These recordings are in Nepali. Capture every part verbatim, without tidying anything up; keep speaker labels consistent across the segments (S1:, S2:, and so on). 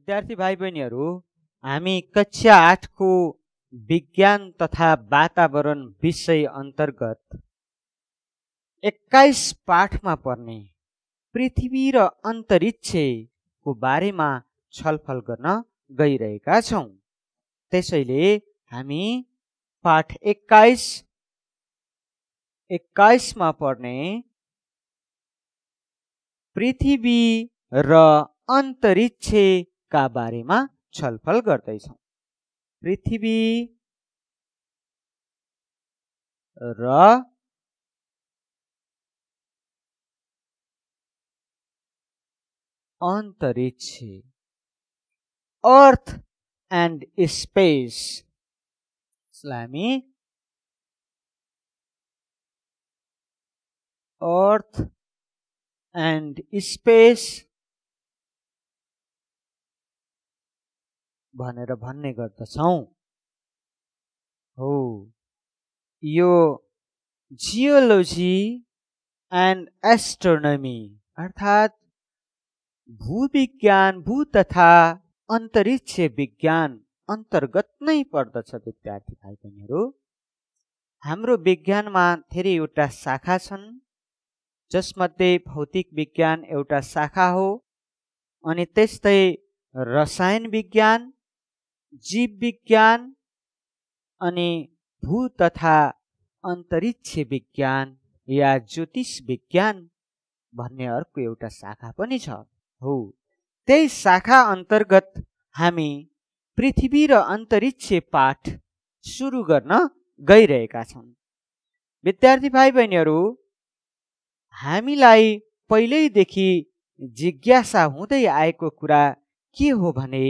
S1: विद्यार्थी भाइ बहिनीहरू, हामी कक्षा आठ को विज्ञान तथा वातावरण विषय अन्तर्गत एक्काइस पाठमा पर्ने पृथ्वी र अन्तरिक्षको बारेमा छलफल गर्न गइरहेका छौं। त्यसैले हामी पाठ एक्काइस एक्काइस मा पर्ने पृथ्वी र अन्तरिक्षका बारेमा छलफल गर्दैछौं। पृथ्वी र अंतरिक्ष, अर्थ एंड स्पेस। हामी अर्थ एंड स्पेस भनेर भन्ने गर्दछौं। हो, यो जियोलोजी एंड एस्ट्रोनोमी अर्थात भूविज्ञान, भू तथा अंतरिक्ष विज्ञान अंतर्गत नै पर्दछ। विद्यार्थी भाइ बहिनीहरू, हाम्रो विज्ञानमा धेरैवटा शाखा छन्, जसमध्ये भौतिक विज्ञान एउटा शाखा हो, अनि त्यस्तै रसायन विज्ञान, जीव विज्ञान अनि भू तथा अंतरिक्ष विज्ञान या ज्योतिष विज्ञान भन्ने अर्को एउटा शाखा पनि छ। हो, त्यही शाखा अन्तर्गत हामी पृथ्वी र अन्तरिक्ष पाठ सुरु गर्न गइरहेका छौं। विद्यार्थी भाइ बहिनीहरू, हामीलाई पहिल्यैदेखि जिज्ञासा हुँदै आएको कुरा के हो भने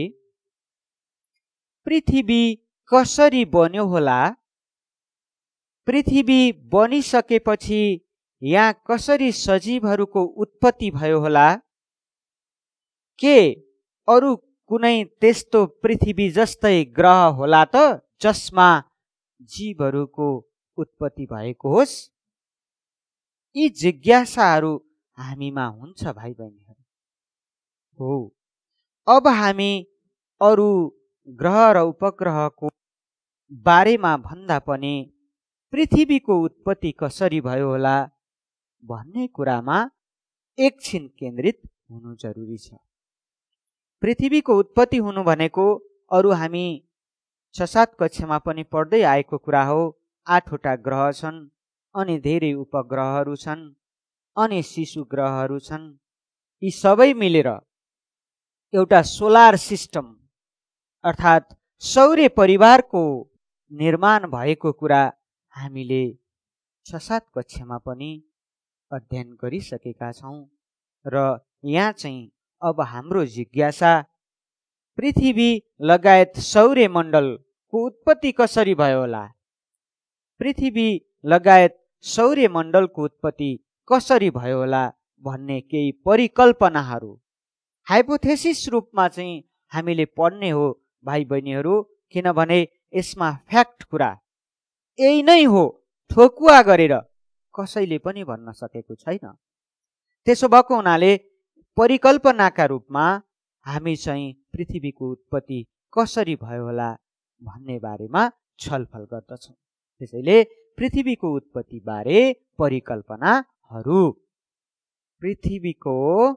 S1: पृथ्वी कसरी बन्यो होला? पृथ्वी बनिसकेपछि यहाँ कसरी सजीवहरूको उत्पत्ति भयो होला? के अरु कुनै त्यस्तो पृथ्वी जस्तै ग्रह होला त जसमा जीवहरूको उत्पत्ति भएको होस्? यी जिज्ञासाहरू हामीमा हुन्छ भाइ बहिनीहरू। हो, अब हामी अरु ग्रह र उपग्रहको बारेमा भन्दा पनि पृथ्वीको उत्पत्ति कसरी भयो होला भन्ने कुरामा एकछिन केन्द्रित हुनु जरुरी छ। पृथ्वीको उत्पत्ति हुनु भनेको अरु हामी छ सात कक्षामा पनि पढ्दै आएको कुरा हो। आठवटा ग्रह छन्, अनि धेरै उपग्रहहरू छन्, अनि शिशु ग्रहहरू छन्। यी सबै मिलेर एउटा सोलर सिस्टम अर्थात् सौर्य परिवारको निर्माण भएको कुरा हामीले छ सात कक्षामा पनि अध्ययन गरिसकेका छौं। र यहाँ चाहिँ अब हाम्रो जिज्ञासा पृथ्वी लगायत सौर्य मण्डलको उत्पत्ति कसरी भयो होला? पृथ्वी लगायत सौर्य मण्डलको उत्पत्ति कसरी भयो होला भन्ने केही परिकल्पनाहरू हाइपोथेसिस रूपमा चाहिँ हामीले पढ्ने हो भाइ बहिनीहरू। किनभने यसमा फ्याक्ट कुरा यही नै हो, ठोकुवा गरेर कसैले पनि भन्न सकेको छैन। त्यसो भएको हुनाले परिकल्पनाका रूपमा हामी चाहिँ पृथ्वीको उत्पत्ति कसरी भयो होला भन्ने बारेमा छलफल गर्दछौं। त्यसैले पृथ्वीको उत्पत्ति बारे परिकल्पनाहरू। पृथ्वीको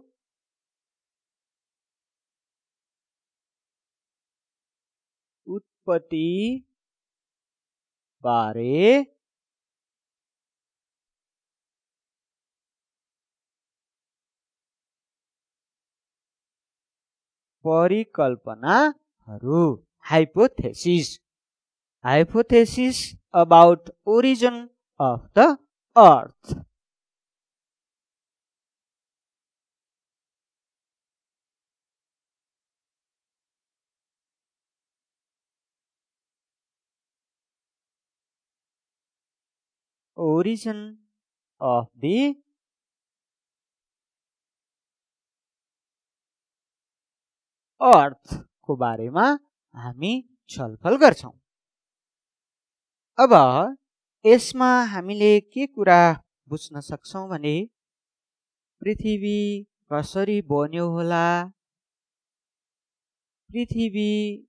S1: उत्पत्ति बारे परिकल्पनाहरू। Hypothesis hypothesis about origin of the earth. Origin of the earth को बारेमा हामी छलफल गर्छौं। अब यसमा हामीले के कुरा बुझ्न सक्छौं भने पृथ्वी कसरी बन्यो होला, पृथ्वी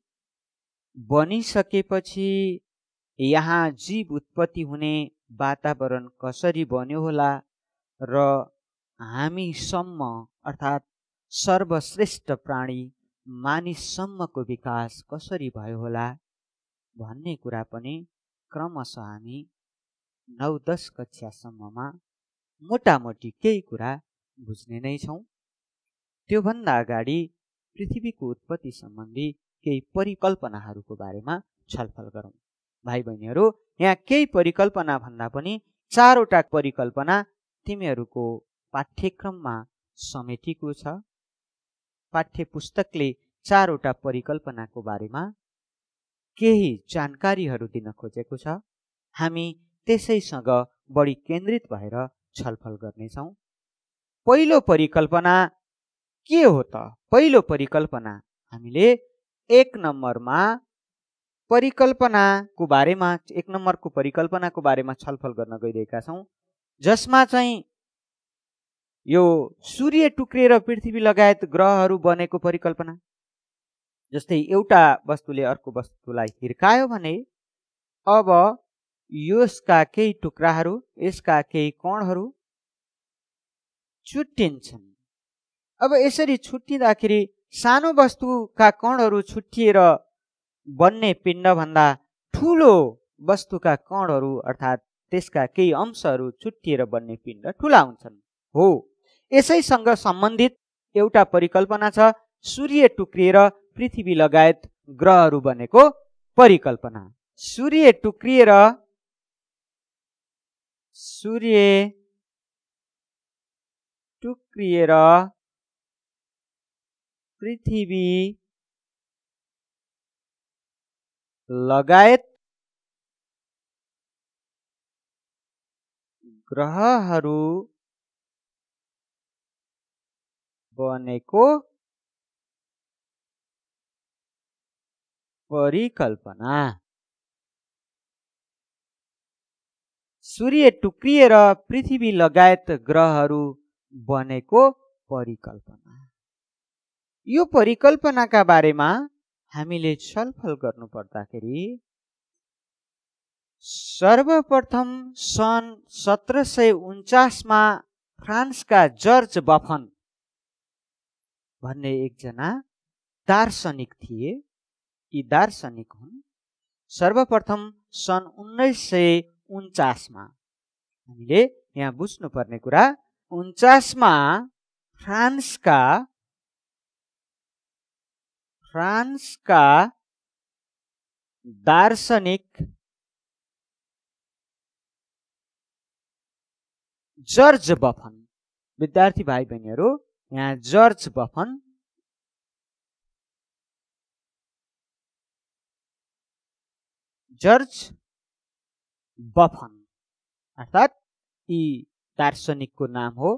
S1: बनिसकेपछि यहाँ जीव उत्पत्ति हुने वातावरण कसरी बन्यो होला र हामीसम्म अर्थात् सर्वश्रेष्ठ प्राणी मानिससम्मको विकास कसरी भयो होला भन्ने कुरा पनि क्रमशः हामी नौ दस कक्षासम्ममा मोटामोटी केही कुरा बुझ्ने नै छौँ। त्योभन्दा अगाडि पृथ्वीको उत्पत्ति सम्बन्धी केही परिकल्पनाहरूको बारेमा छलफल गरौँ। भाइ बहिनीहरू, यहाँ केही परिकल्पना भन्दा पनि चारवटा परिकल्पना तिमीहरूको पाठ्यक्रममा समेटिएको छ। पाठ्य पुस्तकले चारवटा परिकल्पनाको बारेमा केही जानकारीहरू दिन खोजेको छ। हामी त्यसैसँग बढी केन्द्रित भएर छलफल गर्नेछौँ। पहिलो परिकल्पना के हो त? पहिलो परिकल्पना हामीले एक नम्बरमा परिकल्पनाको बारेमा एक नम्बरको परिकल्पनाको बारेमा छलफल गर्न गइरहेका छौँ, जसमा चाहिँ यो सूर्य टुक्रिएर पृथ्वी लगायत ग्रहहरू बनेको परिकल्पना। जस्तै एउटा वस्तुले अर्को वस्तुलाई हिर्कायो भने अब यसका केही टुक्राहरू, यसका केही कणहरू छुट्टिन्छन्। अब यसरी छुट्टिँदाखेरि सानो वस्तुका कणहरू छुट्टिएर बन्ने पिण्डभन्दा ठुलो वस्तुका कणहरू अर्थात् त्यसका केही अंशहरू छुट्टिएर बन्ने पिण्ड ठुला हुन्छन्। हो, यसैसँग सम्बन्धित एउटा परिकल्पना छ सूर्य टुक्रिएर पृथ्वी लगायत ग्रहहरू बनेको परिकल्पना। सूर्य टुक्रिएर सूर्य टुक्रिएर पृथ्वी लगायत ग्रहहरू बनेको परिकल्पना। सूर्य टुक्रिएर पृथ्वी लगायत ग्रहहरू बनेको परिकल्पना। यो परिकल्पनाका बारेमा हामीले छलफल गर्नु पर्दाखेरि सर्वप्रथम सन् सत्र सय उन्चासमा फ्रान्सका जर्ज बफन भन्ने एकजना दार्शनिक थिए। यी दार्शनिक हुन्। सर्वप्रथम सन् उन्नाइस सय उन्चासमा हामीले यहाँ बुझ्नुपर्ने कुरा उन्चासमा फ्रान्सका फ्रान्सका दार्शनिक जर्ज बफन, विद्यार्थी भाइ बहिनीहरू, यहाँ जर्ज बफन जर्ज बफन अर्थात् यी दार्शनिकको नाम हो।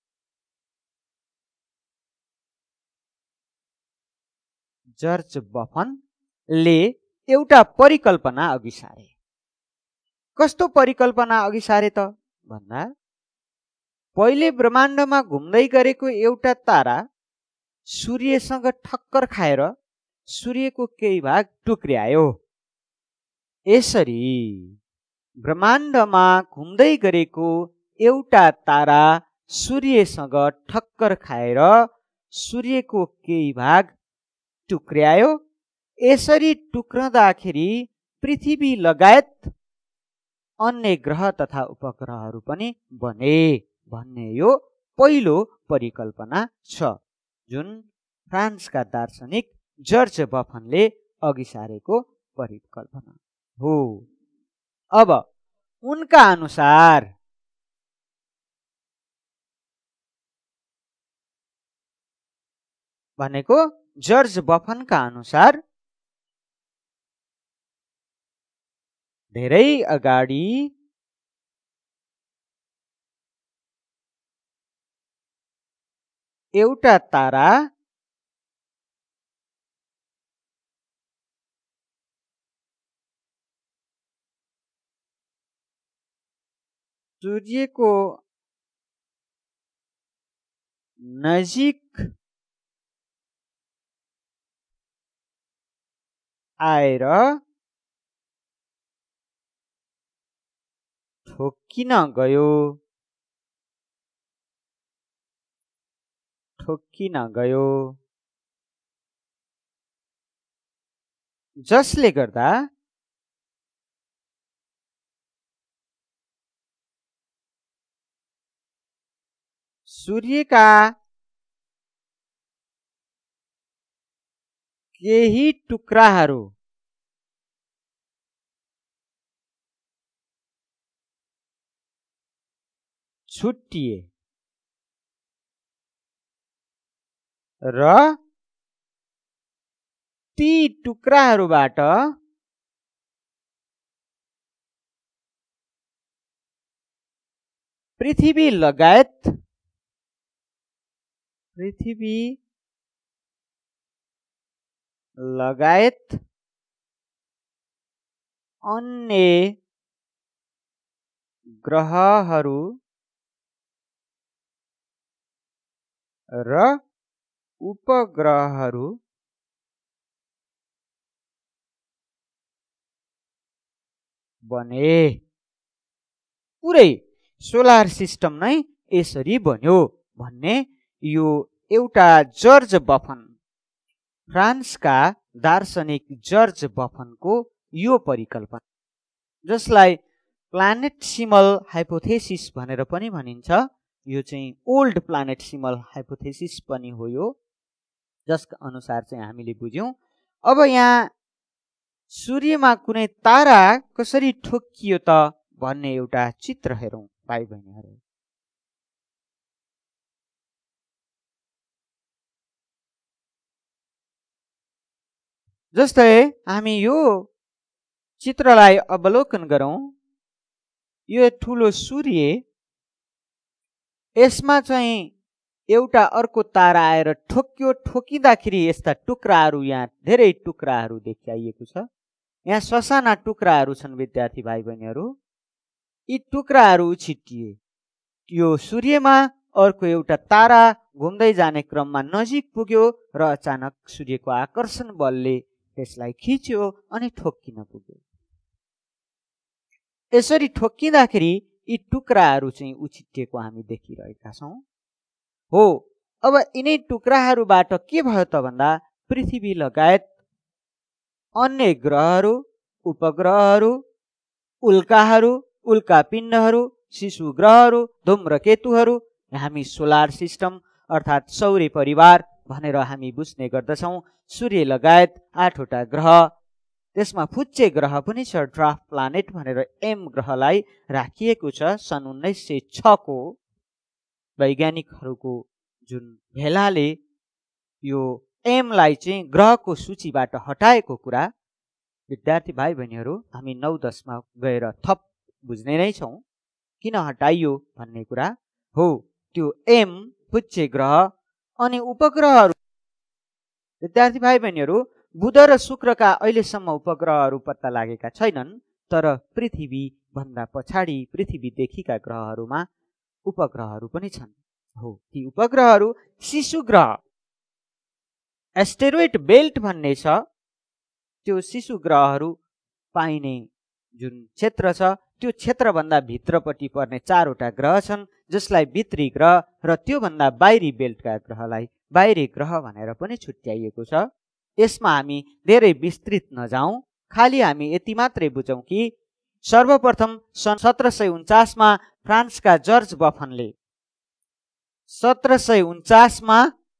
S1: जर्ज बफनले एउटा परिकल्पना अघि सारे। कस्तो परिकल्पना अघि सारे त भन्दा पहिले ब्रह्माण्डमा घुम्दै गरेको एउटा तारा सूर्यसँग ठक्कर खाएर सूर्यको केही भाग टुक्र्यायो। यसरी ब्रह्माण्डमा घुम्दै गरेको एउटा तारा सूर्यसँग ठक्कर खाएर सूर्यको केही भाग टुक्र्यायो। यसरी टुक्रँदाखेरि पृथ्वी लगायत अन्य ग्रह तथा उपग्रहहरू पनि बने भन्ने यो पहिलो परिकल्पना छ, जुन फ्रान्सका दार्शनिक जर्ज बफनले अघि सारेको परिकल्पना हो। अब उनका अनुसार भनेको जर्ज बफनका अनुसार धेरै अगाडि एउटा तारा सूर्यको नजिक आएर ठोकिन गयो ठोकिन गयो जसले गर्दा सूर्यका केही टुक्राहरू छुट्टिए र ती टुक्राहरूबाट पृथ्वी लगायत पृथ्वी लगायत अन्य ग्रहहरू र उपग्रहहरू बने। पुरै सोलर सिस्टम नै यसरी बन्यो भन्ने यो एउटा जर्ज बफन, फ्रान्सका दार्शनिक जर्ज बफनको यो परिकल्पना, जसलाई प्लानेटसिमल हाइपोथेसिस भनेर पनि भनिन्छ। यो चाहिँ ओल्ड प्लानेटसिमल हाइपोथेसिस पनि हो यो, जसका अनुसार चाहिँ हामीले बुझ्यौं। अब यहाँ सूर्यमा कुनै तारा कसरी ठोक्कियो त भन्ने एउटा चित्र हेरौं भाइ बहिनीहरू। जस्तै हामी यो चित्रलाई अवलोकन गरौं। यो ठुलो सूर्य, यसमा चाहिँ एउटा अर्को तारा आएर ठोक्यो। ठोकिँदाखेरि यस्ता टुक्राहरू, यहाँ धेरै टुक्राहरू देखिएको छ। यहाँ ससाना टुक्राहरू छन् विद्यार्थी भाइ बहिनीहरू। यी टुक्राहरू उछिटिए यो सूर्यमा। अर्को एउटा तारा घुम्दै जाने क्रममा नजिक पुग्यो र अचानक सूर्यको आकर्षण बलले त्यसलाई खिच्यो अनि ठोक्किन पुग्यो। यसरी ठोक्किँदाखेरि यी टुक्राहरू चाहिँ उछिटिएको हामी देखिरहेका छौं। हो, अब यिनै टुक्राहरूबाट के भयो त भन्दा पृथ्वी लगायत अन्य ग्रहहरू, उपग्रहहरू, उल्काहरू, उल्का पिण्डहरू, शिशु ग्रहहरू, धूम्रकेतुहरू, हामी सोलर सिस्टम अर्थात् सौर्य परिवार भनेर हामी बुझ्ने गर्दछौं। सूर्य लगायत आठवटा ग्रह, त्यसमा फुच्चे ग्रह पनि छ, ड्वार्फ प्लानेट भनेर एम ग्रहलाई राखिएको छ। सन् उन्नाइस सय छ को वैज्ञानिकहरूको जुन भेलाले यो एमलाई चाहिँ ग्रहको सूचीबाट हटाएको कुरा विद्यार्थी भाइ बहिनीहरू हामी नौ दसमा गएर थप बुझ्ने नै छौं किन हटाइयो भन्ने कुरा हो। त्यो एम फुच्चे ग्रह अनि उपग्रहहरू विद्यार्थी भाइ बहिनीहरू, बुध र शुक्रका अहिलेसम्म उपग्रहहरू पत्ता लागेका छैनन्, तर पृथ्वी भन्दा पछाडि पृथ्वीदेखिका ग्रहहरूमा उपग्रहहरू पनि छन्। हो, ती उपग्रहहरू शिशु ग्रह, एस्टेरोइड बेल्ट भन्ने छ, त्यो शिशु ग्रहहरू पाइने जुन क्षेत्र छ त्यो क्षेत्रभन्दा भित्रपट्टि पर्ने चारवटा ग्रह छन्, जसलाई भित्री ग्रह र त्योभन्दा बाहिरी बेल्टका ग्रहलाई बाहिरी ग्रह भनेर पनि छुट्याइएको छ। यसमा हामी धेरै विस्तृत नजाउँ, खालि हामी यति मात्रै बुझौँ कि सर्वप्रथम सन् सत्र सय उन्चासमा फ्रान्सका जर्ज बफनले सत्र सय उन्चासमा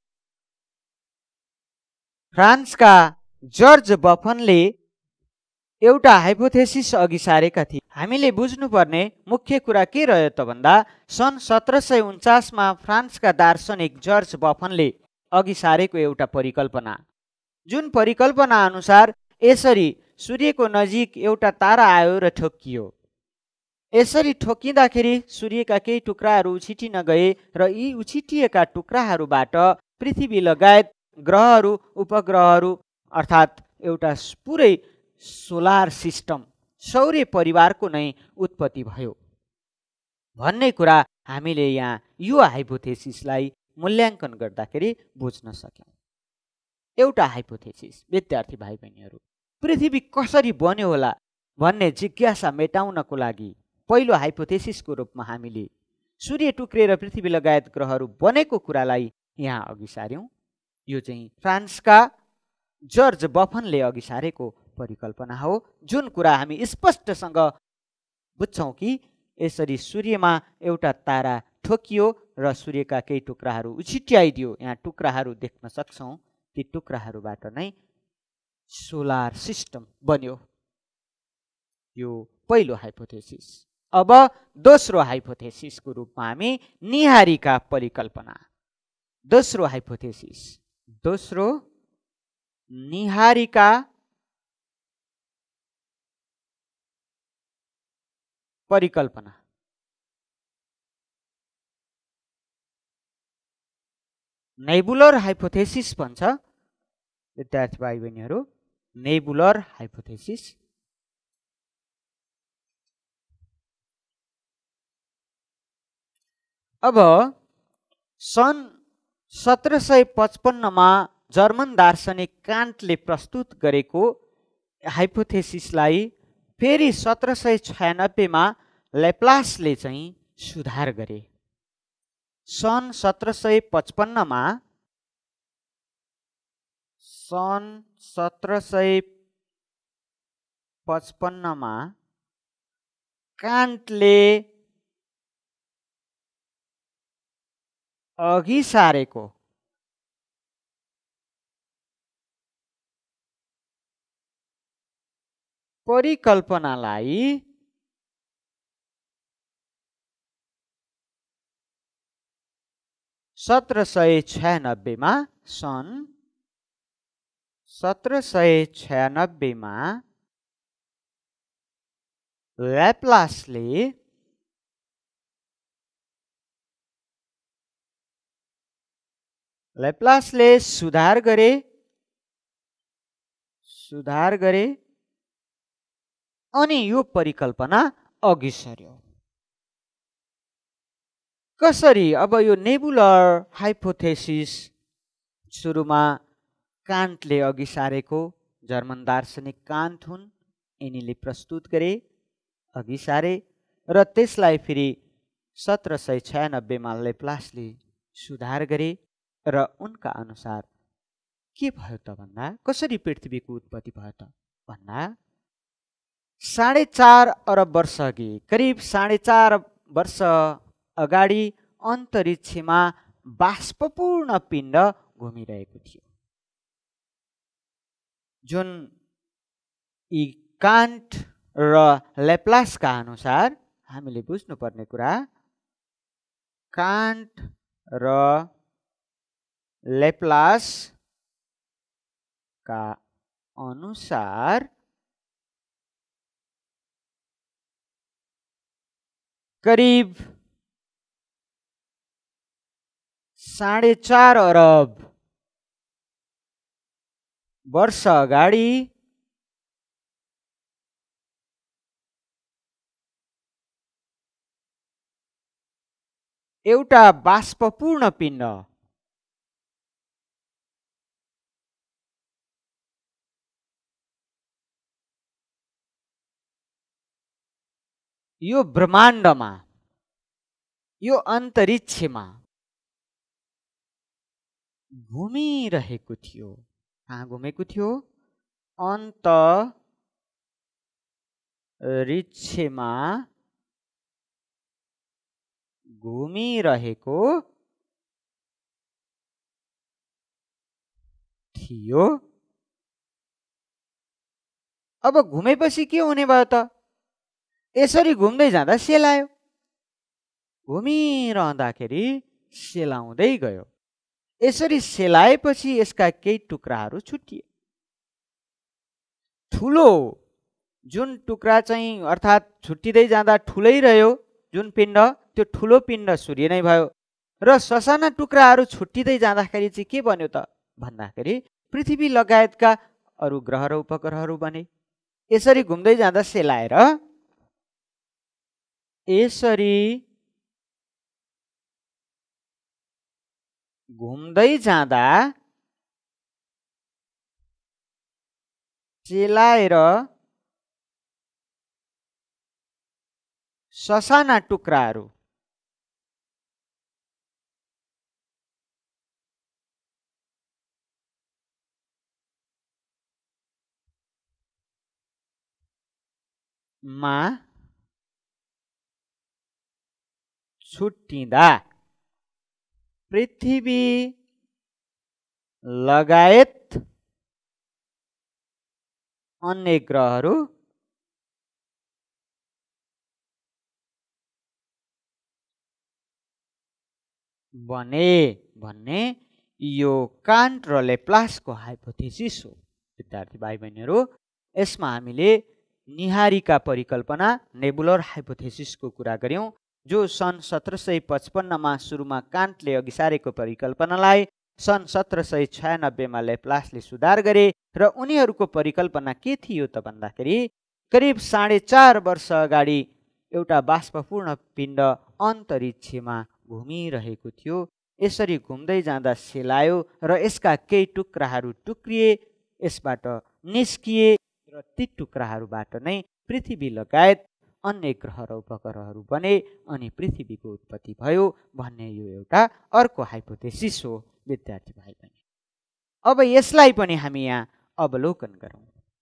S1: फ्रान्सका जर्ज बफनले एउटा हाइपोथेसिस अघि सारेका थिए। हामीले बुझ्नुपर्ने मुख्य कुरा के रह्यो त भन्दा सन् सत्र सय उन्चासमा फ्रान्सका दार्शनिक जर्ज बफनले अघि सारेको एउटा परिकल्पना, जुन परिकल्पना अनुसार यसरी सूर्यको नजिक एउटा तारा आयो र ठोक्कियो। यसरी ठोकिँदाखेरि सूर्यका केही टुक्राहरू उछिटिन गए र यी उछिटिएका टुक्राहरूबाट पृथ्वी लगायत ग्रहहरू, उपग्रहहरू अर्थात् एउटा पुरै सोलर सिस्टम, सौर्य परिवारको नै उत्पत्ति भयो भन्ने कुरा हामीले यहाँ यो हाइपोथेसिसलाई मूल्याङ्कन गर्दाखेरि बुझ्न सक्यौँ। एउटा हाइपोथेसिस विद्यार्थी भाइ बहिनीहरू, पृथ्वी कसरी बन्यो होला भन्ने जिज्ञासा मेटाउनको लागि पहिलो हाइपोथेसिसको रूपमा हामीले सूर्य टुक्रेर पृथ्वी लगायत ग्रहहरू बनेको कुरालाई यहाँ अघि सार्यौं। यो चाहिँ फ्रान्सका जर्ज बफनले अघि सारेको परिकल्पना हो, जुन कुरा हामी स्पष्टसँग बुझ्छौँ कि यसरी सूर्यमा एउटा तारा ठोकियो र सूर्यका केही टुक्राहरू उछिट्याइदियो। यहाँ टुक्राहरू देख्न सक्छौँ, ती टुक्राहरूबाट नै सोलर सिस्टम बन्यो। यो पहिलो हाइपोथेसिस। अब दोस्रो हाइपोथेसिसको रूपमा हामी निहारीका परिकल्पना। दोस्रो हाइपोथेसिस, दोस्रो निहारीका परिकल्पना। नेबुलर हाइपोथेसिस भन्छ विद्यार्थी भाइ बहिनीहरू, नेबुलर हाइपोथेसिस। अब सन् सत्र सय पचपन्नमा जर्मन दार्शनिक कान्टले प्रस्तुत गरेको हाइपोथेसिसलाई फेरि सत्र सय छयानब्बेमा लेप्लासले चाहिँ सुधार गरे। सन् सत्र सय पचपन्नमा सन् सत्र सय पचपन्नमा कान्टले अघि सारेको परिकल्पनालाई सत्र सय छयानब्बेमा सन् सत्र सय छयानब्बेमा ल्याप्लासले ल्याप्लासले सुधार गरे सुधार गरे अनि यो परिकल्पना अघि सर्यो। कसरी? अब यो नेबुलर हाइपोथेसिस सुरुमा कान्टले अघि सारेको, जर्मन दार्शनिक कान्ट हुन्, यिनीले प्रस्तुत गरे, अघि सारे र त्यसलाई फेरि सत्र सय छयानब्बेमा लेप्लासले सुधार गरे र उनका अनुसार के भयो त भन्दा, कसरी पृथ्वीको उत्पत्ति भयो त भन्दा, साढे चार अरब वर्ष अघि, करिब साढे चार वर्ष अगाडि अन्तरिक्षमा बाष्पपूर्ण पिण्ड घुमिरहेको थियो, जुन यी कान्ट र लेप्लासका अनुसार हामीले बुझ्नुपर्ने कुरा, कान्ट र लेप्लासका अनुसार करिब साढे चार अरब वर्ष अगाडि एउटा बाष्पपूर्ण पिण्ड यो ब्रह्माण्डमा, यो अन्तरिक्षमा घुमिरहेको थियो। कहाँ घुमेको थियो? अन्तरिक्षमा घुमिरहेको थियो। अब घुमेपछि के हुने भयो त? यसरी घुम्दै जाँदा सेलायो, घुमिरहँदाखेरि सेलाउँदै गयो। यसरी सेलाएपछि यसका केही टुक्राहरू छुटिए। ठुलो जुन टुक्रा चाहिँ अर्थात् छुट्टिँदै जाँदा ठुलै रह्यो जुन पिण्ड, त्यो ठुलो पिण्ड सूर्य नै भयो र ससाना टुक्राहरू छुट्टिँदै जाँदाखेरि चाहिँ के बन्यो त भन्दाखेरि पृथ्वी लगायतका अरू ग्रह र उपग्रहहरू बने। यसरी घुम्दै जाँदा सेलाएर यसरी घुम्दै जाँदा सेलाएर ससाना टुक्राहरू मा छुट्टिँदा पृथ्वी लगायत अन्य ग्रहहरू बने भन्ने यो कान्ट र लेप्लासको हाइपोथेसिस हो। विद्यार्थी भाइ बहिनीहरू, यसमा हामीले निहारीका परिकल्पना नेबुलर हाइपोथेसिसको कुरा गर्यौं, जो सन् सत्र सय पचपन्नमा सुरुमा कान्टले अघि सारेको परिकल्पनालाई सन् सत्र सय छयानब्बेमा लेप्लासले सुधार गरे र उनीहरूको परिकल्पना के थियो त भन्दाखेरि करिब साढे चार वर्ष अगाडि एउटा बाष्पपूर्ण पिण्ड अन्तरिक्षमा घुमिरहेको थियो। यसरी घुम्दै जाँदा सेलायो र यसका केही टुक्राहरू टुक्रिए, यसबाट निस्किए र ती टुक्राहरूबाट नै पृथ्वी लगायत अन्य ग्रह र उपग्रहहरू बने अनि पृथ्वीको उत्पत्ति भयो भन्ने यो एउटा अर्को हाइपोथेसिस हो। विद्यार्थी भाइ बहिनी, अब यसलाई पनि हामी यहाँ अवलोकन गरौँ।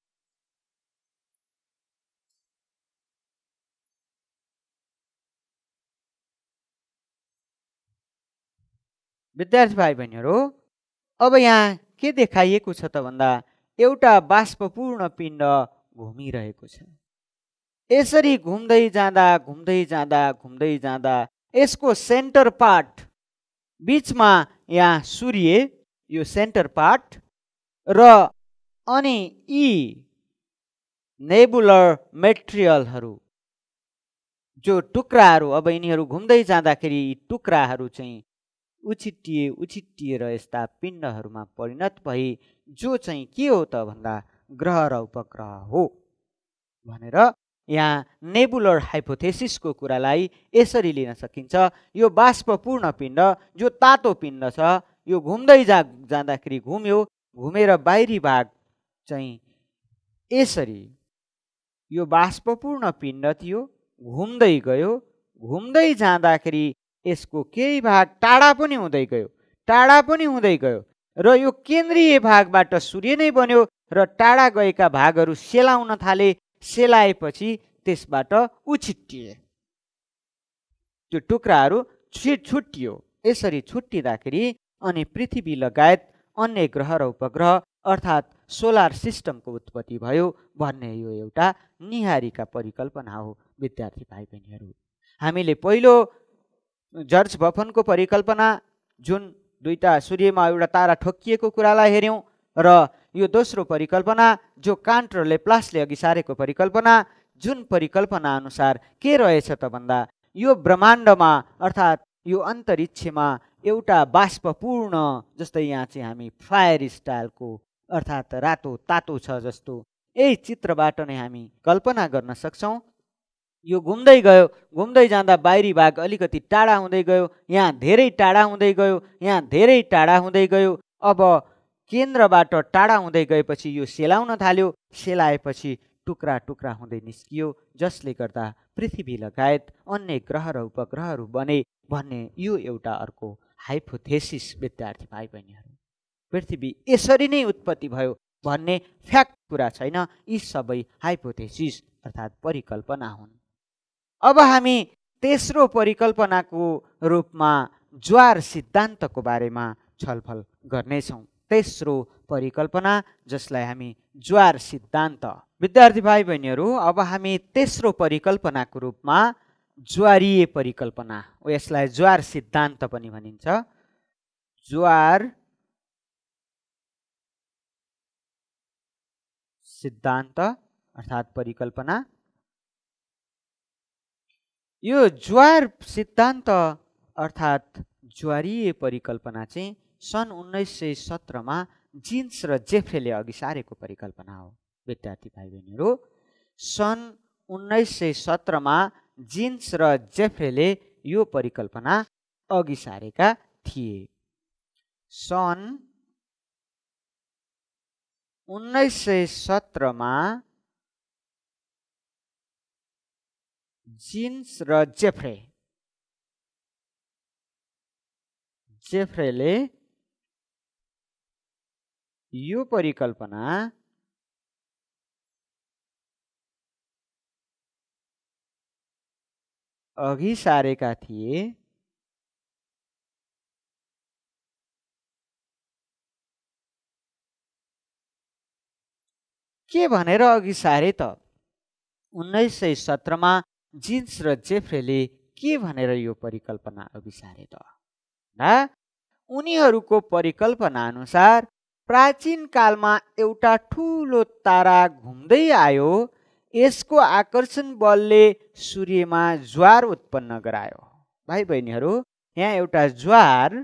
S1: विद्यार्थी भाइ बहिनीहरू, अब यहाँ के देखाइएको छ त भन्दा एउटा बाष्पपूर्ण पिण्ड घुमिरहेको छ। यसरी घुम्दै जाँदा घुम्दै जाँदा घुम्दै जाँदा यसको सेन्टर पार्ट बीचमा यहाँ सूर्य, यो सेन्टर पार्ट र अनि यी नेबुलर मेटेरियलहरू जो टुक्राहरू, अब यिनीहरू घुम्दै जाँदाखेरि यी टुक्राहरू चाहिँ उछिट्टिए उछिट्टिएर यस्ता पिण्डहरूमा परिणत भई जो चाहिँ के हो त भन्दा ग्रह र उपग्रह हो भनेर यहाँ नेबुलर हाइपोथेसिसको कुरालाई यसरी लिन सकिन्छ। यो बाष्पपूर्ण पिण्ड जो तातो पिण्ड छ, यो घुम्दै जा जाँदाखेरि घुम्यो, घुमेर बाहिरी भाग चाहिँ यसरी यो बाष्पपूर्ण पिण्ड थियो, घुम्दै गयो, घुम्दै जाँदाखेरि यसको केही भाग टाढा पनि हुँदै गयो, टाढा पनि हुँदै गयो र यो केन्द्रीय भागबाट सूर्य नै बन्यो र टाढा गएका भागहरू सेलाउन थाले। सेलाएपछि त्यसबाट उछिट्टिए, त्यो टुक्राहरू छुट्टियो। यसरी छुट्टिँदाखेरि अनि पृथ्वी लगायत अन्य ग्रह र उपग्रह अर्थात् सोलर सिस्टमको उत्पत्ति भयो भन्ने यो एउटा निहारीका परिकल्पना हो। विद्यार्थी भाइ बहिनीहरू, हामीले पहिलो जर्ज बफनको परिकल्पना जुन दुईटा सूर्यमा एउटा तारा ठोक्किएको कुरालाई हेऱ्यौँ र यो दोस्रो परिकल्पना जो कान्ट र लेप्लासले अघि सारेको परिकल्पना, जुन परिकल्पना अनुसार के रहेछ त भन्दा यो ब्रह्माण्डमा अर्थात् यो अन्तरिक्षमा एउटा बाष्पपूर्ण, जस्तै यहाँ चाहिँ हामी फायर स्टाइलको अर्थात् रातो तातो छ जस्तो यही चित्रबाट नै हामी कल्पना गर्न सक्छौँ। यो घुम्दै गयो, घुम्दै जाँदा बाहिरी भाग अलिकति टाढा हुँदै गयो, यहाँ धेरै टाढा हुँदै गयो, यहाँ धेरै टाढा हुँदै गयो। अब केन्द्रबाट टाढा हुँदै गएपछि यो सेलाउन थाल्यो, सेलाएपछि टुक्रा टुक्रा हुँदै निस्कियो, जसले गर्दा पृथ्वी लगायत अन्य ग्रह र उपग्रहहरू बने भन्ने यो एउटा अर्को हाइपोथेसिस। विद्यार्थी भाइ बहिनीहरू, पृथ्वी यसरी नै उत्पत्ति भयो भन्ने फ्याक्ट कुरा छैन, यी सबै हाइपोथेसिस अर्थात् परिकल्पना हुन्। अब हामी तेस्रो परिकल्पनाको रूपमा ज्वार सिद्धान्तको बारेमा छलफल गर्नेछौँ। तेस्रो परिकल्पना जसलाई हामी ज्वार सिद्धान्त। विद्यार्थी भाइ बहिनीहरू, अब हामी तेस्रो परिकल्पनाको रूपमा ज्वारीय परिकल्पना, यसलाई ज्वार सिद्धान्त पनि भनिन्छ, ज्वार सिद्धान्त अर्थात् परिकल्पना। यो ज्वार सिद्धान्त अर्थात् ज्वारीय परिकल्पना चाहिँ सन् उन्नाइस सय सत्रमा जिन्स र जेफ्रेले अघि सारेको परिकल्पना हो। विद्यार्थी भाइ बहिनीहरू, सन् उन्नाइस सय सत्रमा जिन्स र जेफ्रेले यो परिकल्पना अघि सारेका थिए। सन् उन्नाइस सय सत्रमा जिन्स र जेफ्रे जेफ्रेले यो परिकल्पना अघि सारेका थिए। के भनेर अघि सारे त? उन्नाइस सय सत्रमा जिन्स र जेफ्रेले के भनेर यो परिकल्पना अघि सारे त? ना उनीहरूको परिकल्पना अनुसार प्राचीन कालमा एउटा ठुलो तारा घुम्दै आयो, यसको आकर्षण बलले सूर्यमा ज्वार उत्पन्न गरायो। भाइ बहिनीहरू, यहाँ एउटा ज्वार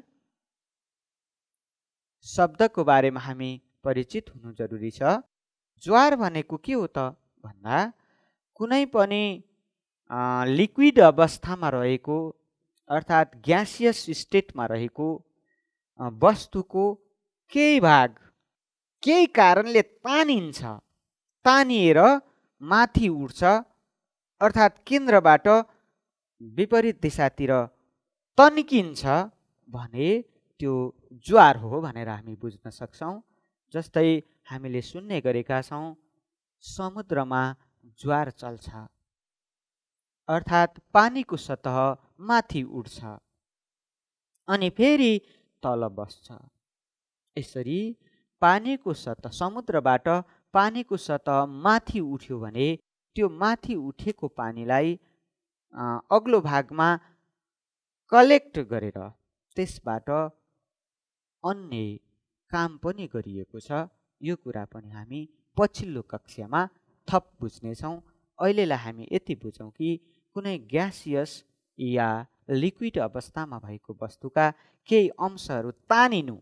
S1: शब्दको बारेमा हामी परिचित हुनु जरुरी छ। ज्वार भनेको के हो त भन्दा कुनै पनि लिक्विड अवस्थामा रहेको अर्थात् ग्यासियस स्टेटमा रहेको वस्तुको केही भाग केही कारणले तानिन्छ, तानिएर माथि उठ्छ अर्थात् केन्द्रबाट विपरीत दिशातिर तन्किन्छ भने त्यो ज्वार हो भनेर हामी बुझ्न सक्छौँ। जस्तै हामीले सुन्ने गरेका छौँ समुद्रमा ज्वार चल्छ अर्थात् पानीको सतह माथि उठ्छ अनि फेरि तल बस्छ। यसरी पानीको सतह समुद्रबाट पानीको सतह माथि उठ्यो भने त्यो माथि उठेको पानीलाई अग्लो भागमा कलेक्ट गरेर त्यसबाट अन्य काम पनि गरिएको छ। यो कुरा पनि हामी पछिल्लो कक्षामा थप बुझ्नेछौँ। अहिलेलाई हामी यति बुझौँ कि कुनै ग्यासियस या लिक्विड अवस्थामा भएको वस्तुका केही अंशहरू तानिनु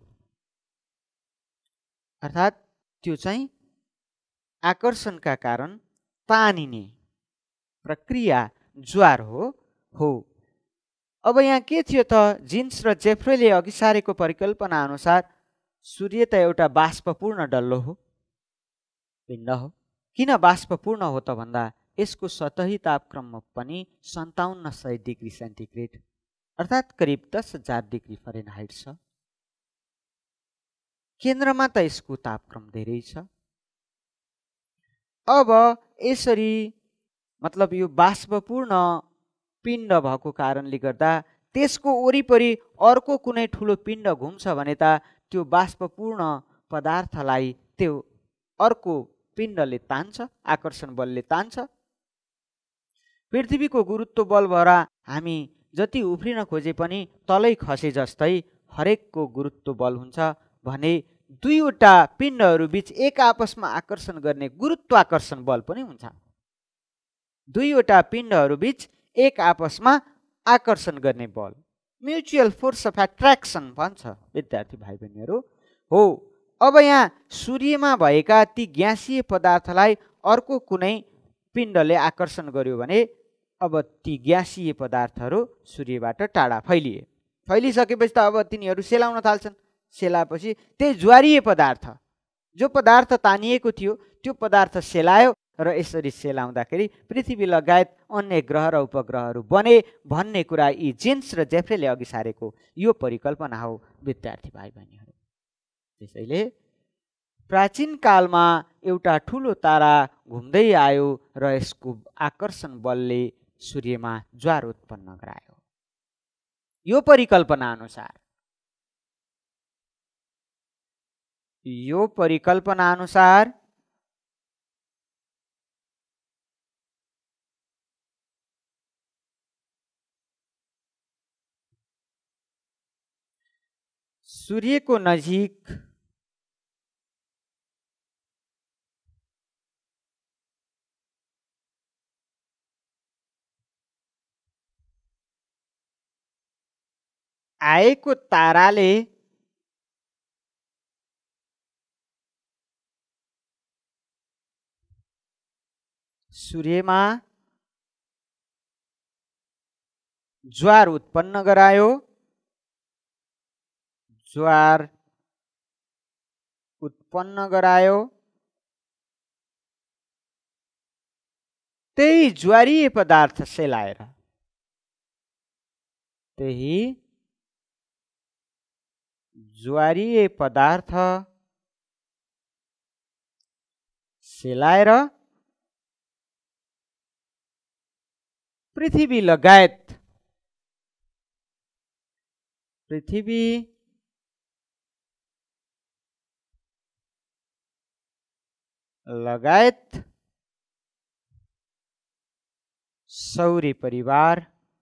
S1: अर्थात् त्यो चाहिँ आकर्षणका कारण तानिने प्रक्रिया ज्वार हो हो अब यहाँ के थियो त? जिन्स र जेफ्रेले अघि सारेको परिकल्पना अनुसार सूर्य त एउटा बाष्पपूर्ण डल्लो हो, पिण्ड हो। किन बाष्पपूर्ण हो त भन्दा यसको सतही तापक्रम पनि सन्ताउन्न सय डिग्री सेन्टिग्रेड अर्थात् करिब दस हजार डिग्री फरेनहाइट छ। केन्द्रमा त यसको तापक्रम धेरै छ। अब यसरी मतलब यो बाष्पपूर्ण पिण्ड भएको कारणले गर्दा त्यसको वरिपरि अर्को कुनै ठुलो पिण्ड घुम्छ भने त त्यो बाष्पपूर्ण पदार्थलाई त्यो अर्को पिण्डले तान्छ, आकर्षण बलले तान्छ। पृथ्वीको गुरुत्व बल भएर हामी जति उफ्रिन खोजे पनि तलै खसे जस्तै हरेकको गुरुत्व बल हुन्छ भने दुईवटा पिण्डहरू बीच एक आपसमा आकर्षण गर्ने गुरुत्वाकर्षण बल पनि हुन्छ। दुईवटा पिण्डहरू बीच एक आपसमा आकर्षण गर्ने बल म्युचुअल फोर्स अफ एट्र्याक्सन भन्छ विद्यार्थी भाइ बहिनीहरू हो। अब यहाँ सूर्यमा भएका ती ग्यासीय पदार्थलाई अर्को कुनै पिण्डले आकर्षण गर्यो भने अब ती ग्यासीय पदार्थहरू सूर्यबाट टाढा फैलिए फैलिसकेपछि त अब तिनीहरू सेलाउन थाल्छन्। सेलाएपछि त्यही ज्वारीय पदार्थ जो पदार्थ तानिएको थियो त्यो पदार्थ सेलायो र यसरी सेलाउँदाखेरि पृथ्वी लगायत अन्य ग्रह र उपग्रहहरू बने भन्ने कुरा यी जिन्स र जेफ्रेले अघि सारेको यो परिकल्पना हो विद्यार्थी भाइ बहिनीहरू। त्यसैले प्राचीन कालमा एउटा ठुलो तारा घुम्दै आयो र यसको आकर्षण बलले सूर्यमा ज्वार उत्पन्न गरायो। यो परिकल्पना अनुसार यो परिकल्पना अनुसार सूर्यको नजिक आएको ताराले सूर्यमा ज्वार उत्पन्न गरायो। ज्वार उत्पन्न गरायो त्यही ज्वारीय पदार्थ सेलाएर त्यही ज्वारीय पदार्थ सेलाएर पृथ्वी लगायत पृथ्वी लगायत सौर्य परिवार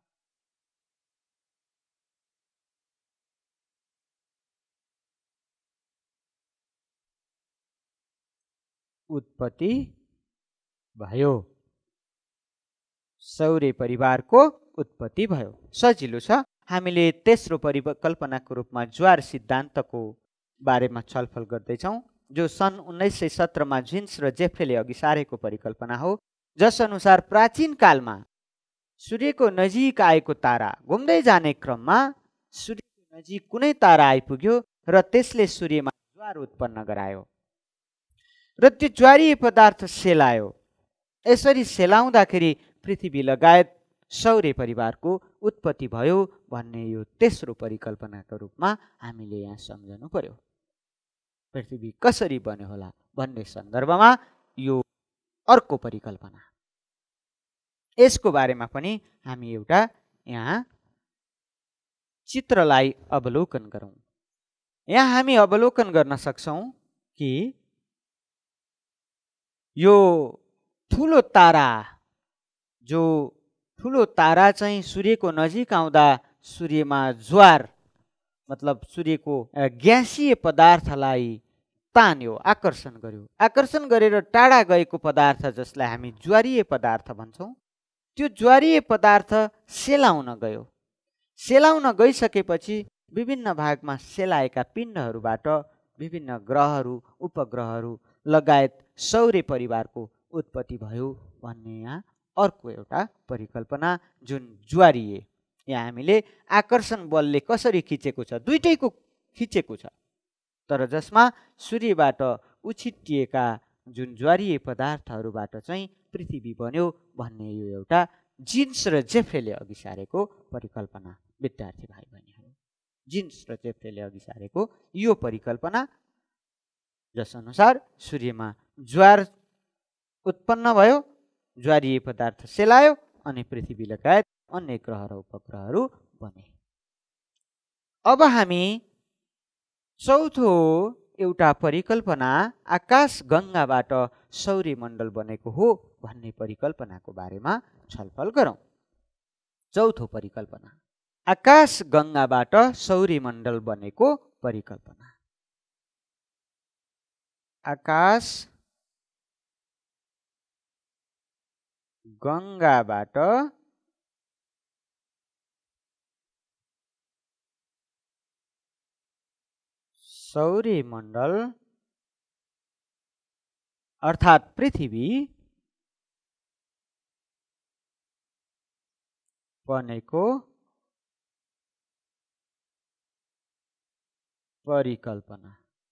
S1: उत्पत्ति भयो। सौर्य परिवारको उत्पत्ति भयो। सजिलो छ। हामीले तेस्रो परिकल्पनाको रूपमा ज्वार सिद्धान्तको बारेमा छलफल गर्दैछौँ, जो सन् उन्नाइस सय सत्रमा जिन्स र जेफ्रेले अघि सारेको परिकल्पना हो, जस अनुसार प्राचीन कालमा सूर्यको नजिक आएको तारा घुम्दै जाने क्रममा सूर्यको नजिक कुनै तारा आइपुग्यो र त्यसले सूर्यमा ज्वार उत्पन्न गरायो र त्यो ज्वारीय पदार्थ सेलायो। यसरी सेलाउँदाखेरि पृथ्वी लगायत सौर्य परिवारको उत्पत्ति भयो भन्ने यो तेस्रो परिकल्पनाको रूपमा हामीले यहाँ सम्झनु पर्यो। पृथ्वी कसरी बन्यो होला भन्ने सन्दर्भमा यो अर्को परिकल्पना। यसको बारेमा पनि हामी एउटा यहाँ चित्रलाई अवलोकन गरौँ। यहाँ हामी अवलोकन गर्न सक्छौँ कि यो ठुलो तारा, जो ठुलो तारा चाहिँ सूर्यको नजिक आउँदा सूर्यमा ज्वार मतलब सूर्यको ग्यासीय पदार्थलाई तान्यो, आकर्षण गर्यो। आकर्षण गरेर टाढा गएको पदार्थ जसलाई हामी ज्वारीय पदार्थ भन्छौँ, त्यो ज्वारीय पदार्थ सेलाउन गयो। सेलाउन गइसकेपछि विभिन्न भागमा सेलाएका पिण्डहरूबाट विभिन्न ग्रहहरू, उपग्रहहरू लगायत सौर्य परिवारको उत्पत्ति भयो भन्ने यहाँ अर्को एउटा परिकल्पना, जुन ज्वारीय। यहाँ हामीले आकर्षण बलले कसरी खिचेको छ, दुईटैको खिचेको छ, तर जसमा सूर्यबाट उछिटिएका जुन ज्वारीय पदार्थहरूबाट चाहिँ पृथ्वी बन्यो भन्ने यो एउटा जिन्स र जेफ्रेले अघि सारेको परिकल्पना। विद्यार्थी भाइ बहिनीहरू, जिन्स र जेफ्रेले अघि सारेको यो परिकल्पना, जस अनुसार सूर्यमा ज्वार उत्पन्न भयो, ज्वारीय पदार्थ सेलायो अनि पृथ्वी लगायत अन्य ग्रह र उपग्रहहरू बने। अब हामी चौथो एउटा परिकल्पना, आकाश गङ्गाबाट सौर्यमण्डल बनेको हो भन्ने परिकल्पनाको बारेमा छलफल गरौँ। चौथो परिकल्पना, आकाश गङ्गाबाट सौर्यमण्डल बनेको परिकल्पना। आकाश गङ्गाबाट सौर्यमण्डल अर्थात् पृथ्वी बनेको परिकल्पना।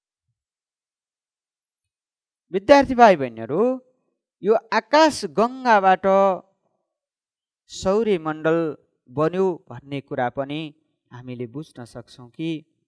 S1: विद्यार्थी भाइ बहिनीहरू, यो आकाश गङ्गाबाट सौर्यमण्डल बन्यो भन्ने कुरा पनि हामीले बुझ्न सक्छौँ कि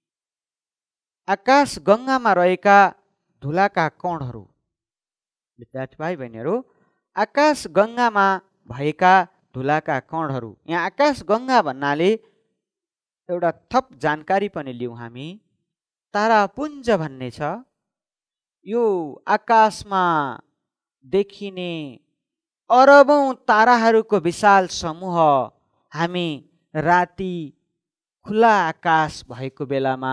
S1: आकाश गङ्गामा रहेका धुलाका कणहरू, विद्यार्थी भाइ बहिनीहरू, आकाश गङ्गामा भएका धुलाका कणहरू, यहाँ आकाश गङ्गा भन्नाले एउटा थप जानकारी पनि लिउँ हामी। तारापुञ्ज भन्ने छ, यो आकाशमा देखिने अरबौं ताराहरूको विशाल समूह हामी राति खुला आकाश भएको बेलामा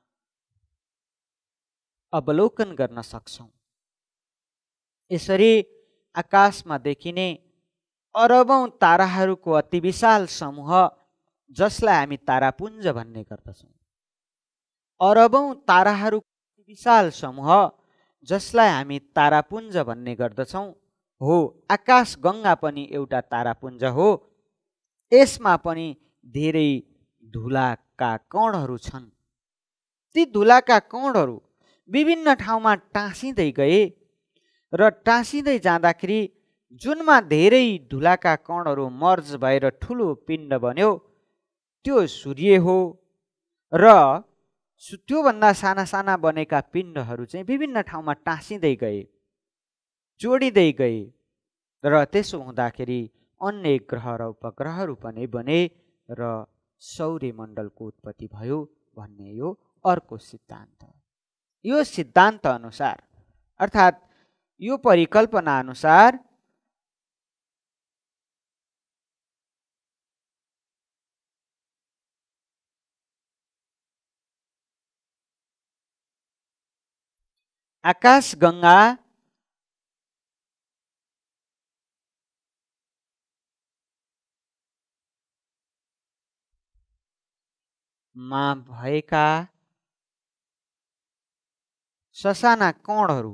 S1: अवलोकन गर्न सक्छौँ। यसरी आकाशमा देखिने अरबौं ताराहरूको अति विशाल समूह, जसलाई हामी तारापुञ्ज भन्ने गर्दछौँ, अरबौं ताराहरूको विशाल समूह जसलाई हामी तारापुञ्ज भन्ने गर्दछौँ हो। आकाश गङ्गा पनि एउटा तारापुञ्ज हो। यसमा पनि धेरै धुलाका कणहरू छन्। ती धुलाका कणहरू विभिन्न ठाउँमा टाँसिँदै गए र टाँसिँदै जाँदाखेरि जुनमा धेरै धुलाका कणहरू मर्ज भएर ठुलो पिण्ड बन्यो त्यो सूर्य हो र त्योभन्दा साना साना बनेका पिण्डहरू चाहिँ विभिन्न ठाउँमा टाँसिँदै गए, जोडिँदै गए र त्यसो हुँदाखेरि अन्य ग्रह र उपग्रहहरू पनि बने र सौर्यमण्डलको उत्पत्ति भयो भन्ने यो अर्को सिद्धान्त। यो सिद्धान्त अनुसार अर्थात् यो परिकल्पना अनुसार आकाशगङ्गा मा भएका ससाना कणहरू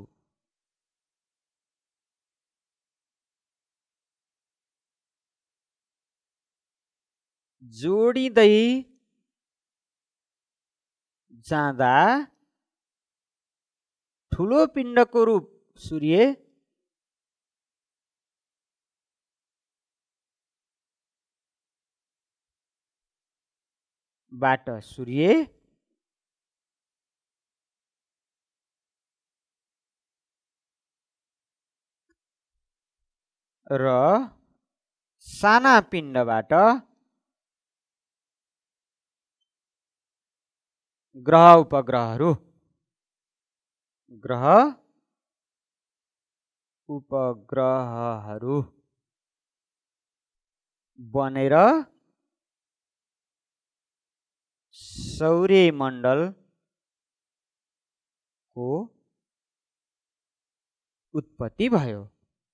S1: जोडिँदै जाँदा ठुलो पिण्डको रूप सूर्य बाट सूर्य र साना पिण्डबाट ग्रह उपग्रहहरू ग्रह उपग्रहहरू बनेर सौर्यमण्डलको उत्पत्ति भयो।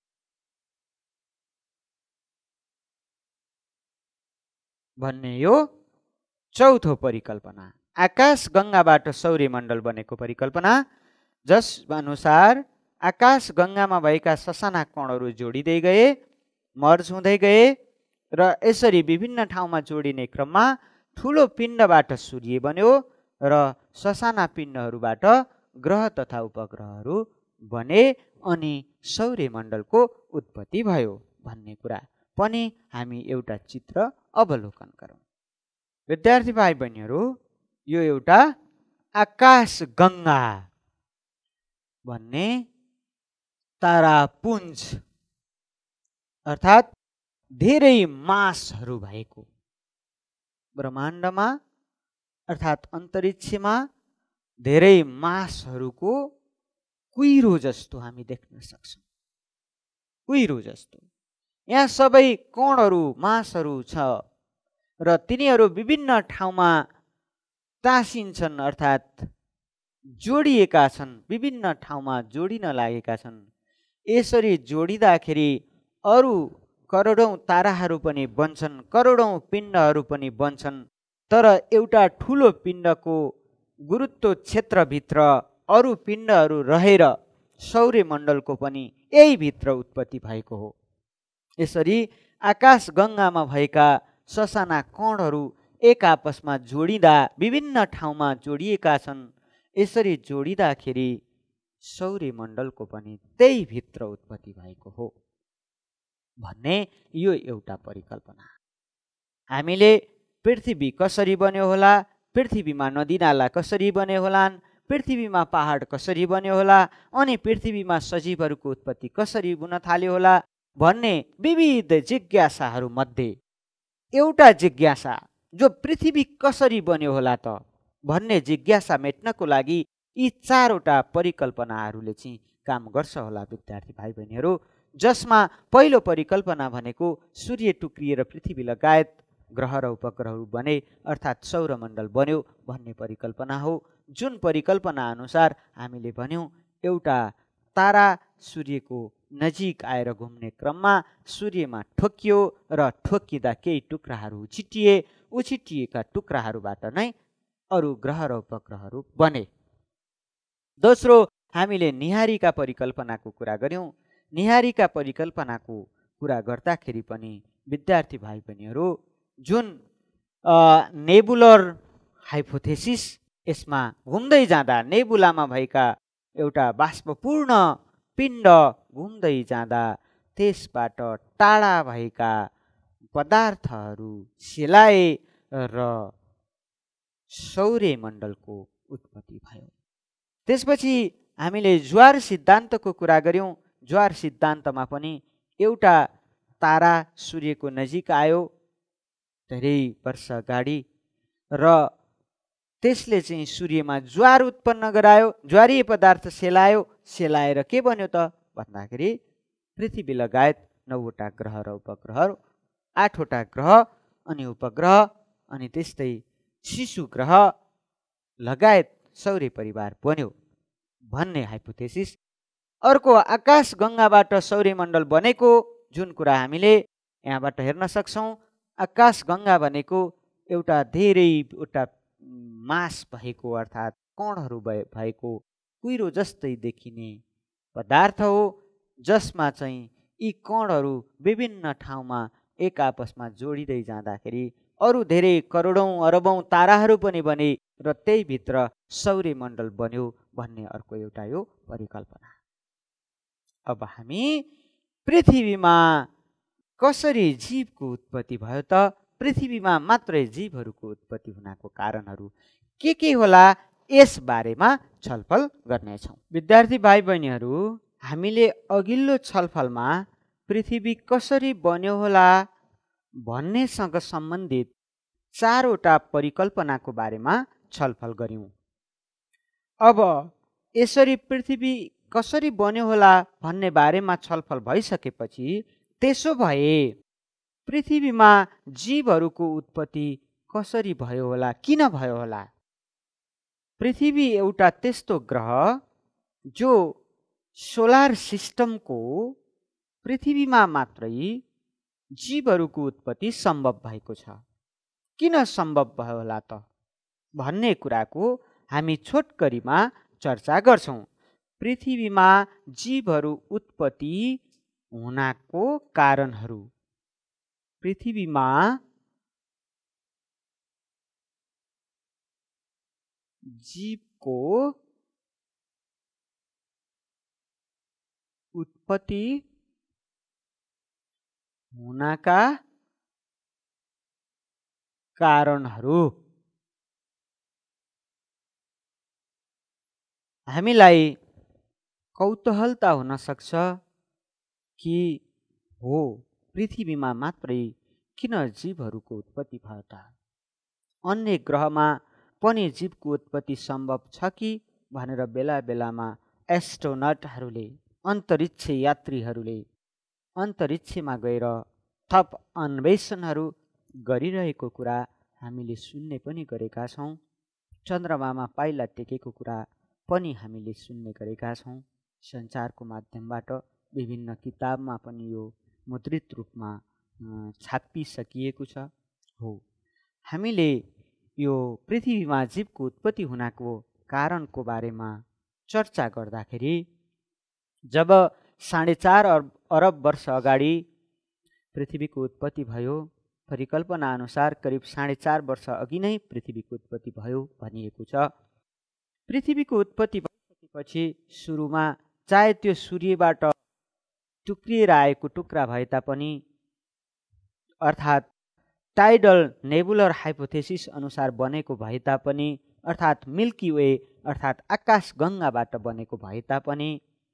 S1: भन्ने यो चौथो परिकल्पना, आकाशगङ्गाबाट सौर्यमण्डल बनेको परिकल्पना, जस अनुसार आकाशगङ्गामा भएका ससाना कणहरू जोडिँदै गए, मर्ज हुँदै गए र यसरी विभिन्न ठाउँमा जोडिने क्रममा ठुलो पिण्डबाट सूर्य बन्यो र ससाना पिण्डहरूबाट ग्रह तथा उपग्रहहरू बने अनि सौर्यमण्डलको उत्पत्ति भयो भन्ने कुरा पनि हामी एउटा चित्र अवलोकन गरौँ। विद्यार्थी भाइ बहिनीहरू, यो एउटा आकाशगङ्गा भन्ने तारापुञ्ज अर्थात् धेरै मासहरू भएको ब्रह्माण्डमा अर्थात् अन्तरिक्षमा धेरै मासहरूको कुहिरो जस्तो हामी देख्न सक्छौँ। कुहिरो जस्तो यहाँ सबै कणहरू मासहरू छ र तिनीहरू विभिन्न ठाउँमा टाँसिन्छन् अर्थात् जोडिएका छन्, विभिन्न ठाउँमा जोडिन लागेका छन्। यसरी जोडिँदाखेरि अरू करोडौँ ताराहरू पनि बन्छन्, करोडौँ पिण्डहरू पनि बन्छन्। तर एउटा ठुलो पिण्डको गुरुत्व क्षेत्रभित्र अरू पिण्डहरू रहेर सौर्यमण्डलको पनि यही भित्र उत्पत्ति भएको हो। यसरी आकाशगङ्गामा भएका ससाना कणहरू एक आपसमा जोडिँदा विभिन्न ठाउँमा जोडिएका छन्। यसरी जोडिँदाखेरि सौर्यमण्डलको पनि त्यही भित्र उत्पत्ति भएको हो भन्ने यो एउटा परिकल्पना। हामीले पृथ्वी कसरी बन्यो होला, पृथ्वीमा नदीनाला कसरी बन्यो होलान्, पृथ्वीमा पहाड कसरी बन्यो होला, अनि पृथ्वीमा सजीवहरूको उत्पत्ति कसरी हुन थाल्यो होला भन्ने विविध जिज्ञासाहरू मध्ये एउटा जिज्ञासा जो पृथ्वी कसरी बन्यो होला त भन्ने जिज्ञासा मेट्नको लागि यी चारवटा परिकल्पनाहरूले चाहिँ काम गर्छ होला विद्यार्थी भाइ बहिनीहरू। जसमा पहिलो परिकल्पना भनेको सूर्य टुक्रिएर पृथ्वी लगायत ग्रह र उपग्रहहरू बने अर्थात् सौरमण्डल बन्यो भन्ने परिकल्पना हो। जुन परिकल्पना अनुसार हामीले भन्यौँ एउटा तारा सूर्यको नजिक आएर घुम्ने क्रममा सूर्यमा ठोकियो र ठोकिँदा केही टुक्राहरू उछिटिए, उछिटिएका टुक्राहरूबाट नै अरू ग्रह र उपग्रहहरू बने। दोस्रो, हामीले निहारीका परिकल्पनाको कुरा गऱ्यौँ। निहारीका परिकल्पनाको कुरा गर्दाखेरि पनि विद्यार्थी भाइ बहिनीहरू जुन नेबुलर हाइपोथेसिस, यसमा घुम्दै जाँदा नेबुलामा भएका एउटा बाष्पपूर्ण पिण्ड घुम्दै जाँदा त्यसबाट टाढा भएका पदार्थहरू सेलाए र सौर्यमण्डलको उत्पत्ति भयो। त्यसपछि हामीले ज्वार सिद्धान्तको कुरा गऱ्यौँ। ज्वार सिद्धान्तमा पनि एउटा तारा सूर्यको नजिक आयो धेरै वर्ष अगाडि र त्यसले चाहिँ सूर्यमा ज्वार उत्पन्न गरायो, ज्वारीय पदार्थ सेलायो। सेलाएर के बन्यो त भन्दाखेरि पृथ्वी लगायत नौवटा ग्रह र उपग्रहहरू, आठवटा ग्रह अनि उपग्रह अनि त्यस्तै शिशु ग्रह लगायत सौर्य परिवार बन्यो भन्ने हाइपोथेसिस। अर्को आकाश गङ्गाबाट सौर्यमण्डल बनेको जुन कुरा हामीले यहाँबाट हेर्न सक्छौँ। आकाश गङ्गा भनेको एउटा धेरैवटा मास भएको अर्थात् कणहरू भएको कुहिरो जस्तै देखिने पदार्थ हो, जसमा चाहिँ यी कणहरू विभिन्न ठाउँमा एक आपसमा जोडिँदै जाँदाखेरि अरू धेरै करोडौँ अरबौँ ताराहरू पनि बने र त्यही भित्र सौर्यमण्डल बन्यो भन्ने अर्को एउटा यो परिकल्पना। अब हामी पृथ्वीमा कसरी जीवको उत्पत्ति भयो त, पृथ्वीमा मात्रै जीवहरूको उत्पत्ति हुनको कारणहरू के के होला यस बारेमा छलफल गर्नेछौँ। विद्यार्थी भाइ बहिनीहरू, हामीले अघिल्लो छलफलमा पृथ्वी कसरी बन्यो होला भन्नेसँग सम्बन्धित चारवटा परिकल्पनाको बारेमा छलफल गऱ्यौँ। अब यसरी पृथ्वी कसरी बन्यो होला भन्ने बारेमा छलफल भइसकेपछि त्यसो भए पृथ्वीमा जीवहरूको उत्पत्ति कसरी भयो होला, किन भयो होला? पृथ्वी एउटा त्यस्तो ग्रह जो सोलर सिस्टमको पृथ्वीमा मात्रै जीवहरूको उत्पत्ति सम्भव भएको छ। किन सम्भव भयो होला त भन्ने कुराको हामी छोटकरीमा चर्चा गर्छौँ। पृथ्वीमा जीवहरू उत्पत्ति हुनको कारणहरू, पृथ्वीमा जीवको उत्पत्ति हुनका कारणहरू। हामीलाई कौतूहलता हुन सक्छ कि हो पृथ्वीमा मात्रै किन जीवहरूको उत्पत्ति भयो त? अन्य ग्रहमा पनि जीवको उत्पत्ति सम्भव छ कि भनेर बेला बेलामा एस्ट्रोनटहरूले, अन्तरिक्ष यात्रीहरूले अन्तरिक्षमा गएर थप अन्वेषणहरू गरिरहेको कुरा हामीले सुन्ने पनि गरेका छौँ। चन्द्रमामा पाइला टेकेको कुरा पनि हामीले सुन्ने गरेका छौँ। सञ्चारको माध्यमबाट विभिन्न किताबमा पनि यो मुद्रित रूपमा छापिसकिएको छ। हो, हामीले यो पृथ्वीमा जीवको उत्पत्ति हुनको कारणको बारेमा चर्चा गर्दाखेरि जब साढे चार अरब वर्ष अगाडि पृथ्वीको उत्पत्ति भयो, परिकल्पना अनुसार करिब साढे चार वर्ष अघि नै पृथ्वीको उत्पत्ति भयो भनिएको छ। पृथ्वीको उत्पत्ति भएपछि सुरुमा चाहे त्यो सूर्यबाट टुक्रिएर आएको टुक्रा भए तापनि अर्थात् टाइडल नेबुलर हाइपोथेसिस अनुसार बनेको भए तापनि अर्थात् मिल्की वे अर्थात् आकाश गङ्गाबाट बनेको भए तापनि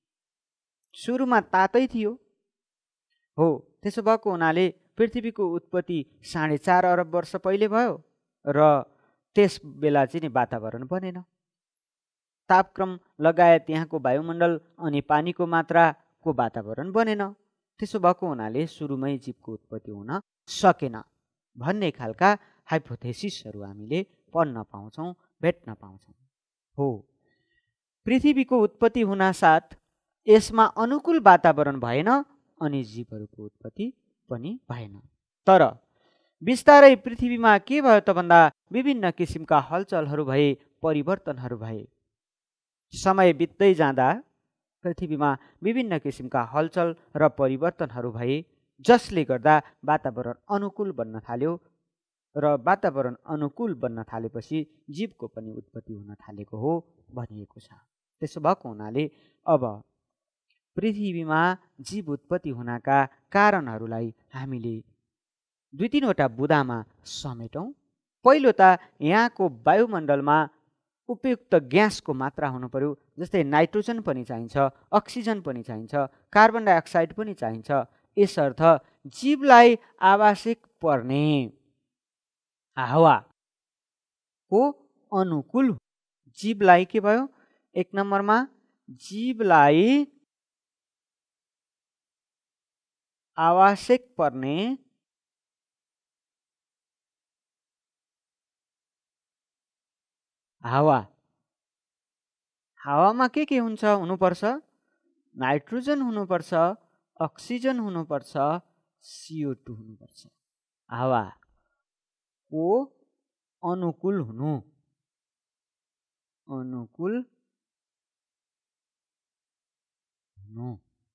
S1: सुरुमा तातै थियो। हो, त्यसो भएको हुनाले पृथ्वीको उत्पत्ति साढे चार अरब वर्ष पहिले भयो र त्यस बेला चाहिँ नि वातावरण बनेन। तापक्रम लगायत यहाँको वायुमण्डल अनि पानीको मात्राको वातावरण बनेन। त्यसो भएको हुनाले सुरुमै जीवको उत्पत्ति हुन सकेन भन्ने खालका हाइपोथेसिसहरू हामीले पढ्न पाउँछौँ, भेट्न पाउँछौँ। हो, पृथ्वीको उत्पत्ति हुनासाथ यसमा अनुकूल वातावरण भएन अनि जीवहरूको उत्पत्ति पनि भएन। तर बिस्तारै पृथ्वीमा के भयो त भन्दा विभिन्न किसिमका हलचलहरू भए, परिवर्तनहरू भए। समय बित्दै जाँदा पृथ्वीमा विभिन्न किसिमका हलचल र परिवर्तनहरू भए, जसले गर्दा वातावरण अनुकूल बन्न थाल्यो र वातावरण अनुकूल बन्न थालेपछि जीवको पनि उत्पत्ति हुन थालेको हो भनिएको छ। त्यसो भएको हुनाले अब पृथ्वीमा जीव उत्पत्ति हुनका कारणहरूलाई हामीले दुई तीनवटा बुदामा समेटौँ। पहिलो त यहाँको वायुमण्डलमा उपयुक्त ग्यासको मात्रा हुनु पर्यो, जस्तै नाइट्रोजन पनि चाहिन्छ, अक्सिजन पनि चाहिन्छ, कार्बन डाइअक्साइड पनि चाहिन्छ। यसर्थ जीवलाई आवश्यक पर्ने हावाको अनुकूल जीवलाई के भयो? एक नम्बरमा जीवलाई आवश्यक पर्ने हावा। हावामा के के हुन्छ? हुनुपर्छ नाइट्रोजन हुनुपर्छ, अक्सिजन हुनुपर्छ, सीओ टू हुनुपर्छ। हावाको अनुकूल हुनु, अनुकूल हुनु।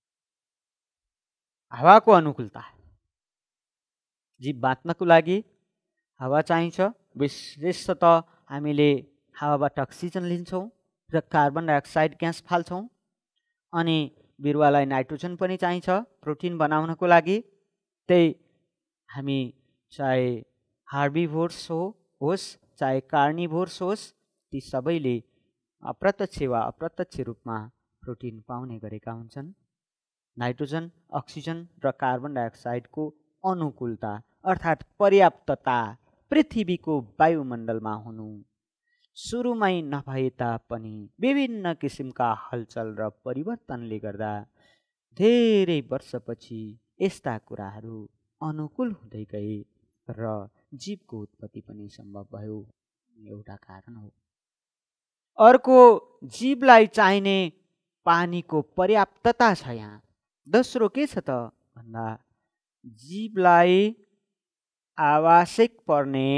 S1: हावाको अनुकूलता, जीव बाँच्नको लागि हावा चाहिन्छ। विशेषतः हामीले हावाबाट अक्सिजन लिन्छौँ र कार्बन डाइअक्साइड ग्यास फाल्छौँ। अनि बिरुवालाई नाइट्रोजन पनि चाहिन्छ प्रोटिन बनाउनको लागि। त्यही हामी चाहे हार्बिभोर्स हो होस् चाहे कार्निभोर्स होस्, ती सबैले अप्रत्यक्ष वा अप्रत्यक्ष रूपमा प्रोटिन पाउने गरेका हुन्छन्। नाइट्रोजन, अक्सिजन र कार्बन डाइअक्साइडको अनुकूलता अर्थात् पर्याप्तता पृथ्वीको वायुमण्डलमा हुनु सुरुमै नभए तापनि विभिन्न किसिमका हलचल र परिवर्तनले गर्दा धेरै वर्षपछि यस्ता कुराहरू अनुकूल हुँदै गए र जीवको उत्पत्ति पनि सम्भव भयो। एउटा कारण हो। अर्को, जीवलाई चाहिने पानीको पर्याप्तता छ यहाँ। दोस्रो के छ त भन्दा जीवलाई आवश्यक पर्ने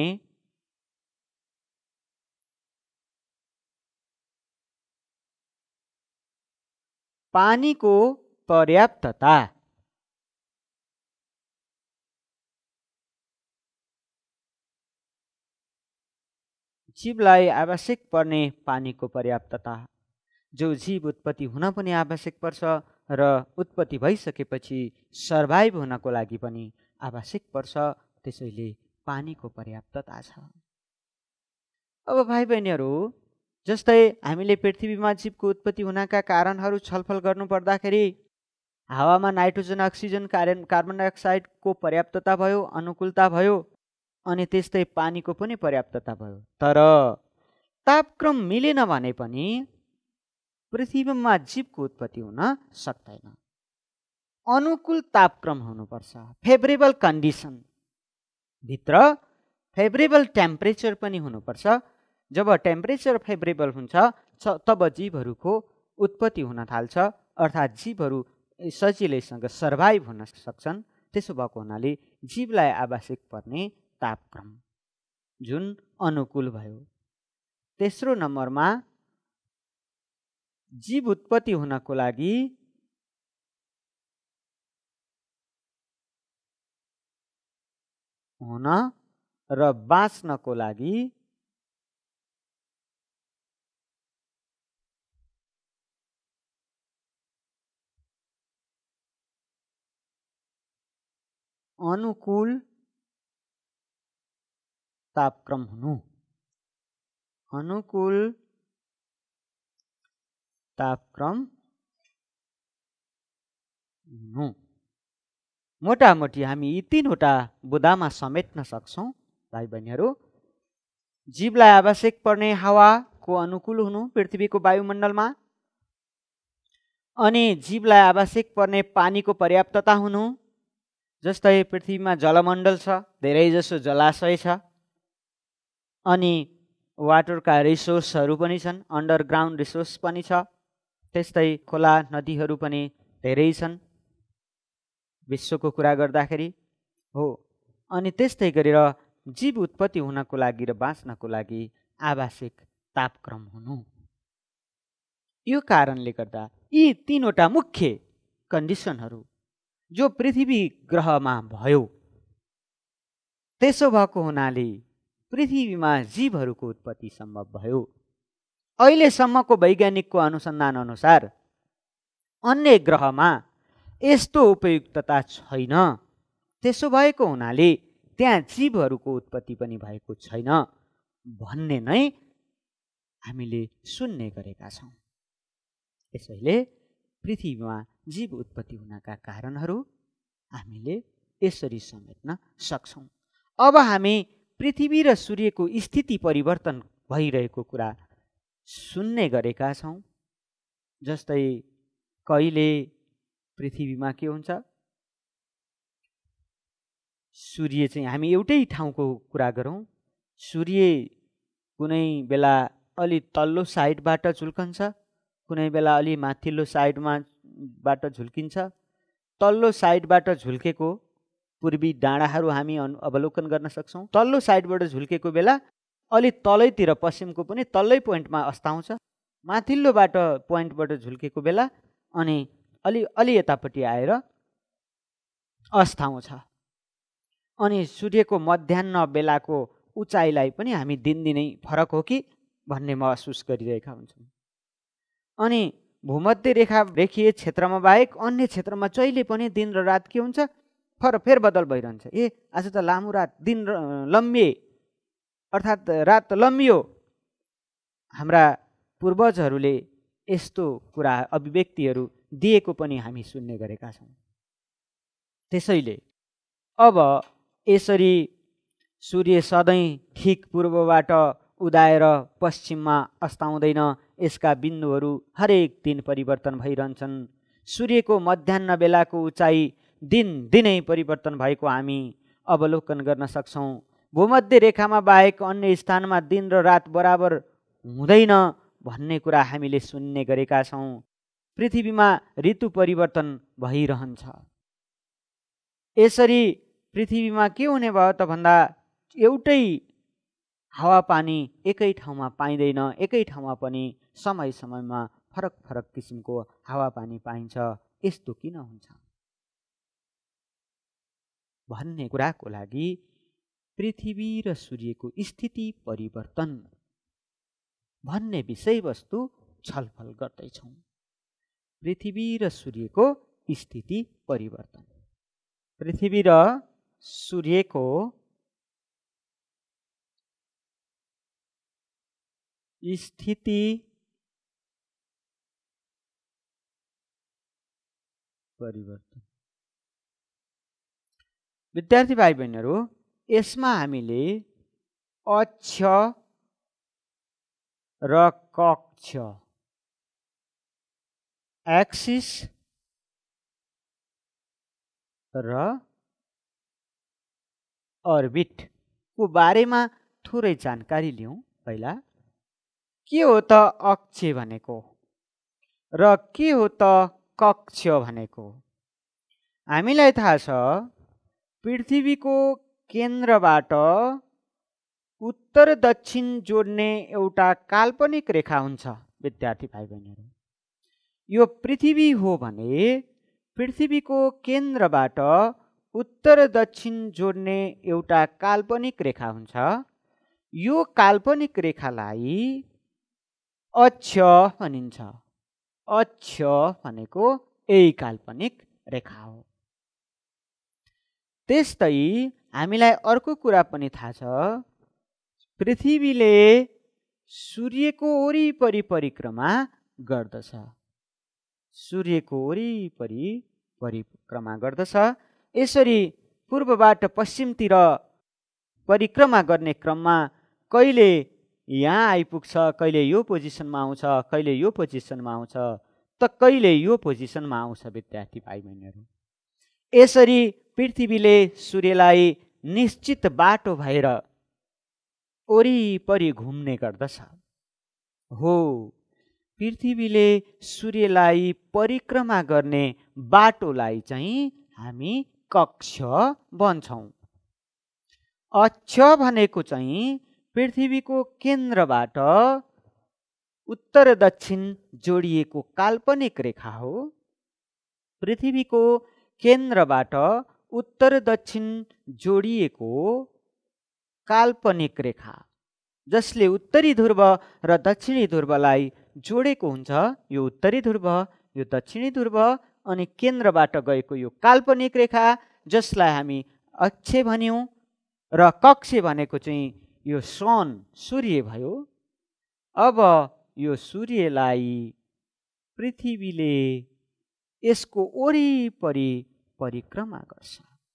S1: पानीको पर्याप्तता। जीवलाई आवश्यक पर्ने पानीको पर्याप्तता, जो जीव उत्पत्ति हुन पनि आवश्यक पर्छ र उत्पत्ति भइसकेपछि सर्भाइभ हुनको लागि पनि आवश्यक पर्छ। त्यसैले पानीको पर्याप्तता छ। अब भाइ बहिनीहरू, जस्तै हामीले पृथ्वीमा जीवको उत्पत्ति हुनका कारणहरू छलफल गर्नु पर्दाखेरि हावामा नाइट्रोजन, अक्सिजन, कार्बन डाइअक्साइडको पर्याप्तता भयो, अनुकूलता भयो, अनि त्यस्तै पानीको पनि पर्याप्तता भयो। तर तापक्रम मिलेन भने पनि पृथ्वीमा जीवको उत्पत्ति हुन सक्दैन। अनुकूल तापक्रम हुनुपर्छ, फेभरेबल कन्डिसन भित्र फेभरेबल टेम्परेचर पनि हुनुपर्छ। जब टेम्परेचर फेभरेबल हुन्छ तब जीवहरूको उत्पत्ति हुन थाल्छ, अर्थात् जीवहरू सजिलैसँग सर्भाइभ हुन सक्छन्। त्यसो भएको हुनाले जीवलाई आवश्यक पर्ने तापक्रम जुन अनुकूल भयो। तेस्रो नम्बरमा जीव उत्पत्ति हुनको लागि हुन र बाँच्नको लागि अनुकूल तापक्रम हुनु, अनुकूल तापक्रम हुनु। मोटामोटी हामी यी तीनवटा बुदामा समेट्न सक्छौँ भाइ बहिनीहरू। जीवलाई आवश्यक पर्ने हावाको अनुकूल हुनु पृथ्वीको वायुमण्डलमा, अनि जीवलाई आवश्यक पर्ने पानीको पर्याप्तता हुनु। जस्तै पृथ्वीमा जलमण्डल छ, धेरै जसो जलाशय छ, अनि वाटरका रिसोर्सहरू पनि छन्, अन्डरग्राउन्ड रिसोर्स पनि छ। त्यस्तै खोला नदीहरू पनि धेरै छन् विश्वको कुरा गर्दाखेरि हो। अनि त्यस्तै गरेर जीव उत्पत्ति हुनको लागि र बाँच्नको लागि आवश्यक तापक्रम हुनु। यो कारणले गर्दा यी तीनवटा मुख्य कन्डिसनहरू जो पृथ्वी ग्रहमा भयो, त्यसो भएको हुनाले पृथ्वीमा जीवहरूको उत्पत्ति सम्भव भयो। अहिलेसम्मको वैज्ञानिकको अनुसन्धान अनुसार अन्य ग्रहमा यस्तो उपयुक्तता छैन, त्यसो भएको हुनाले त्यहाँ जीवहरूको उत्पत्ति पनि भएको छैन भन्ने नै हामीले सुन्ने गरेका छौँ। यसैले पृथ्वीमा जीव उत्पत्ति हुनका कारणहरू हामीले यसरी समेट्न सक्छौँ। अब हामी पृथ्वी र सूर्यको स्थिति परिवर्तन भइरहेको कुरा सुन्ने गरेका छौँ। जस्तै कहिले पृथ्वीमा के हुन्छ, सूर्य चाहिँ हामी एउटै ठाउँको कुरा गरौँ, सूर्य कुनै बेला अलि तल्लो साइडबाट झुल्कन्छ, कुनै बेला अलि माथिल्लो साइडमा बाट झुल्किन्छ। तल्लो साइडबाट झुल्केको पूर्वी डाँडाहरू हामी अवलोकन गर्न सक्छौँ। तल्लो साइडबाट झुल्केको बेला अलि तलैतिर पश्चिमको पनि तल्लै पोइन्टमा अस्ताउँछ, माथिल्लोबाट पोइन्टबाट झुल्केको बेला अनि अलि अलि यतापट्टि आएर अस्ताउँछ। अनि सूर्यको मध्याह्न बेलाको उचाइलाई पनि हामी दिनदिनै फरक हो कि भन्ने महसुस गरिरहेका हुन्छौँ। अनि भूमध्य रेखा रेखीय क्षेत्रमा बाहेक अन्य क्षेत्रमा जहिले पनि दिन र रात के हुन्छ, फर फेरबदल भइरहन्छ। ए आज त लामो रात, दिन लम्बिए अर्थात् रात लम्बियो। हाम्रा पूर्वजहरूले यस्तो कुरा अभिव्यक्तिहरू दिएको पनि हामी सुन्ने गरेका छौँ। त्यसैले अब यसरी सूर्य सधैँ ठिक पूर्वबाट उदाएर पश्चिममा अस्ताउँदैन, यसका बिन्दुहरू हरेक दिन परिवर्तन भइरहन्छन्। सूर्यको मध्याह्न बेलाको उचाइ दिन दिनै परिवर्तन भएको हामी अवलोकन गर्न सक्छौँ। भूमध्य रेखामा बाहेक अन्य स्थानमा दिन र रात बराबर हुँदैन भन्ने कुरा हामीले सुन्ने गरेका छौँ। पृथ्वीमा ऋतु परिवर्तन भइरहन्छ। यसरी पृथ्वीमा के हुने भयो त भन्दा एउटै हावापानी एकै ठाउँमा पाइँदैन, एकै ठाउँमा पनि समय समयमा फरक फरक किसिमको हावापानी पाइन्छ। यस्तो किन हुन्छ भन्ने कुराको लागि पृथ्वी र सूर्यको स्थिति परिवर्तन भन्ने विषयवस्तु छलफल गर्दैछौँ। पृथ्वी र सूर्यको स्थिति परिवर्तन। पृथ्वी र सूर्यको स्थिति परिवर्तन। विद्यार्थी भाइ बहिनीहरू, यसमा हामीले अक्ष र कक्ष एक्सिस र अर्बिट को बारेमा थोरै जानकारी लिउँ। पहिला के हो त अक्ष भनेको र के हो त कक्ष भनेको? हामीलाई थाहा छ पृथ्वीको केन्द्रबाट उत्तर दक्षिण जोड्ने एउटा काल्पनिक रेखा हुन्छ। विद्यार्थी भाइ बहिनीहरू, यो पृथ्वी हो भने पृथ्वीको केन्द्रबाट उत्तर दक्षिण जोड्ने एउटा काल्पनिक रेखा हुन्छ। यो काल्पनिक रेखालाई अक्ष भनिन्छ। अक्ष भनेको यही काल्पनिक रेखा हो। त्यस्तै हामीलाई अर्को कुरा पनि थाहा छ, पृथ्वीले सूर्यको वरिपरि परिक्रमा गर्दछ। सूर्यको वरिपरि परिक्रमा गर्दछ। यसरी पूर्वबाट पश्चिमतिर परिक्रमा गर्ने क्रममा कहिले यहाँ आइपुग्छ, कहिले यो पोजिसनमा आउँछ, कहिले यो पोजिसनमा आउँछ, त कहिले यो पोजिसनमा आउँछ। विद्यार्थी भाइ बहिनीहरू, यसरी पृथ्वीले सूर्यलाई निश्चित बाटो भएर वरिपरि घुम्ने गर्दछ। हो, पृथ्वीले सूर्यलाई परिक्रमा गर्ने बाटोलाई चाहिँ हामी कक्ष भन्छौँ। अक्ष भनेको चाहिँ पृथ्वीको केन्द्रबाट उत्तर दक्षिण जोडिएको काल्पनिक रेखा हो। पृथ्वीको केन्द्रबाट उत्तर दक्षिण जोडिएको काल्पनिक रेखा जसले उत्तरी ध्रुव र दक्षिणी ध्रुवलाई जोडेको हुन्छ। यो उत्तरी ध्रुव, यो दक्षिणी ध्रुव अनि केन्द्रबाट गएको यो काल्पनिक रेखा जसलाई हामी अक्ष भन्यौँ र कक्ष भनेको चाहिँ यो सन सूर्य भयो। अब यो सूर्यलाई पृथ्वीले यसको वरिपरि परिक्रमा गर्छ।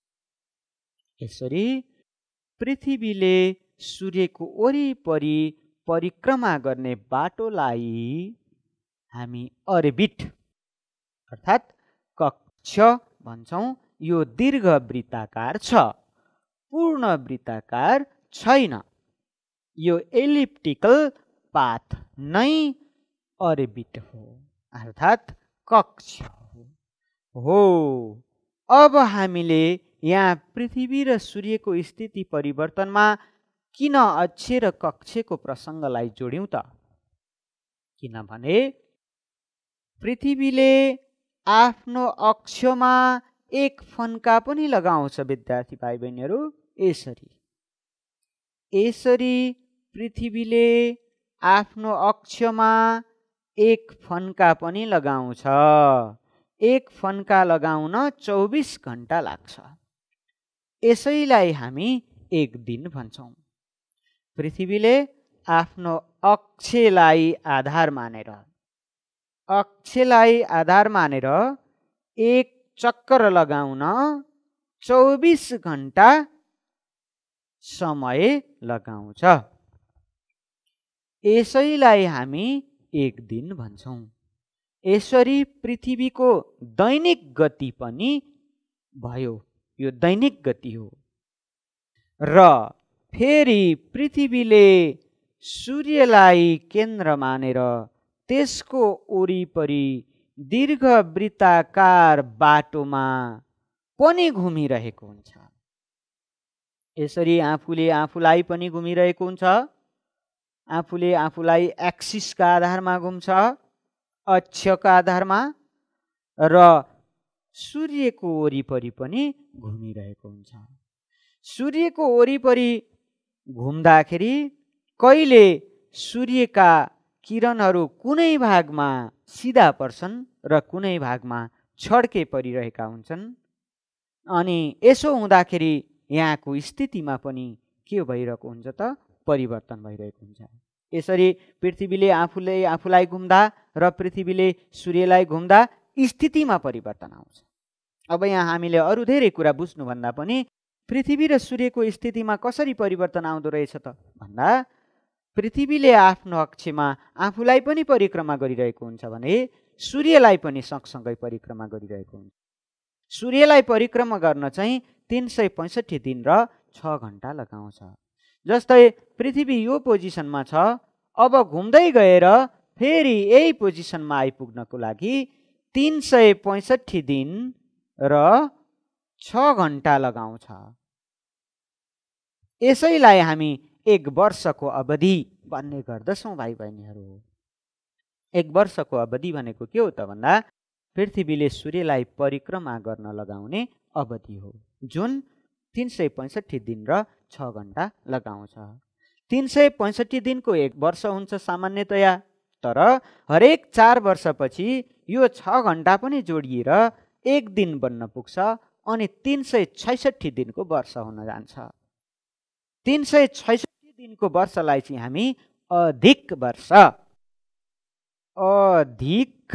S1: यसरी पृथ्वीले सूर्यको वरिपरि परिक्रमा गर्ने बाटोलाई हामी अर्बिट अर्थात् कक्ष भन्छौँ। यो दीर्घ वृत्ताकार छ, पूर्ण वृत्ताकार छैन। यो एलिप्टिकल पाथ नै अर्बिट हो अर्थात् कक्ष हो। अब हामीले यहाँ पृथ्वी र सूर्यको स्थिति परिवर्तनमा किन अक्ष र कक्षको प्रसङ्गलाई जोड्यौँ त? किनभने पृथ्वीले आफ्नो अक्षमा एक फन्का पनि लगाउँछ विद्यार्थी भाइ बहिनीहरू। यसरी यसरी पृथ्वीले आफ्नो अक्षमा एक फन्का पनि लगाउँछ। एक फन्का लगाउन चौबिस घण्टा लाग्छ। यसैलाई हामी एक दिन भन्छौँ। पृथ्वीले आफ्नो अक्षलाई आधार मानेर अक्षलाई आधार मानेर एक चक्कर लगाउन चौबिस घण्टा समय लगाउँछ। यसैलाई हामी एक दिन भन्छौँ। यसरी पृथ्वीको दैनिक गति पनि भयो। यो दैनिक गति हो। र फेरि पृथ्वीले सूर्यलाई केन्द्र मानेर त्यसको वरिपरि दीर्घ वृत्ताकार बाटोमा पनि घुमिरहेको हुन्छ। यसरी आफूले आफूलाई पनि घुमिरहेको हुन्छ। आफूले आफूलाई एक्सिसका आधारमा घुम्छ, अक्षका आधारमा, र सूर्यको वरिपरि पनि घुमिरहेको हुन्छ। सूर्यको वरिपरि घुम्दाखेरि कहिले सूर्यका किरणहरू कुनै भागमा सिधा पर्छन् र कुनै भागमा छड्के परिरहेका हुन्छन्। अनि यसो हुँदाखेरि यहाँको स्थितिमा पनि के भइरहेको हुन्छ त? परिवर्तन भइरहेको हुन्छ। यसरी पृथ्वीले आफूले आफूलाई घुम्दा र पृथ्वीले सूर्यलाई घुम्दा स्थितिमा परिवर्तन आउँछ। अब यहाँ हामीले अरू धेरै कुरा बुझ्नुभन्दा पनि पृथ्वी र सूर्यको स्थितिमा कसरी परिवर्तन आउँदो रहेछ त भन्दा पृथ्वीले आफ्नो अक्षमा आफूलाई पनि परिक्रमा गरिरहेको हुन्छ भने सूर्यलाई पनि सँगसँगै परिक्रमा गरिरहेको हुन्छ। सूर्यलाई परिक्रमा गर्न चाहिँ तीन सय पैँसठी दिन र छ घण्टा लगाउँछ। जस्तै पृथ्वी यो पोजिसनमा छ, अब घुम्दै गएर फेरि यही पोजिसनमा आइपुग्नको लागि तीन सय पैँसठी दिन र छ घण्टा लगाउँछ। यसैलाई हामी एक वर्षको अवधि भन्ने गर्दछौँ भाइ बहिनीहरू। एक वर्षको अवधि भनेको के हो त भन्दा पृथ्वीले सूर्यलाई परिक्रमा गर्न लगाउने अवधि हो, जुन तीन सय पैँसठी दिन र छ घण्टा लगाउँछ। तीन सय पैँसठी दिनको एक वर्ष हुन्छ सामान्यतया, तर हरेक चार वर्षपछि यो छ घण्टा पनि जोडिएर एक दिन बन्न पुग्छ अनि तीन सय छैसठी दिनको वर्ष हुन जान्छ। तीन सय छैसठी दिनको वर्षलाई चाहिँ हामी अधिक वर्ष अधिक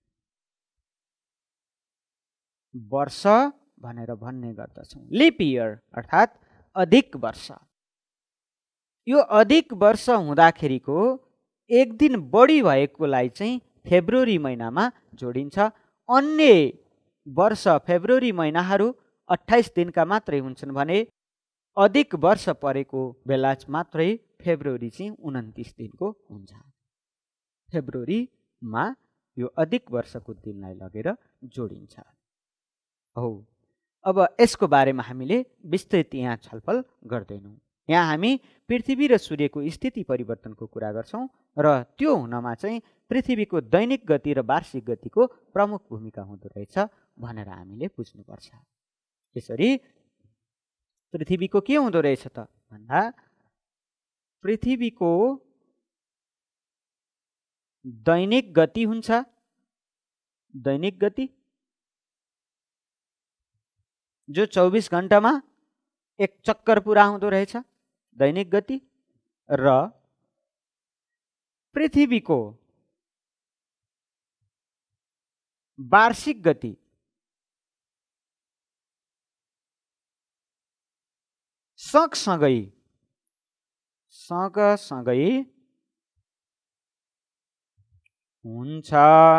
S1: वर्ष भनेर भन्ने गर्दछौँ। लिप इयर अर्थात् अधिक वर्ष। यो अधिक वर्ष हुँदाखेरिको एक दिन बढी भएकोलाई चाहिँ फेब्रुअरी महिनामा जोडिन्छ। अन्य वर्ष फेब्रुअरी महिनाहरू अट्ठाइस दिनका मात्रै हुन्छन् भने अधिक वर्ष परेको बेला मात्रै फेब्रुअरी चाहिँ उन्तिस दिनको हुन्छ। फेब्रुअरीमा यो अधिक वर्षको दिनलाई लगेर जोडिन्छ। हो, अब यसको बारेमा हामीले विस्तृत यहाँ छलफल गर्दैनौँ। यहाँ हामी पृथ्वी र सूर्यको स्थिति परिवर्तनको कुरा गर्छौँ र त्यो हुनमा चाहिँ पृथ्वीको दैनिक गति र वार्षिक गतिको प्रमुख भूमिका हुँदो रहेछ भनेर हामीले बुझ्नुपर्छ। यसरी पृथ्वीको के हुँदो रहेछ त भन्दा पृथ्वीको दैनिक गति हुन्छ दैनिक गति जो चौबीस घण्टामा एक चक्कर पुरा हुँदो रहेछ दैनिक गति, र पृथ्वीको वार्षिक गति सँगसँगै सँगसँगै हुन्छ।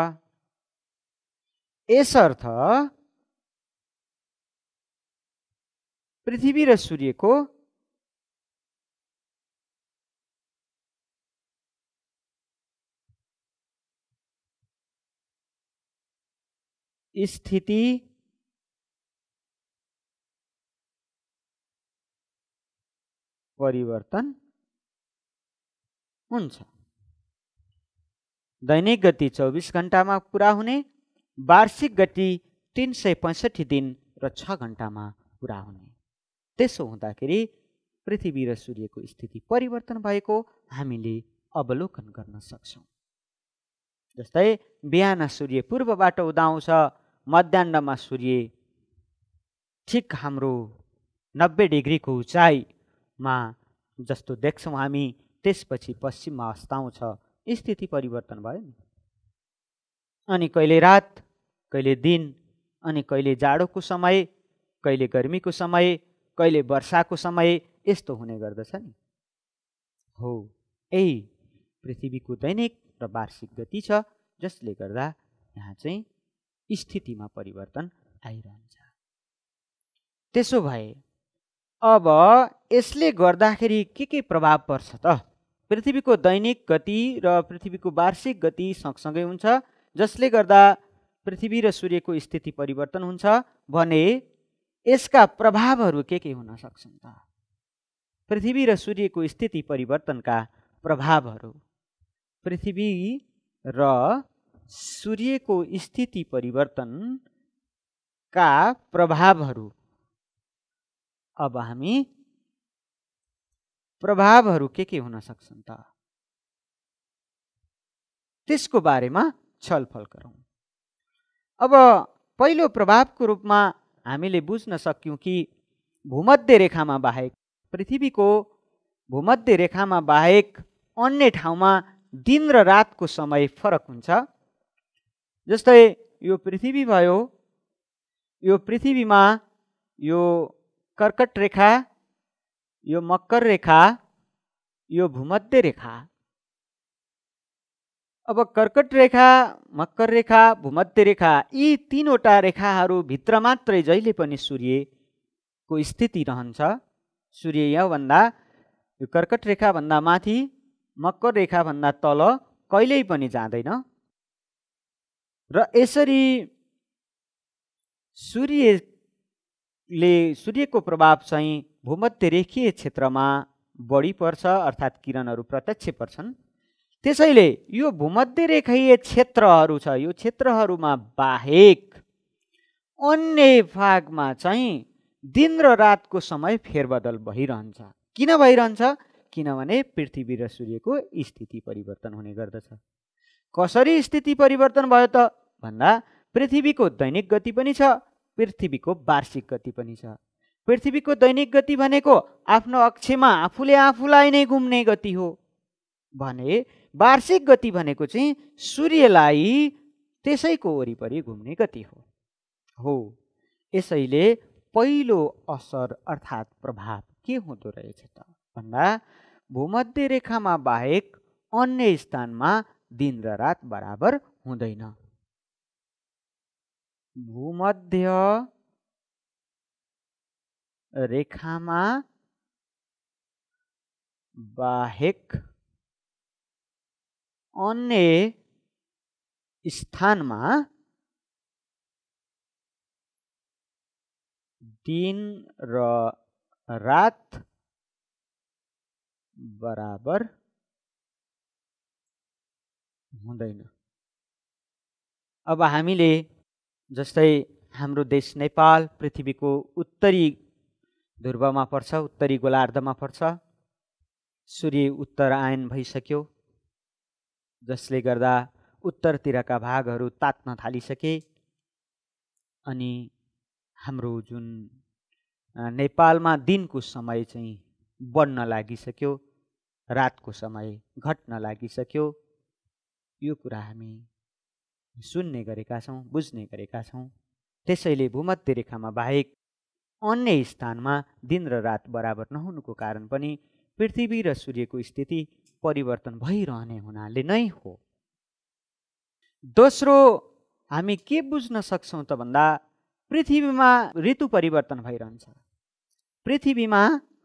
S1: यसर्थ पृथ्वी र सूर्यको स्थिति परिवर्तन हुन्छ। दैनिक गति चौबीस घण्टामा पुरा हुने, वार्षिक गति तीन सय पैँसठी दिन र छ घण्टामा पुरा हुने। त्यसो हुँदाखेरि पृथ्वी र सूर्यको स्थिति परिवर्तन भएको हामीले अवलोकन गर्न सक्छौँ। जस्तै बिहान सूर्य पूर्वबाट उदाउँछ, मध्याह्नमा सूर्य ठिक हाम्रो नब्बे डिग्रीको उचाइमा जस्तो देख्छौँ हामी, त्यसपछि पश्चिममा अस्ताउँछ। स्थिति परिवर्तन भयो नि। अनि कहिले रात, कहिले दिन, अनि कहिले जाडोको समय, कहिले गर्मीको समय, कहिले वर्षाको समय, यस्तो हुने गर्दछ नि। हो, यही पृथ्वीको दैनिक र वार्षिक गति छ, जसले गर्दा यहाँ चाहिँ स्थितिमा परिवर्तन आइरहन्छ। त्यसो भए अब यसले गर्दाखेरि के के प्रभाव पर्छ त? पृथ्वीको दैनिक गति र पृथ्वीको वार्षिक गति सँगसँगै हुन्छ, जसले गर्दा पृथ्वी र सूर्यको स्थिति परिवर्तन हुन्छ भने यसका प्रभावहरू के के हुन सक्छन् त? पृथ्वी र सूर्यको स्थिति परिवर्तनका प्रभावहरू, पृथ्वी र सूर्यको स्थिति परिवर्तनका प्रभावहरू। अब हामी प्रभावहरू के के हुन सक्छन् त त्यसको बारेमा छलफल गरौँ। अब पहिलो प्रभावको रूपमा हामीले बुझ्न सक्यौँ कि भूमध्य रेखामा बाहेक, पृथ्वीको भूमध्य रेखामा बाहेक अन्य ठाउँमा दिन र रातको समय फरक हुन्छ। जस्तै यो पृथ्वी भयो, यो पृथ्वीमा यो कर्कट रेखा, यो मकर रेखा, यो भूमध्य रेखा। अब कर्कट रेखा, मकर रेखा, भूमध्य रेखा, यी तीनवटा रेखाहरू भित्र मात्रै जहिले पनि सूर्यको स्थिति रहन्छ। सूर्य यहाँभन्दा, यो कर्कट रेखाभन्दा माथि, मकर रेखाभन्दा तल कहिल्यै पनि जाँदैन। र यसरी सूर्यले सूर्यको प्रभाव चाहिँ भूमध्य रेखीय क्षेत्रमा बढी पर्छ, अर्थात् किरणहरू प्रत्यक्ष पर्छन्। त्यसैले यो भूमध्य रेखीय क्षेत्रहरू छ, यो क्षेत्रहरूमा बाहेक अन्य भागमा चाहिँ दिन र रातको समय फेरबदल भइरहन्छ। किन भइरहन्छ? किनभने पृथ्वी र सूर्यको स्थिति परिवर्तन हुने गर्दछ। कसरी स्थिति परिवर्तन भयो त भन्दा पृथ्वीको दैनिक गति पनि छ, पृथ्वीको वार्षिक गति पनि छ। पृथ्वीको दैनिक गति भनेको आफ्नो अक्षमा आफूले आफूलाई नै घुम्ने गति हो भने वार्षिक गति भनेको चाहिँ सूर्यलाई त्यसैको वरिपरि घुम्ने गति हो। हो, यसैले पहिलो असर अर्थात् प्रभाव के हुँदो रहेछ त भन्दा भूमध्य रेखामा बाहेक अन्य स्थानमा दिन र रात बराबर हुँदैन। भूमध्य रेखामा बाहेक अन्य स्थानमा दिन र रात बराबर हुँदैन। अब हामीले जस्तै हाम्रो देश नेपाल पृथ्वीको उत्तरी ध्रुवमा पर्छ, उत्तरी गोलार्धमा पर्छ। सूर्य उत्तरायण भइसक्यो, जसले गर्दा उत्तरतिरका भागहरू तात्न थालिसके अनि हाम्रो जुन नेपालमा दिनको समय चाहिँ बढ्न लागिसक्यो, रातको समय घट्न लागिसक्यो। यो कुरा हामी सुन्ने गरेका छौँ, बुझ्ने गरेका छौँ। त्यसैले भूमध्य रेखामा बाहेक अन्य स्थानमा दिन र रात बराबर नहुनुको कारण पनि पृथ्वी र सूर्यको स्थिति परिवर्तन भइरहने हुनाले नै हो। दोस्रो हामी के बुझ्न सक्छौँ त भन्दा पृथ्वीमा ऋतु परिवर्तन भइरहन्छ। पृथ्वीमा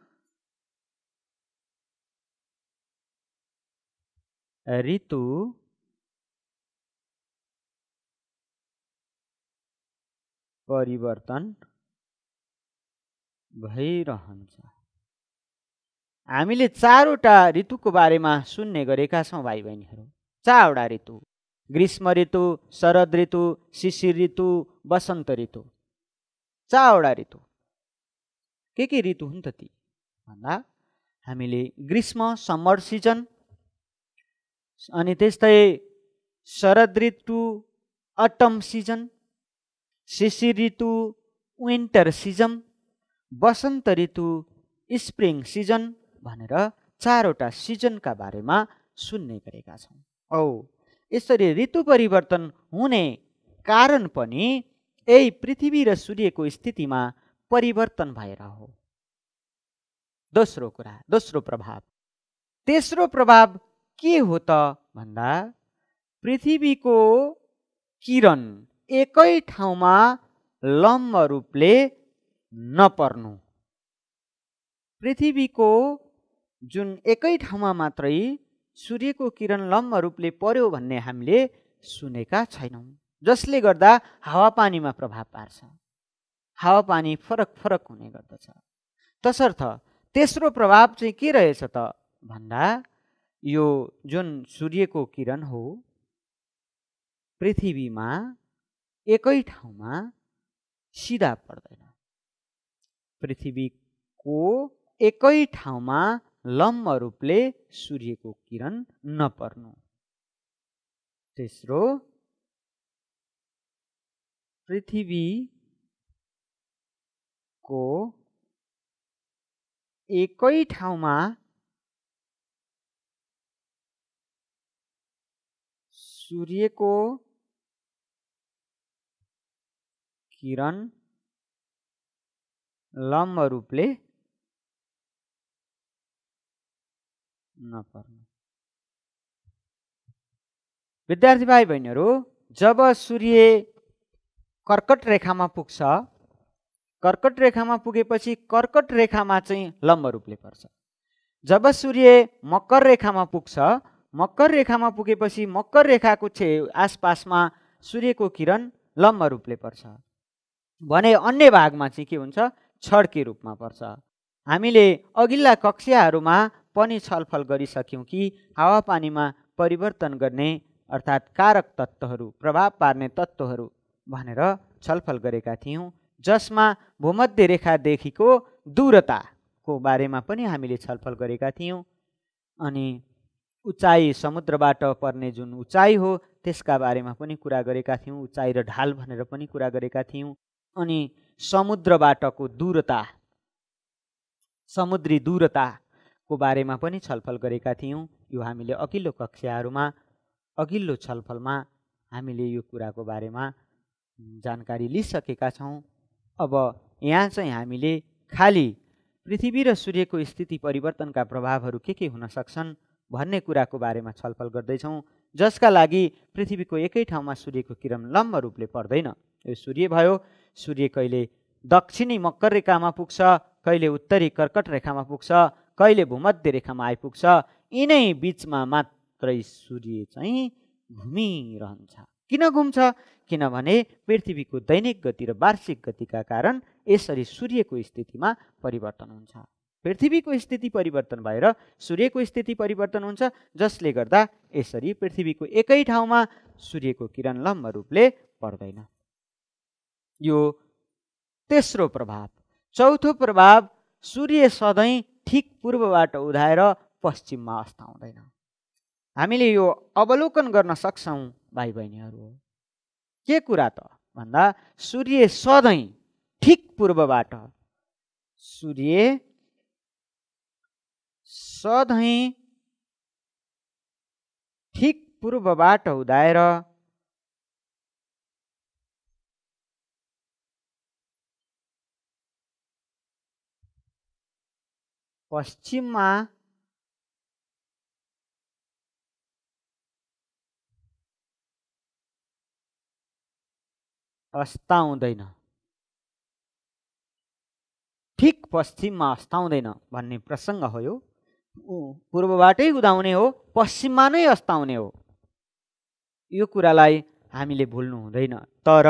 S1: ऋतु परिवर्तन भइरहन्छ। हामीले चारवटा ऋतुको बारेमा सुन्ने गरेका छौँ भाइ बहिनीहरू। चारवटा ऋतु, ग्रीष्म ऋतु, शरद ऋतु, शिशिर ऋतु, वसन्त ऋतु। चारवटा ऋतु। के के ऋतु हुन् त ती भन्दा हामीले ग्रीष्म समर सिजन, अनि त्यस्तै शरद ऋतु अटम सिजन, शिशिर ऋतु विन्टर सिजन, वसन्त ऋतु स्प्रिङ सिजन भनेर चारवटा सिजनका बारेमा सुन्ने गरेका छौँ। औ यसरी ऋतु परिवर्तन हुने कारण पनि यही पृथ्वी र सूर्यको स्थितिमा परिवर्तन भएर हो। दोस्रो कुरा, दोस्रो प्रभाव। तेस्रो प्रभाव के हो त भन्दा पृथ्वीको किरण एकै ठाउँमा लम्ब रूपले नपर्नु। पृथ्वीको जुन एकै ठाउँमा मात्रै सूर्यको किरण लम्ब रूपले पर्यो भन्ने हामीले सुनेका छैनौँ, जसले गर्दा हावापानीमा प्रभाव पार्छ। हावापानी फरक फरक हुने गर्दछ। तसर्थ तेस्रो प्रभाव चाहिँ के रहेछ त भन्दा यो जुन सूर्यको किरण हो पृथ्वीमा एकै ठाउँमा सिधा पर्दैन। पृथ्वीको एकै ठाउँमा लम्ब रूपले सूर्यको किरण नपर्नु। तेस्रो, पृथ्वीको एकै ठाउँमा सूर्यको किरण लम्ब रूपले नपर्नु। विद्यार्थी भाइ बहिनीहरू, जब सूर्य कर्कट रेखामा पुग्छ, कर्कट रेखामा पुगेपछि कर्कट रेखामा चाहिँ लम्ब रूपले पर्छ। जब सूर्य मकर रेखामा पुग्छ, मकर रेखामा पुगेपछि मकर रेखाको छे आसपासमा सूर्यको किरण लम्ब रूपले पर्छ भने अन्य भागमा चाहिँ के हुन्छ, छड्के रूपमा पर्छ। हामीले अघिल्ला कक्षाहरूमा पनि छलफल गरिसक्यौँ कि हावापानीमा परिवर्तन गर्ने अर्थात् कारक तत्त्वहरू, प्रभाव पार्ने तत्त्वहरू भनेर छलफल गरेका थियौँ, जसमा भूमध्य रेखादेखिको दूरताको बारेमा पनि हामीले छलफल गरेका थियौँ। अनि उचाइ, समुद्रबाट पर्ने जुन उचाइ हो त्यसका बारेमा पनि कुरा गरेका थियौँ, उचाइ र ढाल भनेर पनि कुरा गरेका थियौँ। अनि समुद्रबाटको दूरता, समुद्री दूरताको बारेमा पनि छलफल गरेका थियौँ। यो हामीले अघिल्लो कक्षाहरूमा, अघिल्लो छलफलमा हामीले यो कुराको बारेमा जानकारी लिइसकेका छौँ। अब यहाँ चाहिँ हामीले खालि पृथ्वी र सूर्यको स्थिति परिवर्तनका प्रभावहरू के के हुन सक्छन् भन्ने कुराको बारेमा छलफल गर्दैछौँ, जसका लागि पृथ्वीको एकै ठाउँमा सूर्यको किरण लम्ब रूपले पर्दैन। यो सूर्य भयो, सूर्य कहिले दक्षिणी मकर रेखामा पुग्छ, कहिले उत्तरी कर्कट रेखामा पुग्छ, कहिले भूमध्य रेखामा आइपुग्छ। यिनै बिचमा मात्रै सूर्य चाहिँ घुमिरहन्छ। किन घुम्छ? किनभने पृथ्वीको दैनिक गति र वार्षिक गतिका कारण यसरी सूर्यको स्थितिमा परिवर्तन हुन्छ। पृथ्वीको स्थिति परिवर्तन भएर सूर्यको स्थिति परिवर्तन हुन्छ, जसले गर्दा यसरी पृथ्वीको एकै ठाउँमा सूर्यको किरण लम्ब रूपले पर्दैन। यो तेस्रो प्रभाव। चौथो प्रभाव, सूर्य सधैँ ठिक पूर्वबाट उदाएर पश्चिममा अस्ताउँदैन। हामीले यो अवलोकन गर्न सक्छौँ भाइ बहिनीहरू हो। के कुरा त भन्दा सूर्य सधैँ ठिक पूर्वबाट सूर्य सधैँ ठिक पूर्वबाट उदाएर पश्चिममा अस्ताउँदैन, ठिक पश्चिममा अस्ताउँदैन भन्ने प्रसङ्ग हो यो। पूर्वबाटै उदाउने हो, पश्चिममा नै अस्ताउने हो, यो कुरालाई हामीले भुल्नु हुँदैन। तर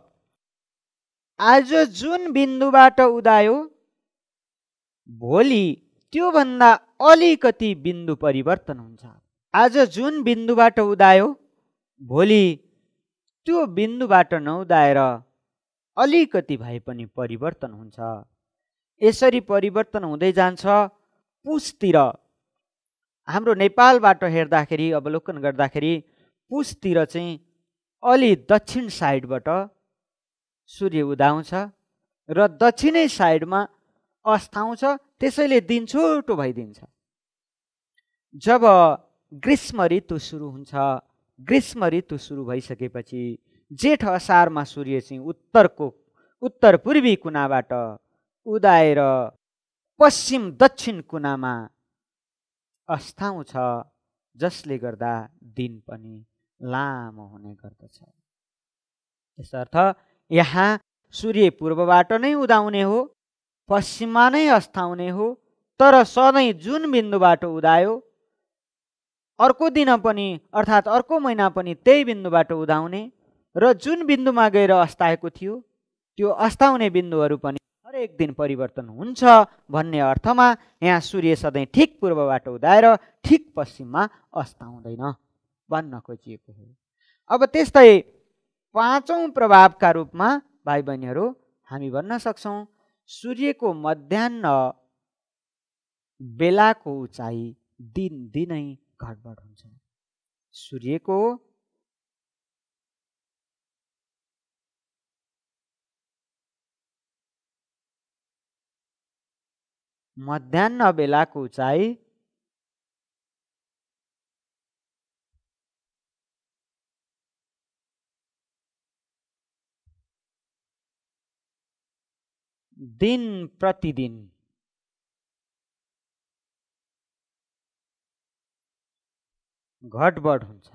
S1: आज जुन बिन्दुबाट उदायो भोलि त्योभन्दा अलिकति बिन्दु परिवर्तन हुन्छ। आज जुन बिन्दुबाट उदायो भोलि त्यो बिन्दुबाट नउदाएर अलिकति भए पनि परिवर्तन हुन्छ। यसरी परिवर्तन हुँदै जान्छ। पुसतिर हाम्रो नेपालबाट हेर्दाखेरि अवलोकन गर्दाखेरि पुसतिर चाहिँ अलि दक्षिण साइडबाट सूर्य उदाउँछ र दक्षिणै साइडमा अस्ताउँछ। त्यसैले दिन छोटो भइदिन्छ। जब ग्रीष्म ऋतु सुरु हुन्छ, ग्रीष्म ऋतु सुरु भइसकेपछि जेठ असारमा सूर्य चाहिँ उत्तरको उत्तर पूर्वी कुनाबाट उदाएर पश्चिम दक्षिण कुनामा अस्ताउँछ, जसले गर्दा दिन पनि लामो हुने गर्दछ। यसर्थ यहाँ सूर्य पूर्वबाट नै उदाउने हो, पश्चिममा नै अस्ताउने हो, तर सधैँ जुन बिन्दुबाट उदायो अर्को दिन पनि अर्थात् अर्को महिना पनि त्यही बिन्दुबाट उदाउने र जुन बिन्दुमा गएर अस्ताएको थियो त्यो अस्ताउने बिन्दुहरू पनि हरेक दिन परिवर्तन हुन्छ भन्ने अर्थमा यहाँ सूर्य सधैँ ठिक पूर्वबाट उदाएर ठिक पश्चिममा अस्ताउँदैन भन्न खोजिएको हो। अब त्यस्तै पाँचौं प्रभावका रूपमा भाइ बहिनीहरू हामी भन्न सक्छौँ सूर्यको मध्याह्न बेलाको उचाइ दिन दिनै घटबड हुन्छ। सूर्यको मध्याह्न बेलाको उचाइ दिन प्रतिदिन घटबड हुन्छ।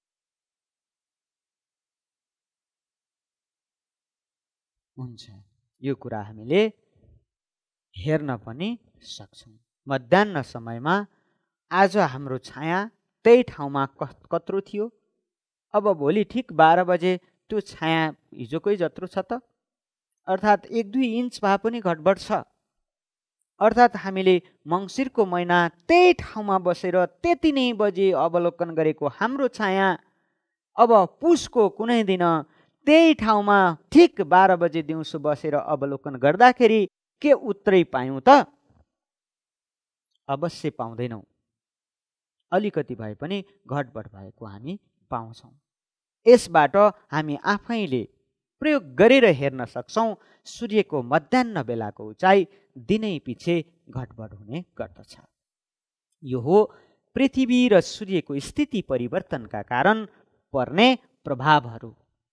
S1: हुन्छ यो कुरा हामीले हेर्न पनि सक्छौँ। मध्याह्न समयमा आज हाम्रो छाया त्यही ठाउँमा कत्रो थियो, अब भोलि ठिक बाह्र बजे त्यो छाया हिजोकै जत्रो छ त, अर्थात् एक दुई इन्च भए पनि घटबड छ। अर्थात् हामीले मङ्सिरको महिना त्यही ठाउँमा बसेर त्यति नै बजे अवलोकन गरेको हाम्रो छाया अब पुसको कुनै दिन त्यही ठाउँमा ठिक बाह्र बजे दिउँसो बसेर अवलोकन गर्दाखेरि के उत्रै पायौँ त? अवश्य पाउँदैनौँ। अलिकति भए पनि घटबड भएको हामी पाउँछौँ। यसबाट हामी आफैले प्रयोग गरेर हेर्न सक्छौँ सूर्यको मध्याह्न बेलाको उचाइ दिनै पछि घटबड हुने गर्दछ। यो हो पृथ्वी र सूर्यको स्थिति परिवर्तनका कारण पर्ने प्रभावहरू।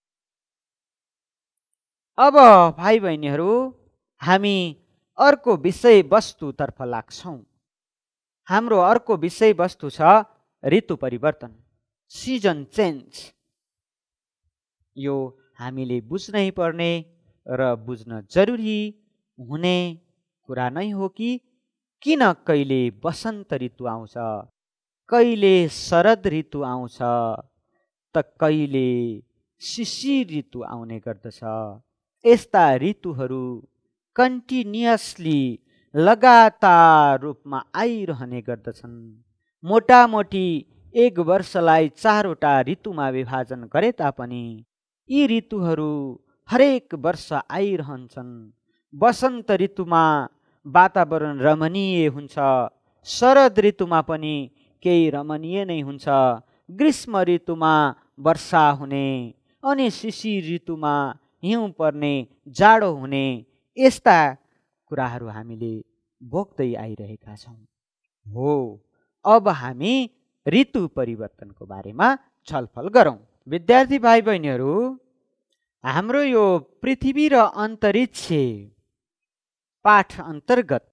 S1: अब भाइ बहिनीहरू हामी अर्को विषय वस्तुतर्फ लाग्छौँ। हाम्रो अर्को विषय वस्तु छ ऋतु परिवर्तन, सिजन चेन्ज। यो हामीले बुझ्नै पर्ने र बुझ्न जरुरी हुने कुरा नै हो कि किन कहिले वसन्त ऋतु आउँछ, कहिले शरद ऋतु आउँछ त कहिले शिशिर ऋतु आउने गर्दछ। यस्ता ऋतुहरू कन्टिन्युअसली लगातार रूपमा आइरहने गर्दछन्। मोटामोटी एक वर्षलाई चारवटा ऋतुमा विभाजन गरे तापनि यी ऋतुहरू हरेक वर्ष आइरहन्छन्। वसन्त ऋतुमा वातावरण रमणीय हुन्छ, शरद ऋतुमा पनि केही रमणीय नै हुन्छ, ग्रीष्म ऋतुमा वर्षा हुने अनि शिशिर ऋतुमा हिउँ पर्ने, जाडो हुने, यस्ता कुराहरू हामीले भोग्दै आइरहेका छौँ। हो, अब हामी ऋतु परिवर्तनको बारेमा छलफल गरौँ। विद्यार्थी भाइ बहिनीहरू, हाम्रो यो पृथ्वी र अन्तरिक्ष पाठ अन्तर्गत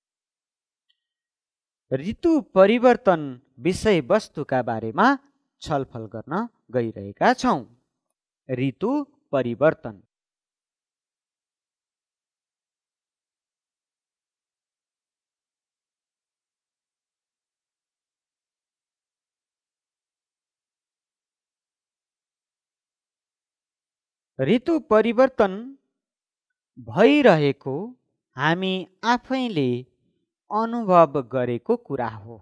S1: ऋतु परिवर्तन विषयवस्तुका बारेमा छलफल गर्न गइरहेका छौँ। ऋतु परिवर्तन ऋतु परिवर्तन भइरहेको हामी आफैले अनुभव गरेको कुरा हो।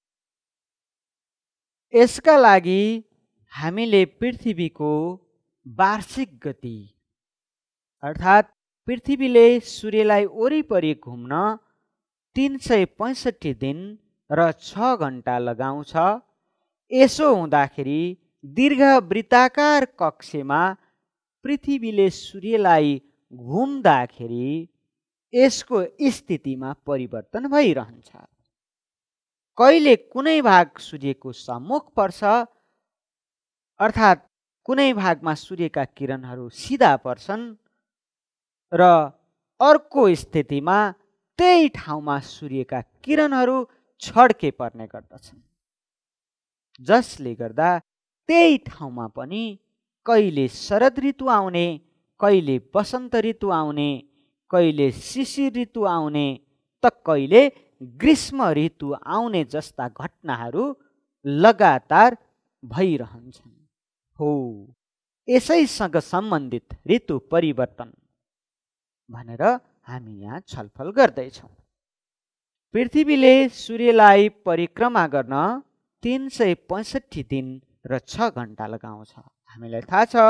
S1: यसका लागि हामीले पृथ्वीको वार्षिक गति अर्थात् पृथ्वीले सूर्यलाई वरिपरि घुम्न तीन सय पैँसठी दिन र छ घण्टा लगाउँछ। यसो हुँदाखेरि दीर्घ वृत्ताकार कक्षमा पृथ्वीले सूर्यलाई घुम्दाखेरि यसको स्थितिमा परिवर्तन भइरहन्छ। कहिले कुनै भाग सूर्यको सम्मुख पर्छ, अर्थात् कुनै भागमा सूर्यका किरणहरू सिधा पर्छन् र अर्को स्थितिमा त्यही ठाउँमा सूर्यका किरणहरू छड्के पर्ने गर्दछन्, जसले गर्दा त्यही ठाउँमा पनि कहिले शरद ऋतु आउने, कहिले वसन्त ऋतु आउने, कहिले शिशिर ऋतु आउने त कहिले ग्रीष्म ऋतु आउने जस्ता घटनाहरू लगातार भइरहन्छन्। हो, यसैसँग सम्बन्धित ऋतु परिवर्तन भनेर हामी यहाँ छलफल गर्दैछौँ। पृथ्वीले सूर्यलाई परिक्रमा गर्न तीन सय पैँसठी दिन र छ घण्टा लगाउँछ। हामीलाई थाहा छ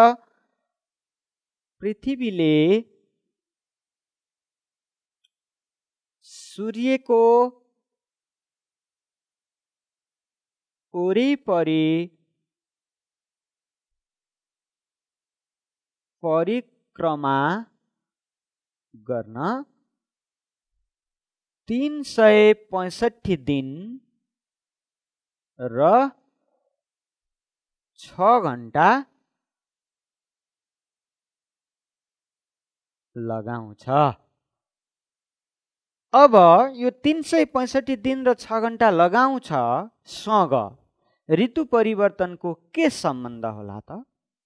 S1: पृथ्वीले सूर्यको वरिपरि परिक्रमा गर्न तीन सय पैँसठी दिन र छ घण्टा लगाउँछ। अब यो तीन सय पैँसठी दिन र छ घण्टा लगाउँछ सँग ऋतु परिवर्तनको के सम्बन्ध होला त?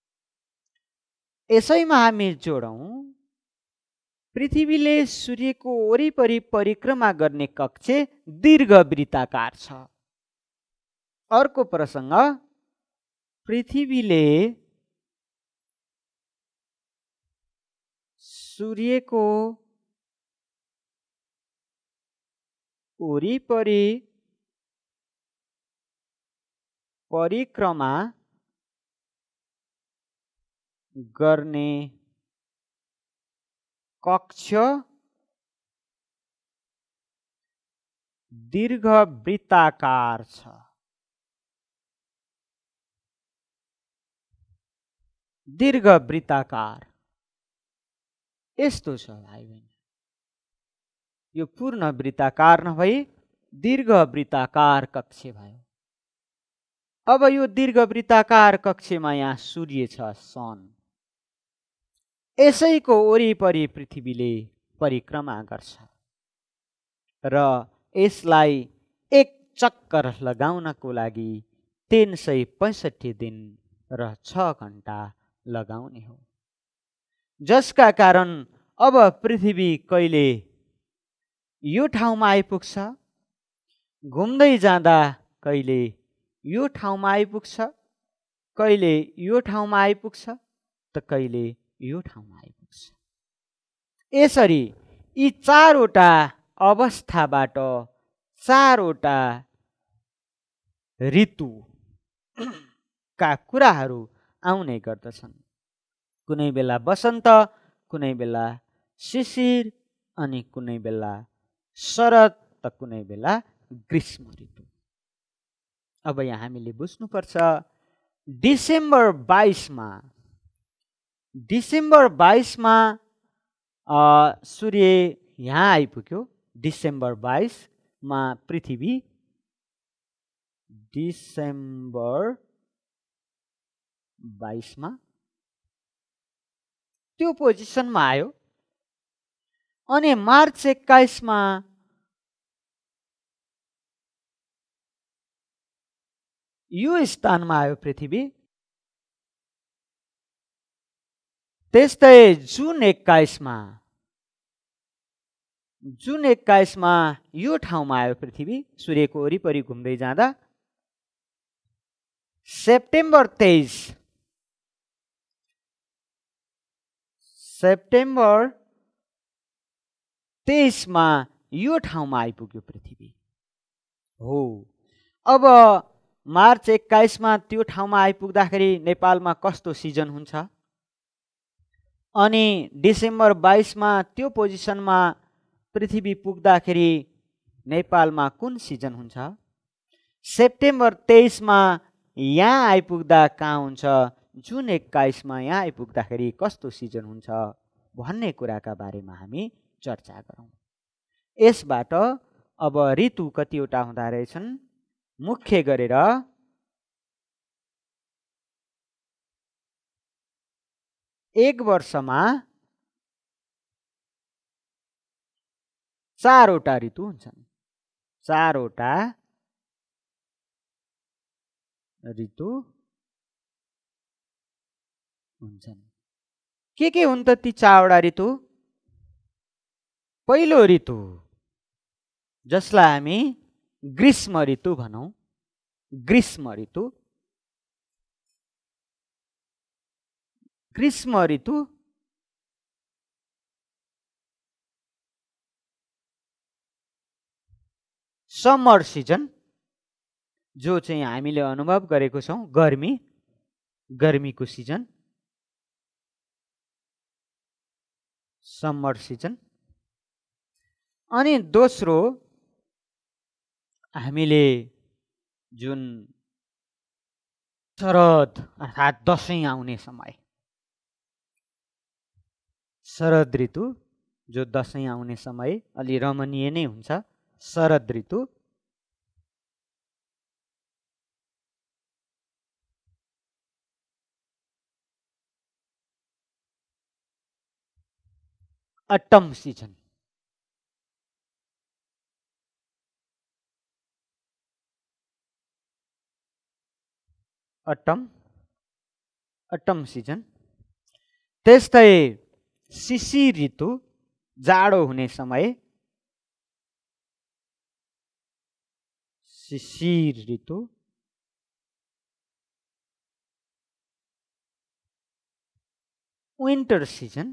S1: यसैमा हामी जोडौँ, पृथ्वीले सूर्यको वरिपरि परिक्रमा गर्ने कक्ष दीर्घ वृत्ताकार छ। अर्को प्रसङ्ग, पृथ्वीले सूर्यको वरिपरि परिक्रमा गर्ने कक्ष दीर्घ वृत्ताकार छ। दीर्घ वृत्ताकार यस्तो छ भाइ बहिनी, यो पूर्ण वृत्ताकार नभई दीर्घ वृत्ताकार कक्ष भयो। अब यो दीर्घ वृत्ताकार कक्षमा यहाँ सूर्य छ, सन, यसैको वरिपरि पृथ्वीले परिक्रमा गर्छ र यसलाई एक चक्कर लगाउनको लागि तीन सय पैँसठी दिन र छ घण्टा लगाउने हो, जसका कारण अब पृथ्वी कहिले यो ठाउँमा आइपुग्छ, घुम्दै जाँदा कहिले यो ठाउँमा आइपुग्छ, कहिले यो ठाउँमा आइपुग्छ त कहिले यो ठाउँमा आइपुग्छ। यसरी यी चारवटा अवस्थाबाट चारवटा ऋतु का कुराहरू आउने गर्दछन्। कुनै बेला वसन्त, कुनै बेला शिशिर, अनि कुनै बेला शरद त कुनै बेला ग्रीष्म ऋतु। अब यहाँ हामीले बुझ्नुपर्छ डिसेम्बर बाइसमा डिसेम्बर बाइसमा सूर्य यहाँ आइपुग्यो। डिसेम्बर बाइसमा पृथ्वी डिसेम्बर बाइसमा त्यो पोजिसनमा आयो। अनि मार्च एक्काइसमा यो स्थानमा आयो पृथ्वी। त्यस्तै जुन एक्काइसमा जुन एक्काइसमा यो ठाउँमा आयो पृथ्वी सूर्यको वरिपरि घुम्दै जाँदा। सेप्टेम्बर तेइस सेप्टेम्बर तेइसमा यो ठाउँमा आइपुग्यो पृथ्वी हो। अब मार्च एक्काइसमा त्यो ठाउँमा आइपुग्दाखेरि नेपालमा कस्तो सिजन हुन्छ, अनि डिसेम्बर बाइसमा त्यो पोजिसनमा पृथ्वी पुग्दाखेरि नेपालमा कुन सिजन हुन्छ, सेप्टेम्बर तेइसमा यहाँ आइपुग्दा कहाँ हुन्छ, जुन एक्काइसमा यहाँ आइपुग्दाखेरि कस्तो सिजन हुन्छ भन्ने कुराका बारेमा हामी चर्चा गरौँ। यसबाट अब ऋतु कतिवटा हुँदा रहेछन्, मुख्य गरेर एक वर्षमा चारवटा ऋतु हुन्छन्। चारवटा ऋतु हुन्छन्। के के हुन् त ती चारवटा ऋतु? पहिलो ऋतु जसलाई हामी ग्रीष्म ऋतु भनौँ, ग्रीष्म ऋतु ग्रीष्म ऋतु समर सिजन जो चाहिँ हामीले अनुभव गरेको छौँ, गर्मी गर्मीको सिजन समर सिजन। अनि दोस्रो हामीले जुन शरद अर्थात् दसैँ आउने समय, शरद ऋतु जो दसैँ आउने समय अलि रमणीय नै हुन्छ, शरद ऋतु। Attam season Attam Attam season. त्यस्तै शिशिर ऋतु जाडो हुने समय, शिशिर ऋतु। विन्टर सिजन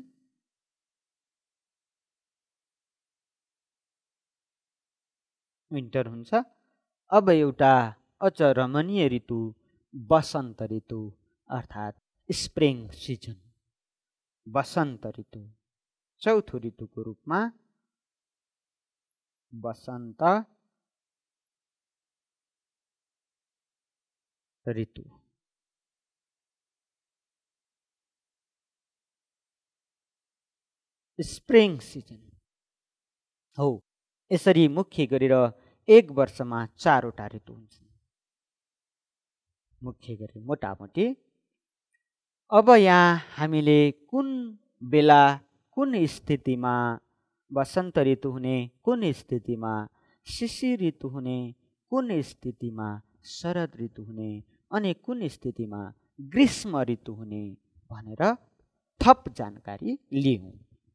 S1: विन्टर हुन्छ। अब एउटा अझ रमणीय ऋतु वसन्त ऋतु अर्थात् स्प्रिङ सिजन, वसन्त ऋतु चौथो ऋतुको रूपमा वसन्त ऋतु। स्प्रिङ सिजन हो। यसरी मुख्य गरेर एक वर्षमा चारवटा ऋतु हुन्छन्, मुख्य गरी मोटामोटी। अब यहाँ हामीले कुन बेला कुन स्थितिमा वसन्त ऋतु हुने, कुन स्थितिमा शिशिर ऋतु हुने, कुन स्थितिमा शरद ऋतु हुने अनि कुन स्थितिमा ग्रीष्म ऋतु हुने भनेर थप जानकारी लियौँ।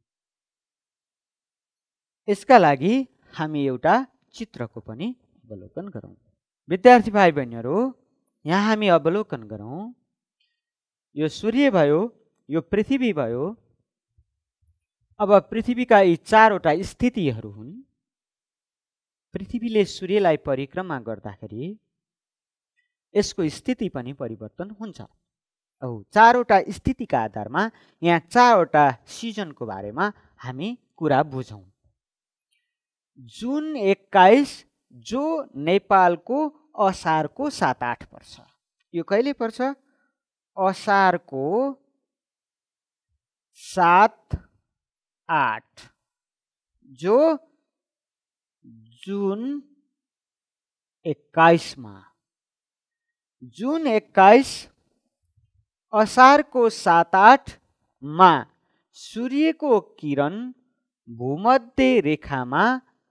S1: यसका लागि हामी एउटा चित्रको पनि अवलोकन गरौँ। विद्यार्थी भाइ बहिनीहरू, यहाँ हामी अवलोकन गरौँ। यो सूर्य भयो, यो पृथ्वी भयो। अब पृथ्वीका यी चारवटा स्थितिहरू हुन्। पृथ्वीले सूर्यलाई परिक्रमा गर्दाखेरि यसको स्थिति पनि परिवर्तन हुन्छ। औ चारवटा स्थितिका आधारमा यहाँ चारवटा सिजनको बारेमा हामी कुरा बुझौँ। जुन एक्काइस जो नेपालको असारको सात आठ पर्छ। यो कहिले पर्छ? असारको सात आठ जो जुन एक्काइसमा जुन एक्काइस असारको सात आठमा सूर्यको किरण भूमध्य रेखामा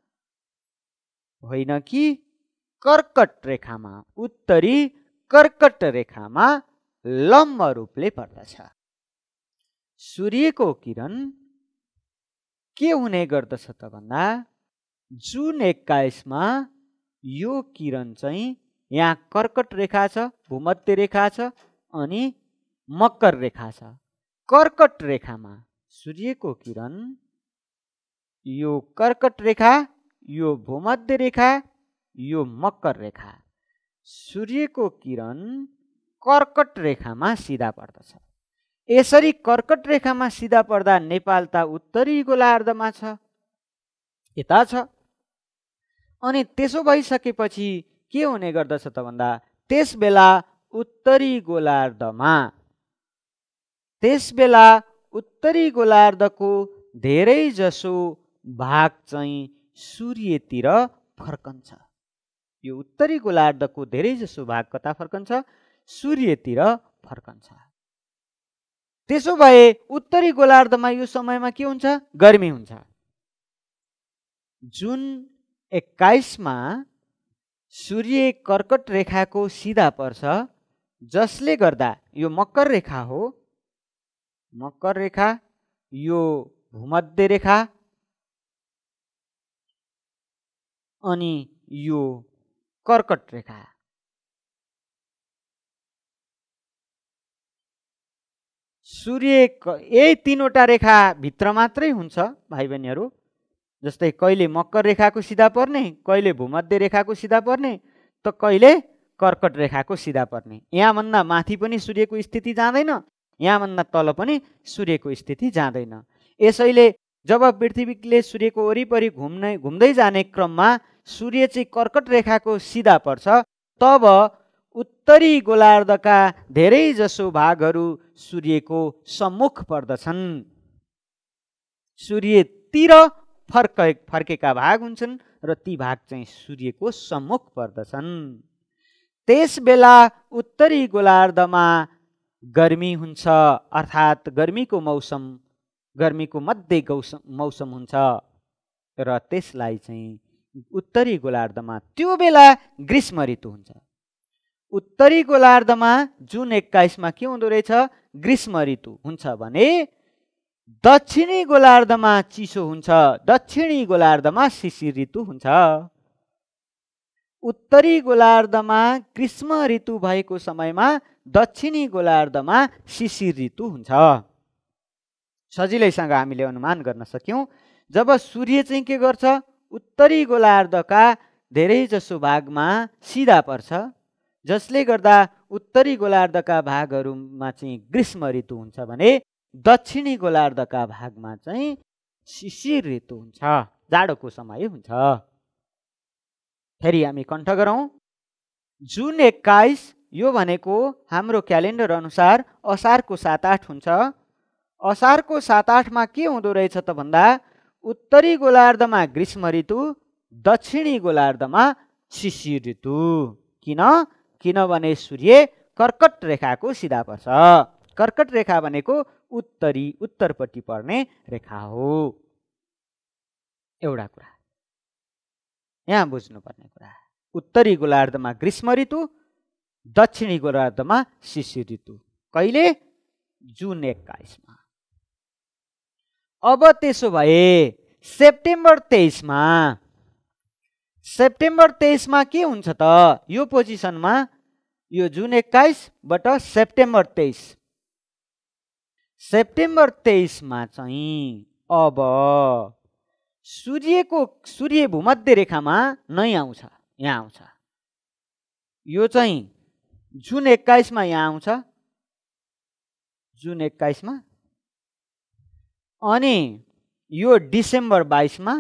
S1: होइन कि कर्कट रेखामा उत्तरी कर्कट रेखामा लम्ब रूपले पर्दछ। सूर्यको किरण के हुने गर्दछ त भन्दा जुन एक्काइसमा यो किरण चाहिँ यहाँ कर्कट रेखा छ, भूमध्य रेखा छ अनि मकर रेखा छ। कर्कट रेखामा सूर्यको किरण यो कर्कट रेखा, यो भूमध्य रेखा, यो मकर रेखा, सूर्यको किरण कर्कट रेखामा सिधा पर्दछ। यसरी कर्कट रेखामा सिधा पर्दा नेपाल त उत्तरी गोलार्धमा छ, यता छ। अनि त्यसो भइसकेपछि के हुने गर्दछ त भन्दा त्यस बेला उत्तरी गोलार्धमा त्यस बेला उत्तरी गोलार्धको धेरै जसो भाग चाहिँ सूर्यतिर फर्कन्छ। यो उत्तरी गोलार्धको धेरै जसो भाग कता फर्कन्छ? सूर्यतिर फर्कन्छ। त्यसो भए उत्तरी गोलार्धमा यो समयमा के हुन्छ? गर्मी हुन्छ। जुन एक्काइसमा सूर्य कर्कट रेखाको सिधा पर्छ, जसले गर्दा यो मकर रेखा हो, मकर रेखा, यो भूमध्य रेखा अनि यो कर्कट रेखा। सूर्य यही तीनवटा रेखा भित्र मात्रै हुन्छ भाइ बहिनीहरू। जस्तै कहिले मकर रेखाको सिधा पर्ने, कहिले भूमध्य रेखाको सिधा पर्ने, त कहिले कर्कट रेखाको सिधा पर्ने। यहाँभन्दा माथि पनि सूर्यको स्थिति जाँदैन, यहाँभन्दा तल पनि सूर्यको स्थिति जाँदैन। यसैले जब पृथ्वीले सूर्यको वरिपरि घुम्ने घुम्दै जाने क्रममा सूर्य चाहिँ कर्कट रेखाको सिधा पर्छ, तब उत्तरी गोलार्धका धेरै जसो भागहरू सूर्यको सम्मुख पर्दछन्। सूर्यतिर फर्क फर्केका भाग हुन्छन् र ती भाग चाहिँ सूर्यको सम्मुख पर्दछन्। त्यस बेला उत्तरी गोलार्धमा गर्मी हुन्छ, अर्थात् गर्मीको मौसम, गर्मीको मध्य मौसम हुन्छ र त्यसलाई चाहिँ उत्तरी गोलार्धमा त्यो बेला ग्रीष्म ऋतु हुन्छ। उत्तरी गोलार्धमा जुन एक्काइसमा के हुँदो रहेछ? ग्रीष्म ऋतु हुन्छ भने दक्षिणी गोलार्धमा चिसो हुन्छ, दक्षिणी गोलार्धमा शिशिर ऋतु हुन्छ। उत्तरी गोलार्धमा ग्रीष्म ऋतु भएको समयमा दक्षिणी गोलार्धमा शिशिर ऋतु हुन्छ। सजिलैसँग हामीले अनुमान गर्न सक्यौं, जब सूर्य चाहिँ के गर्छ? उत्तरी गोलार्धका धेरै जसो भागमा सिधा पर्छ, जसले गर्दा उत्तरी गोलार्धका भागहरूमा चाहिँ ग्रीष्म ऋतु हुन्छ भने दक्षिणी गोलार्धका भागमा चाहिँ शिशिर ऋतु हुन्छ, जाडोको समय हुन्छ। फेरि हामी कण्ठ गरौँ। जुन एक्काइस यो भनेको हाम्रो क्यालेन्डर अनुसार असारको सात आठ हुन्छ। असारको सात आठमा के हुँदो रहेछ त भन्दा उत्तरी गोलार्धमा ग्रीष्म ऋतु, दक्षिणी गोलार्धमा शिशिर ऋतु। किन? किनभने सूर्य कर्कट रेखाको सिधा पर्छ। कर्कट रेखा भनेको उत्तरी उत्तरपट्टि पर्ने रेखा हो। एउटा कुरा यहाँ बुझ्नुपर्ने कुरा, उत्तरी गोलार्धमा ग्रीष्म ऋतु, दक्षिणी गोलार्धमा शिशिर ऋतु। कहिले? जुन एक्काइसमा। अब त्यसो भए सेप्टेम्बर तेइसमा सेप्टेम्बर तेइसमा के हुन्छ त? यो पोजिसनमा यो जुन एक्काइसबाट सेप्टेम्बर तेइस, सेप्टेम्बर तेइसमा चाहिँ अब सूर्यको सूर्य भूमध्य रेखामा नै आउँछ, यहाँ आउँछ। यो चाहिँ जुन एक्काइसमा यहाँ आउँछ, जुन एक्काइसमा, अनि यो डिसेम्बर बाइसमा,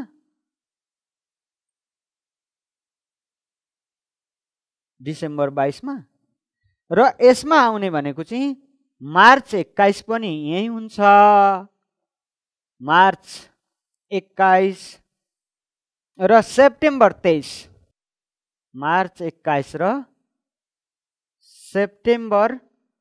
S1: डिसेम्बर बाइसमा, र यसमा आउने भनेको चाहिँ मार्च एक्काइस पनि यही हुन्छ। मार्च एक्काइस र सेप्टेम्बर तेइस, मार्च एक्काइस र सेप्टेम्बर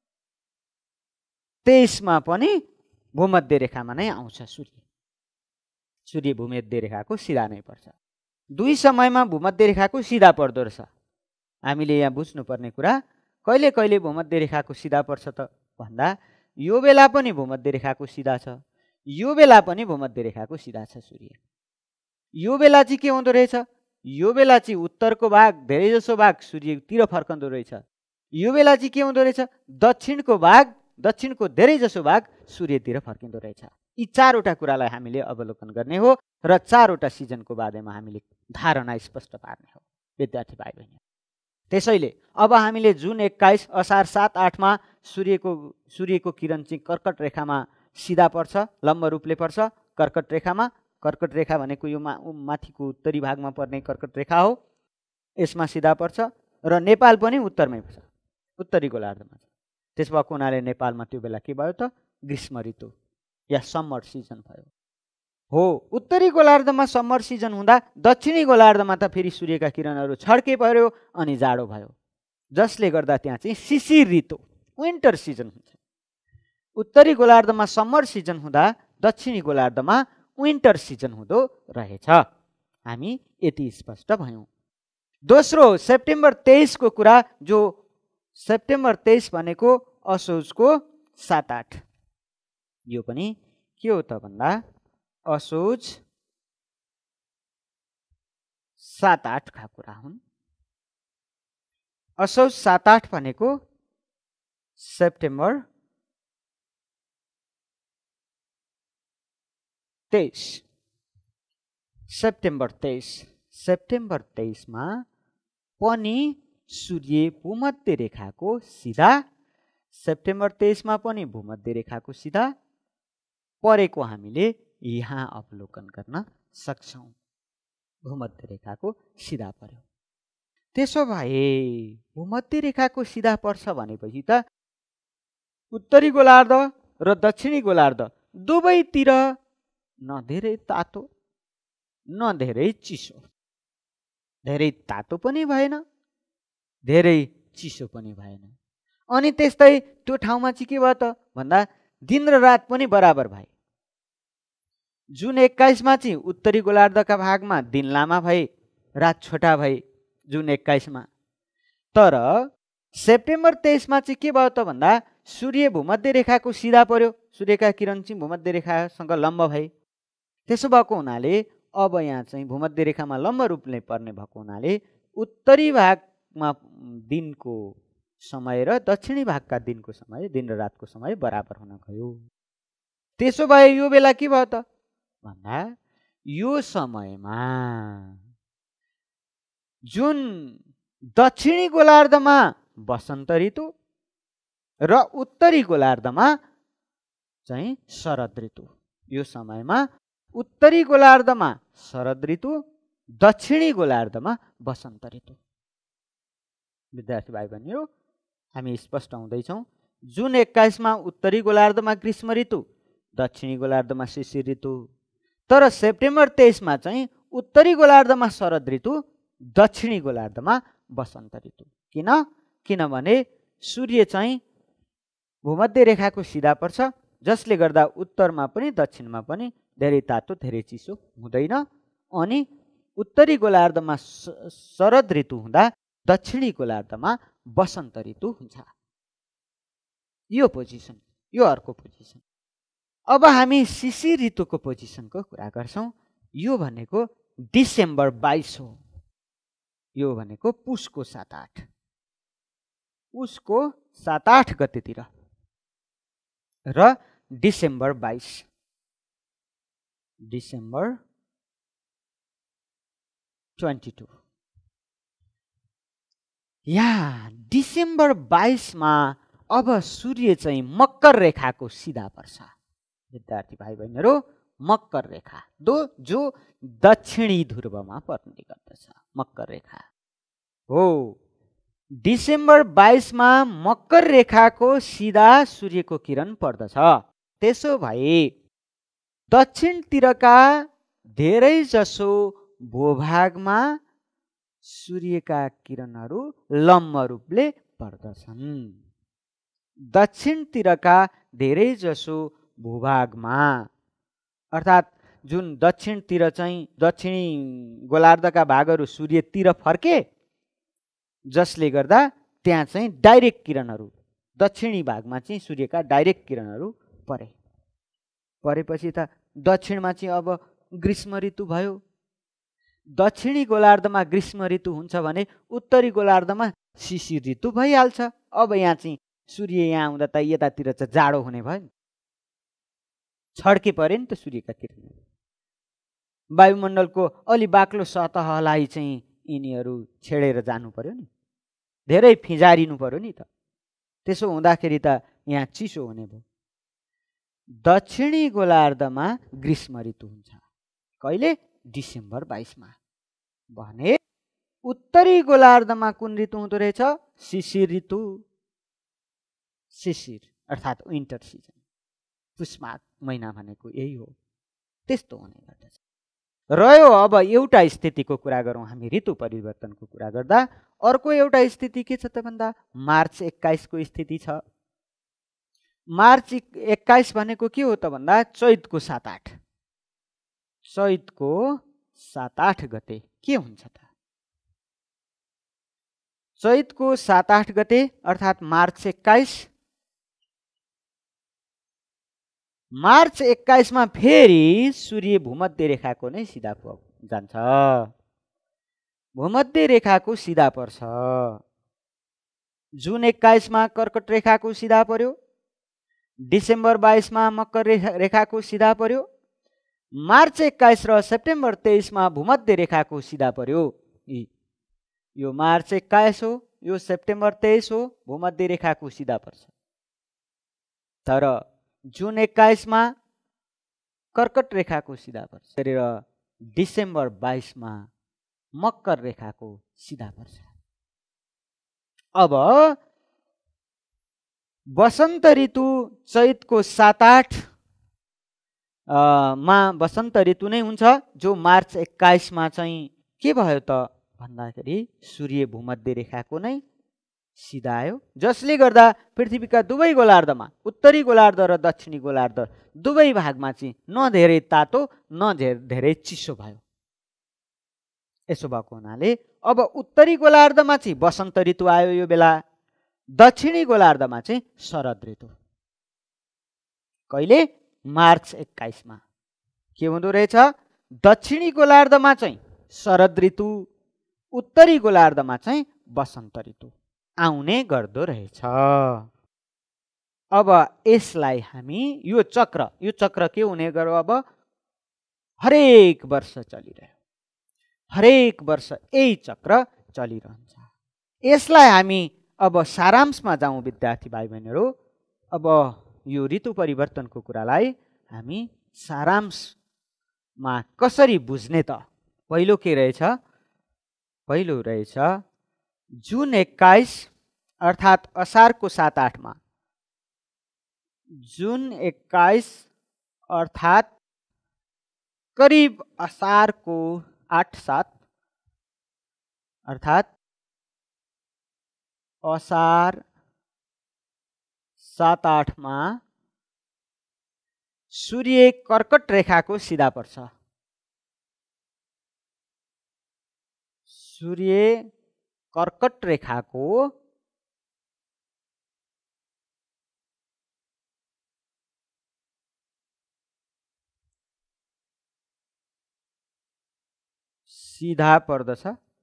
S1: तेइसमा पनि भूमध्य रेखामा नै आउँछ सूर्य। सूर्य भूमध्य रेखाको सिधा नै पर्छ। दुई समयमा भूमध्य रेखाको सिधा पर्दो रहेछ। हामीले यहाँ बुझ्नुपर्ने कुरा कहिले कहिले भूमध्य रेखाको सिधा पर्छ त भन्दा यो बेला पनि भूमध्य रेखाको सिधा छ, यो बेला पनि भूमध्य रेखाको सिधा छ सूर्य। यो बेला चाहिँ के हुँदो रहेछ, यो बेला चाहिँ उत्तरको भाग धेरै जसो भाग सूर्यतिर फर्कँदो रहेछ। यो बेला चाहिँ के हुँदो रहेछ, दक्षिणको भाग दक्षिणको धेरै जसो भाग सूर्यतिर फर्किँदो रहेछ। यी चारवटा कुरालाई हामीले अवलोकन गर्ने हो र चारवटा सिजनको बारेमा हामीले धारणा स्पष्ट पार्ने हो विद्यार्थी भाइ बहिनी। त्यसैले अब हामीले जुन एक्काइस असार सात आठमा सूर्यको सूर्यको किरण चाहिँ कर्कट रेखामा सिधा पर्छ, लम्ब रूपले पर्छ कर्कट रेखामा। कर्कट रेखा भनेको यो मा माथिको उत्तरी भागमा पर्ने कर्कट रेखा हो, यसमा सिधा पर्छ र नेपाल पनि उत्तरमै पर्छ, उत्तरी गोलार्धमा छ। त्यस भएको हुनाले नेपालमा त्यो बेला के भयो त, ग्रीष्म ऋतु या समर सिजन भयो। हो, उत्तरी गोलार्धमा समर सिजन हुँदा दक्षिणी गोलार्धमा त फेरि सूर्यका किरणहरू छड्के पर्यो अनि जाडो भयो, जसले गर्दा त्यहाँ चाहिँ शिशिर ऋतु विन्टर सिजन हुन्छ। उत्तरी गोलार्धमा समर सिजन हुँदा दक्षिणी गोलार्धमा विन्टर सिजन हुँदो रहेछ। हामी यति स्पष्ट भयौँ। दोस्रो सेप्टेम्बर तेइसको कुरा, जो सेप्टेम्बर तेइस भनेको असोजको सात आठ, यो पनि के हो त भन्दा असोज सात आठका कुरा हुन्। असोज सात आठ भनेको सेप्टेम्बर तेइस, सेप्टेम्बर तेइस सेप्टेम्बर तेइसमा पनि सूर्य भूमध्य रेखाको सिधा, सेप्टेम्बर तेइसमा पनि भूमध्य रेखाको सिधा परेको हामीले यहाँ अवलोकन गर्न सक्छौँ। भूमध्य रेखाको सिधा पर्यो। त्यसो भए भूमध्य रेखाको सिधा पर्छ भनेपछि त उत्तरी गोलार्ध र दक्षिणी गोलार्ध दुवैतिर न धेरै तातो न धेरै चिसो, धेरै तातो पनि भएन धेरै चिसो पनि भएन। अनि त्यस्तै त्यो ठाउँमा चाहिँ के भयो त भन्दा दिन र रात पनि बराबर भए। जुन एक्काइसमा चाहिँ उत्तरी गोलार्धका भागमा दिन लामा भए, रात छोटा भए जुन एक्काइसमा। तर सेप्टेम्बर तेइसमा चाहिँ के भयो त भन्दा सूर्य भूमध्य रेखाको सिधा पर्यो, सूर्यका किरण चाहिँ भूमध्य रेखासँग लम्ब भए। त्यसो भएको हुनाले अब यहाँ चाहिँ भूमध्य रेखामा लम्ब रूपले पर्ने भएको हुनाले उत्तरी भागमा दिनको समय र दक्षिणी भागका दिनको समय, दिन र रातको समय बराबर हुन गयो। त्यसो भए यो बेला के भयो त भन्दा यो समयमा जुन दक्षिणी गोलार्धमा वसन्त ऋतु र उत्तरी गोलार्धमा चाहिँ शरद ऋतु, यो समयमा उत्तरी गोलार्धमा शरद ऋतु, दक्षिणी गोलार्धमा वसन्त ऋतु। विद्यार्थी भाइ बहिनीहरू, हामी स्पष्ट हुँदैछौँ। जुन एक्काइसमा उत्तरी गोलार्धमा ग्रीष्म ऋतु, दक्षिणी गोलार्धमा शिशिर ऋतु। तर सेप्टेम्बर तेइसमा चाहिँ उत्तरी गोलार्धमा शरद ऋतु, दक्षिणी गोलार्धमा वसन्त ऋतु। किन? किनभने सूर्य चाहिँ भूमध्य रेखाको सिधा पर्छ, जसले गर्दा उत्तरमा पनि दक्षिणमा पनि धेरै तातो धेरै चिसो हुँदैन। अनि उत्तरी गोलार्धमा शरद ऋतु हुँदा दक्षिणी गोलार्धमा वसन्त ऋतु हुन्छ। यो पोजिसन, यो अर्को पोजिसन। अब हामी शिशिर ऋतुको पोजिसनको कुरा गर्छौँ। यो भनेको डिसेम्बर बाइस हो। यो भनेको पुसको सात आठ, पुसको सात आठ गतेतिर र डिसेम्बर बाइस, डिसेम्बर ट्वेन्टी टू। यहाँ डिसेम्बर बाइसमा अब सूर्य चाहिँ मकर रेखाको सिधा पर्छ। विद्यार्थी भाइ बहिनीहरू, मकर रेखा दो जो दक्षिणी ध्रुवमा पर्ने गर्दछ, मकर रेखा हो। डिसेम्बर बाइसमा मकर रेखाको सिधा सूर्यको किरण पर्दछ। त्यसो भए दक्षिणतिरका धेरै जसो भूभागमा सूर्यका किरणहरू लम्ब रूपले पर्दछन्। दक्षिणतिरका धेरै जसो भूभागमा अर्थात् जुन दक्षिणतिर चाहिँ दक्षिणी गोलार्धका भागहरू सूर्यतिर फर्के, जसले गर्दा त्यहाँ चाहिँ डाइरेक्ट किरणहरू दक्षिणी भागमा चाहिँ सूर्यका डाइरेक्ट किरणहरू परे। परेपछि त दक्षिणमा चाहिँ अब ग्रीष्म ऋतु भयो। दक्षिणी गोलार्धमा ग्रीष्म ऋतु हुन्छ भने उत्तरी गोलार्धमा शिशिर ऋतु भइहाल्छ। अब यहाँ चाहिँ सूर्य यहाँ आउँदा त यतातिर चाहिँ जाडो हुने भयो नि, छड्के परे नि त सूर्यका किरण। वायुमण्डलको अलि बाक्लो सतहलाई चाहिँ यिनीहरू छेडेर जानु पर्यो नि, धेरै फिजारिनु पर्यो नि त। त्यसो हुँदाखेरि त यहाँ चिसो हुने भयो। दक्षिणी गोलार्धमा ग्रीष्म ऋतु हुन्छ कहिले? डिसेम्बर बाइसमा। भने उत्तरी गोलार्धमा कुन ऋतु हुँदो रहेछ? शिशिर ऋतु। शिशिर अर्थात् विन्टर सिजन, पुष्माघ महिना भनेको यही हो। त्यस्तो हुने गर्दछ। रह्यो अब एउटा स्थितिको कुरा गरौँ हामी ऋतु परिवर्तनको कुरा गर्दा। अर्को एउटा स्थिति के छ त भन्दा मार्च एक्काइसको स्थिति छ। मार्च एक्काइस भनेको के हो त भन्दा चैतको सात आठ। चैतको सात आठ गते के हुन्छ त? चैतको सात आठ गते अर्थात् मार्च एक्काइस। मार्च एक्काइसमा फेरि सूर्य भूमध्य रेखाको नै सिधा जान्छ। भूमध्य रेखाको सिधा पर्छ। जुन एक्काइसमा कर्कट रेखाको सिधा पर्यो। डिसेम्बर बाइसमा मकर रेखाको सिधा पर्यो। मार्च एक्काइस र सेप्टेम्बर तेइसमा भूमध्य रेखाको सिधा पर्यो। यो मार्च एक्काइस हो, यो सेप्टेम्बर तेइस हो, भूमध्य रेखाको सिधा पर्छ। तर जुन एक्काइसमा कर्कट रेखाको सिधा पर्छ र डिसेम्बर बाइसमा मकर रेखाको सिधा पर्छ। अब वसन्त ऋतु चैतको सात आठ मा वसन्त ऋतु नै हुन्छ, जो मार्च एक्काइसमा चाहिँ के भयो त भन्दाखेरि सूर्य भूमध्य रेखाको नै सिधा आयो, जसले गर्दा पृथ्वीका दुवै गोलार्धमा उत्तरी गोलार्ध र दक्षिणी गोलार्ध दुवै भागमा चाहिँ न धेरै तातो न धेरै चिसो भयो। यसो भएको हुनाले अब उत्तरी गोलार्धमा चाहिँ वसन्त ऋतु आयो यो बेला, दक्षिणी गोलार्धमा चाहिँ शरद ऋतु। कहिले? मार्च एक्काइसमा। के हुँदो रहेछ? दक्षिणी गोलार्धमा चाहिँ शरद ऋतु, उत्तरी गोलार्धमा चाहिँ वसन्त ऋतु आउने गर्दो रहेछ। अब यसलाई हामी यो चक्र यो चक्र के हुने गर्यो? अब हरेक वर्ष चलिरह्यो, हरेक वर्ष यही चक्र चलिरहन्छ। यसलाई हामी अब सारांशमा जाउँ विद्यार्थी भाइ बहिनीहरू। अब यो ऋतु परिवर्तनको कुरालाई हामी सारांशमा कसरी बुझ्ने त? पहिलो के रहेछ? पहिलो रहेछ जुन एक्काइस अर्थात् असारको सात आठमा, जुन एक्काइस अर्थात् करिब असारको आठ सात अर्थात् असार सात आठमा सूर्य कर्कट रेखाको सिधा पर्छ। सूर्य कर्कट रेखाको सिधा पर्दछ।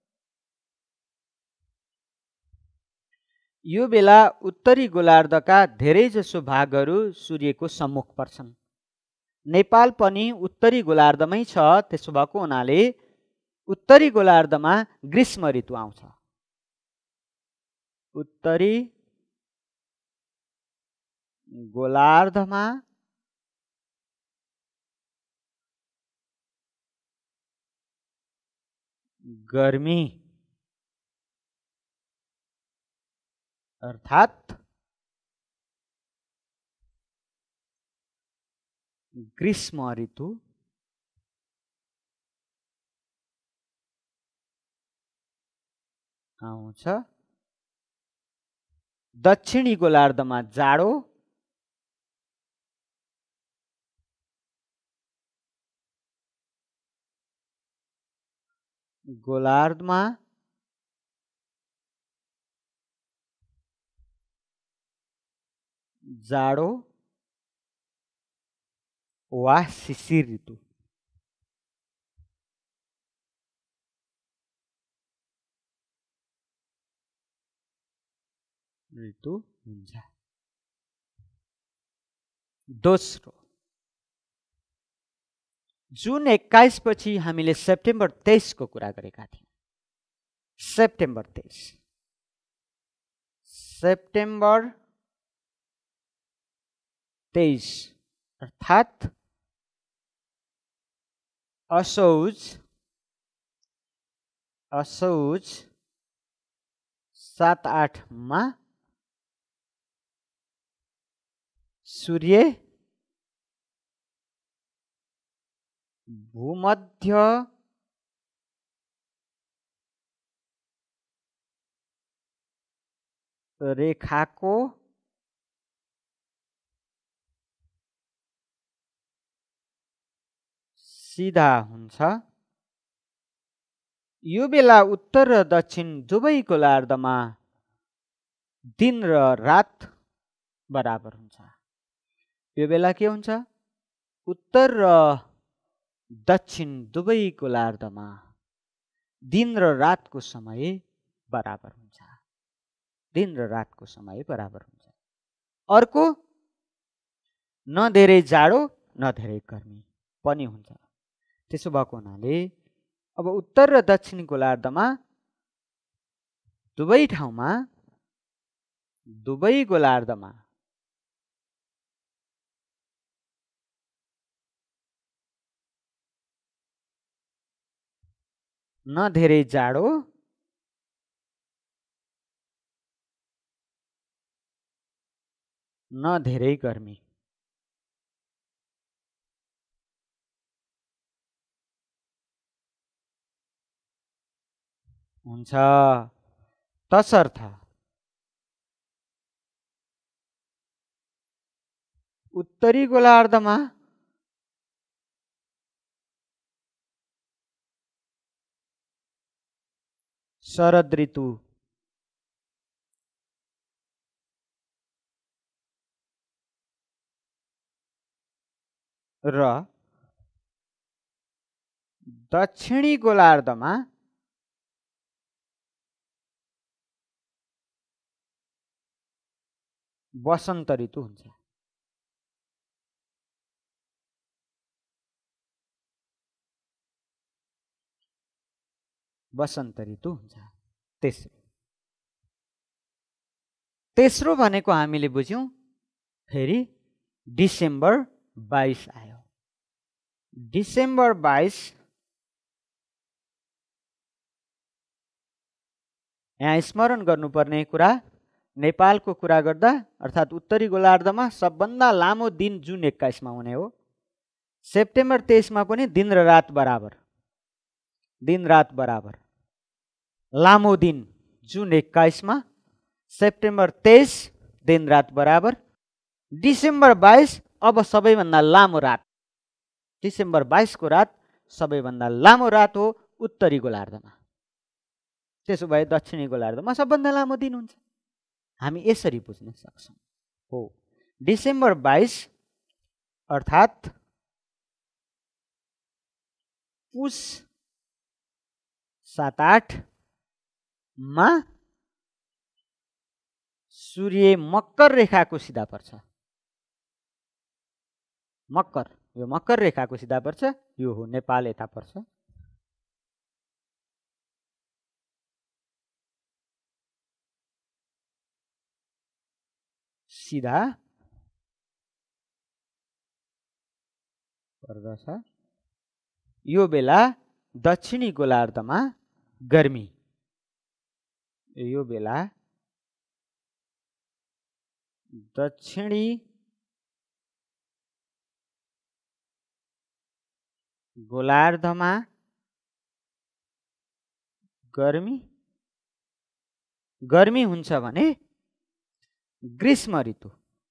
S1: यो बेला उत्तरी गोलार्धका धेरैजसो भागहरू सूर्यको सम्मुख पर्छन्। नेपाल पनि उत्तरी गोलार्धमै छ। त्यसो भएको हुनाले उत्तरी गोलार्धमा ग्रीष्म ऋतु आउँछ। उत्तरी गोलार्धमा गर्मी अर्थात् ग्रीष्म ऋतु आउँछ। दक्षिणी गोलार्धमा जाडो गोलार्धमा जाडो वा शिशिर ऋतु ऋतु हुन्छ। दोस्रो, जुन एक्काइस पछि हामीले सेप्टेम्बर तेइस को कुरा गरेका थियौँ। सेप्टेम्बर तेइस सेप्टेम्बर तेइस अर्थात् असौज असौज सात आठमा सूर्य भूमध्य रेखाको सिधा हुन्छ। यो बेला उत्तर र दक्षिण दुवै गोलार्धमा दिन र रात बराबर हुन्छ। यो बेला के हुन्छ? उत्तर र दक्षिण दुवै गोलार्धमा दिन र रातको समय बराबर हुन्छ। दिन र रातको समय बराबर हुन्छ। अर्को, न धेरै जाडो न धेरै गर्मी पनि हुन्छ। त्यसो भएको हुनाले अब उत्तर र दक्षिण गोलार्धमा दुवै ठाउँमा दुवै गोलार्धमा न धेरै जाडो न धेरै गर्मी हुन्छ। तसर्थ उत्तरी गोलार्धमा शरद ऋतु र दक्षिणी गोलार्धमा वसन्त ऋतु हुन्छ। वसन्त ऋतु हुन्छ। तेस्रो तेस्रो भनेको हामीले बुझ्यौं फेरि डिसेम्बर बाइस आयो। डिसेम्बर बाइस यहाँ स्मरण गर्नुपर्ने कुरा, नेपालको कुरा गर्दा अर्थात् उत्तरी गोलार्धमा सबभन्दा लामो दिन जुन एक्काइसमा हुने हो। सेप्टेम्बर तेइसमा पनि दिन र रात बराबर दिन रात बराबर लामो दिन जुन एक्काइसमा, सेप्टेम्बर तेइस दिन रात बराबर। डिसेम्बर बाइस अब सबैभन्दा लामो रात। डिसेम्बर बाइस को रात सबैभन्दा लामो रात हो उत्तरी गोलार्धमा। त्यसो भए दक्षिणी गोलार्धमा सबभन्दा लामो दिन हुन्छ। हामी यसरी बुझ्न सक्छौँ। हो, डिसेम्बर बाइस अर्थात् पुस सात आठ मा सूर्य मकर रेखाको सिधा पर्छ। मकर, यो मकर रेखाको सिधा पर्छ। यो हो नेपाल यता पर्छ। सिधा पर्दछ। यो बेला दक्षिणी गोलार्धमा गर्मी। यो बेला दक्षिणी गोलार्धमा गर्मी गर्मी हुन्छ भने ग्रीष्म ऋतु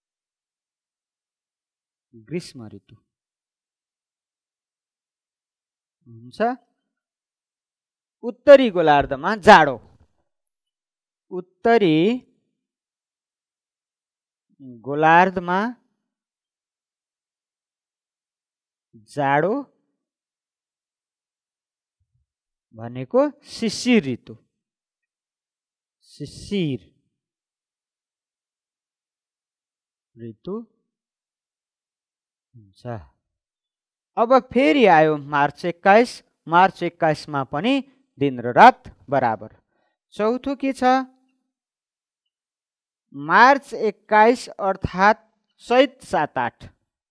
S1: ग्रीष्म ऋतु हुन्छ। उत्तरी गोलार्धमा जाडो उत्तरी गोलार्धमा जाडो भनेको शिशिर ऋतु शिशिर ऋतु हुन्छ। अब फेरि आयो मार्च एक्काइस मार्च एक्काइसमा पनि दिन र रात बराबर। चौथो के छ मार्च एक्काइस अर्थात् चैत सात आठ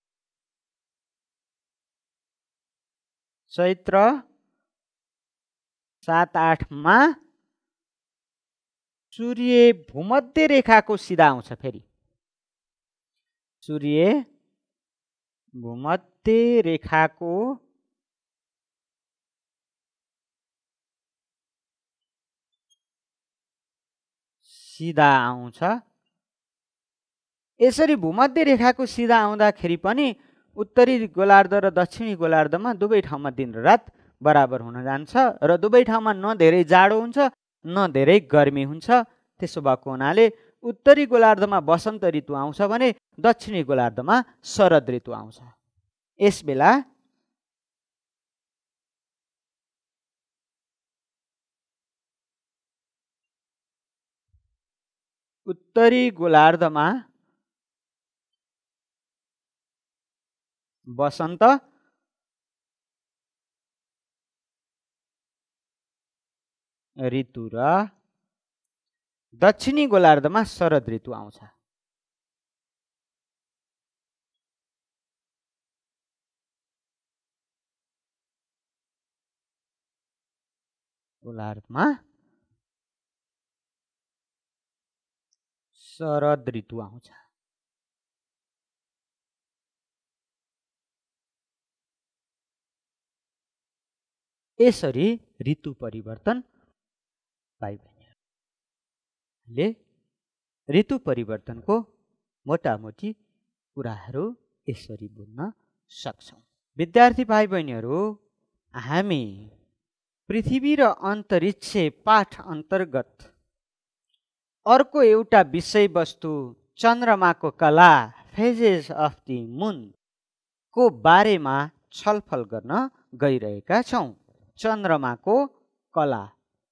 S1: चैत्र सात आठमा सूर्य भूमध्य रेखाको सिधा आउँछ। फेरि सूर्य भूमध्य रेखाको सिधा आउँछ। यसरी भूमध्य रेखाको सिधा आउँदाखेरि पनि उत्तरी गोलार्ध र दक्षिणी गोलार्धमा दुवै ठाउँमा दिन र रात बराबर हुन जान्छ र दुवै ठाउँमा न धेरै जाडो हुन्छ न धेरै गर्मी हुन्छ। त्यसो भएको हुनाले उत्तरी गोलार्धमा वसन्त ऋतु आउँछ भने दक्षिणी गोलार्धमा शरद ऋतु आउँछ। यसबेला उत्तरी गोलार्धमा वसन्त ऋतु र दक्षिणी गोलार्धमा शरद ऋतु आउँछ। गोलार्धमा शरद ऋतु आउँछ। यसरी ऋतु परिवर्तन भाइ बहिनीहरूले ऋतु परिवर्तनको मोटामोटी कुराहरू यसरी बुझ्न सक्छौँ। विद्यार्थी भाइ बहिनीहरू, हामी पृथ्वी र अन्तरिक्ष पाठ अन्तर्गत अर्को एउटा विषयवस्तु चन्द्रमाको कला फेजेस अफ द मुन को बारेमा छलफल गर्न गइरहेका छौँ। चन्द्रमाको कला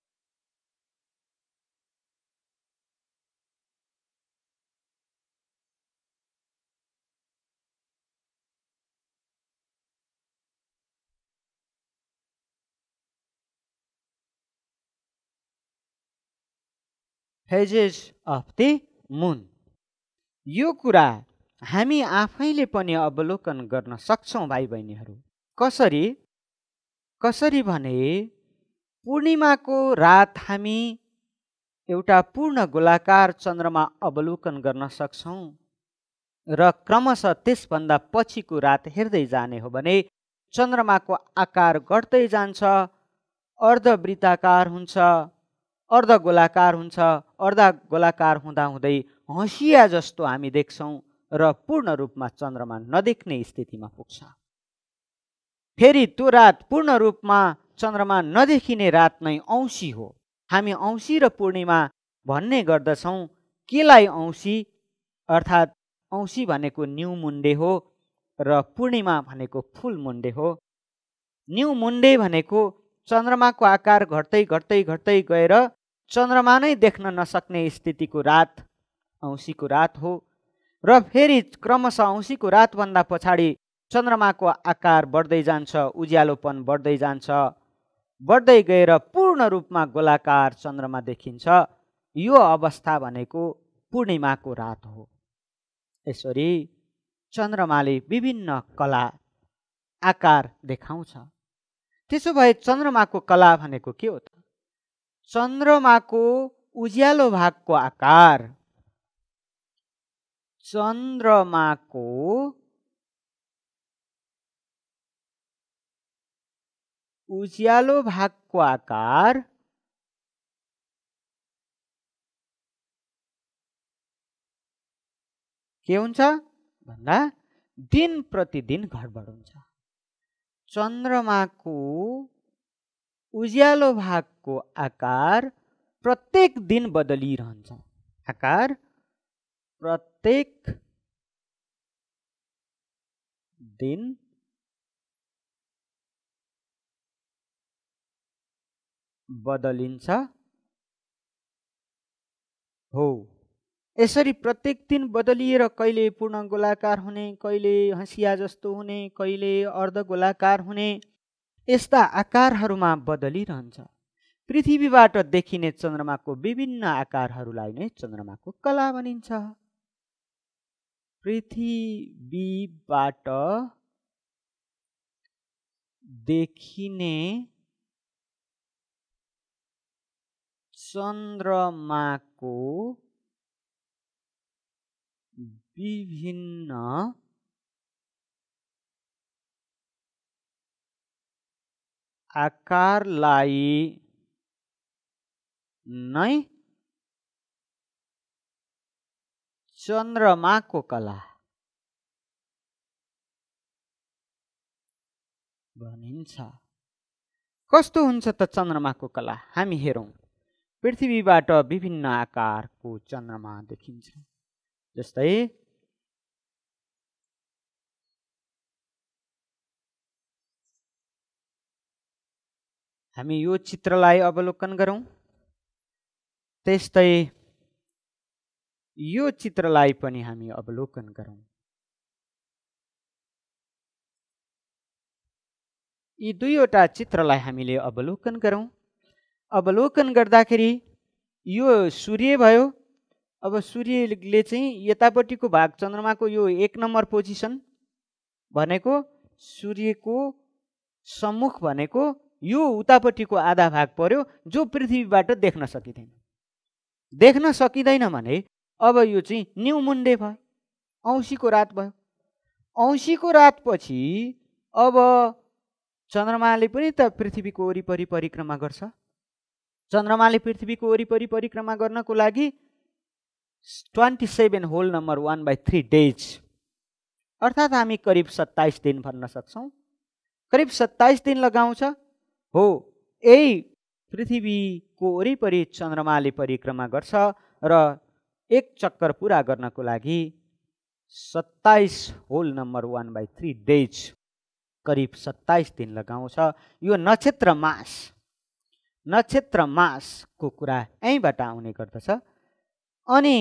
S1: फेजेस अफ द मुन, यो कुरा हामी आफैले पनि अवलोकन गर्न सक्छौँ भाइ बहिनीहरू। कसरी कसरी भने पूर्णिमाको रात हामी एउटा पूर्ण गोलाकार चन्द्रमा अवलोकन गर्न सक्छौँ र क्रमशः त्यसभन्दा पछिको रात हेर्दै जाने हो भने चन्द्रमाको आकार घट्दै जान्छ, अर्धवृत्ताकार हुन्छ, अर्ध गोलाकार हुन्छ, अर्ध गोलाकार हुँदा हुँदै हँसिया जस्तो हामी देख्छौँ र पूर्ण रूपमा चन्द्रमा नदेख्ने स्थितिमा पुग्छ। फेरि त्यो रात पूर्ण रूपमा चन्द्रमा नदेखिने रात नै औँसी हो। हामी औँसी र पूर्णिमा भन्ने गर्दछौँ। केलाई औँसी अर्थात् औँसी भनेको न्यू मुन्डे हो र पूर्णिमा भनेको फुल मुन्डे हो। न्यू मुन्डे भनेको चन्द्रमाको आकार घट्दै घट्दै घट्दै गएर चन्द्रमा नै देख्न नसक्ने स्थितिको रात औँसीको रात हो र फेरि क्रमशः औँसीको रातभन्दा पछाडि चन्द्रमाको आकार बढ्दै जान्छ, उज्यालोपन बढ्दै जान्छ, बढ्दै गएर पूर्ण रूपमा गोलाकार चन्द्रमा देखिन्छ। यो अवस्था भनेको पूर्णिमाको रात हो। यसरी चन्द्रमाले विभिन्न कला आकार देखाउँछ। त्यसो भए चन्द्रमाको कला भनेको के हो त? चन्द्रमाको उज्यालो भागको आकार चन्द्रमाको उज्यालो भागको आकार के हुन्छ भन्दा दिन प्रतिदिन घटबड हुन्छ। चन्द्रमाको उज्यालो भागको आकार प्रत्येक दिन बदलिरहन्छ। आकार प्रत्येक दिन बदलिन्छ हो। यसरी प्रत्येक दिन बदलिएर कहिले पूर्ण गोलाकार हुने, कहिले हँसिया जस्तो हुने, कहिले अर्ध गोलाकार हुने, यस्ता आकारहरूमा बदलिरहन्छ। पृथ्वीबाट देखिने चन्द्रमाको विभिन्न आकारहरूलाई नै चन्द्रमाको कला भनिन्छ। पृथ्वीबाट देखिने चन्द्रमाको विभिन्न आकारलाई नै चन्द्रमाको कला भनिन्छ। कस्तो हुन्छ त चन्द्रमाको कला? हामी हेरौँ। पृथ्वीबाट विभिन्न आकारको चन्द्रमा देखिन्छ। जस्तै हामी यो चित्रलाई अवलोकन गरौँ, त्यस्तै यो चित्रलाई पनि हामी अवलोकन गरौँ। यी दुईवटा चित्रलाई हामीले अवलोकन गरौँ। अवलोकन गर्दाखेरि यो सूर्य भयो। अब सूर्यले चाहिँ यतापट्टिको भाग चन्द्रमाको यो एक नम्बर पोजिसन भनेको, सूर्यको सम्मुख भनेको यो उतापट्टिको आधा भाग पर्यो, जो पृथ्वीबाट देख्न सकिँदैन। देख्न सकिँदैन भने अब यो चाहिँ न्युमुन्डे भयो, औँसीको रात भयो। औँसीको रातपछि अब चन्द्रमाले पनि त पृथ्वीको वरिपरि परिक्रमा गर्छ। चन्द्रमाले पृथ्वीको वरिपरि परिक्रमा गर्नको लागि twenty seven whole number one by three days अर्थात् हामी करिब सत्ताइस दिन भन्न सक्छौँ। करिब सत्ताइस दिन लगाउँछ हो। यही पृथ्वीको वरिपरि चन्द्रमाले परिक्रमा गर्छ र एक चक्कर पुरा गर्नको लागि सत्ताइस whole number one by three days करिब सत्ताइस दिन लगाउँछ। यो नक्षत्र मास नक्षत्र मासको कुरा यहीँबाट आउने गर्दछ। अनि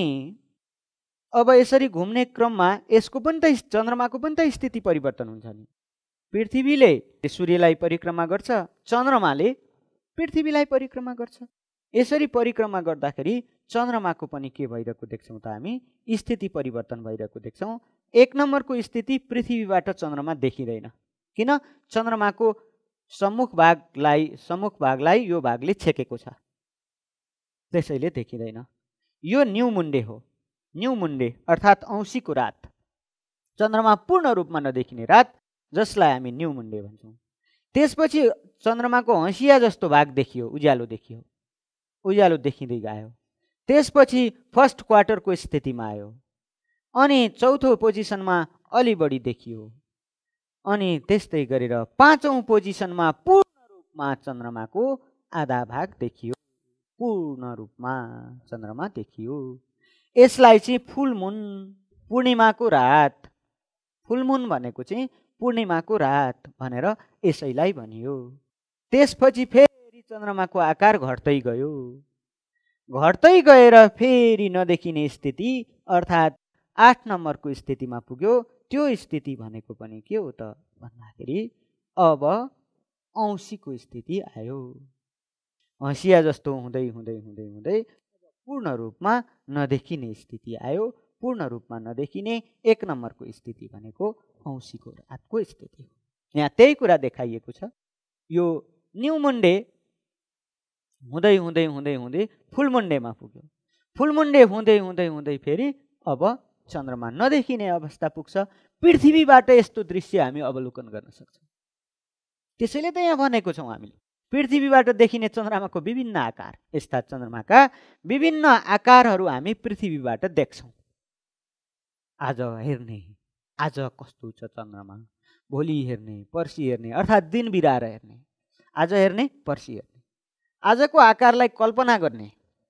S1: अब यसरी घुम्ने क्रममा यसको पनि त चन्द्रमाको पनि त स्थिति परिवर्तन हुन्छ नि। पृथ्वीले सूर्यलाई परिक्रमा गर्छ, चन्द्रमाले पृथ्वीलाई परिक्रमा गर्छ। यसरी परिक्रमा गर्दाखेरि चन्द्रमाको पनि के भइरहेको देख्छौँ त हामी? स्थिति परिवर्तन भइरहेको देख्छौँ। एक नम्बरको स्थिति पृथ्वीबाट चन्द्रमा देखिँदैन। किन? चन्द्रमाको सम्मुख भागलाई सम्मुख भागलाई यो भागले छेकेको छ, त्यसैले देखिँदैन। यो न्युमुन्डे हो। न्युमुन्डे अर्थात् औँसीको रात, चन्द्रमा पूर्ण रूपमा नदेखिने रात, जसलाई हामी न्युमुन्डे भन्छौँ। त्यसपछि चन्द्रमाको हँसिया जस्तो भाग देखियो, उज्यालो देखियो, उज्यालो देखिँदै गयो। त्यसपछि फर्स्ट क्वार्टरको स्थितिमा आयो, अनि चौथो पोजिसनमा अलि बढी देखियो, अनि त्यस्तै गरेर पाँचौं पोजिसनमा पूर्ण रूपमा चन्द्रमाको आधा भाग देखियो। पूर्ण रूपमा चन्द्रमा देखियो। यसलाई चाहिँ फुल मुन, पूर्णिमाको रात, फुल मुन भनेको चाहिँ पूर्णिमाको रात भनेर यसैलाई भनियो। त्यसपछि फेरि चन्द्रमाको आकार घट्दै गयो। घट्दै गएर फेरि नदेखिने स्थिति अर्थात् आठ नम्बरको स्थितिमा पुग्यो। त्यो स्थिति भनेको पनि के हो त भन्दाखेरि अब औँसीको स्थिति आयो। हँसिया जस्तो हुँदै हुँदै हुँदै हुँदै पूर्ण रूपमा नदेखिने स्थिति आयो। पूर्ण रूपमा नदेखिने एक नम्बरको स्थिति भनेको औँसीको रातको स्थिति हो। यहाँ त्यही कुरा देखाइएको छ। यो न्युमुन्डे हुँदै हुँदै हुँदै हुँदै फुलमुन्डेमा पुग्यो। फुलमुन्डे हुँदै हुँदै हुँदै फेरि अब चन्द्रमा नदेखिने अवस्था पुग्छ। पृथ्वीबाट यस्तो दृश्य हामी अवलोकन गर्न सक्छौँ। त्यसैले त यहाँ भनेको छौँ हामीले पृथ्वीबाट देखिने चन्द्रमाको विभिन्न आकार, यस्ता चन्द्रमाका विभिन्न आकारहरू हामी पृथ्वीबाट देख्छौँ। आज हेर्ने आज कस्तो छ चन्द्रमा, भोलि हेर्ने पर्सि हेर्ने, अर्थात् दिन बिराएर हेर्ने, आज हेर्ने पर्सि हेर्ने, आजको आकारलाई कल्पना गर्ने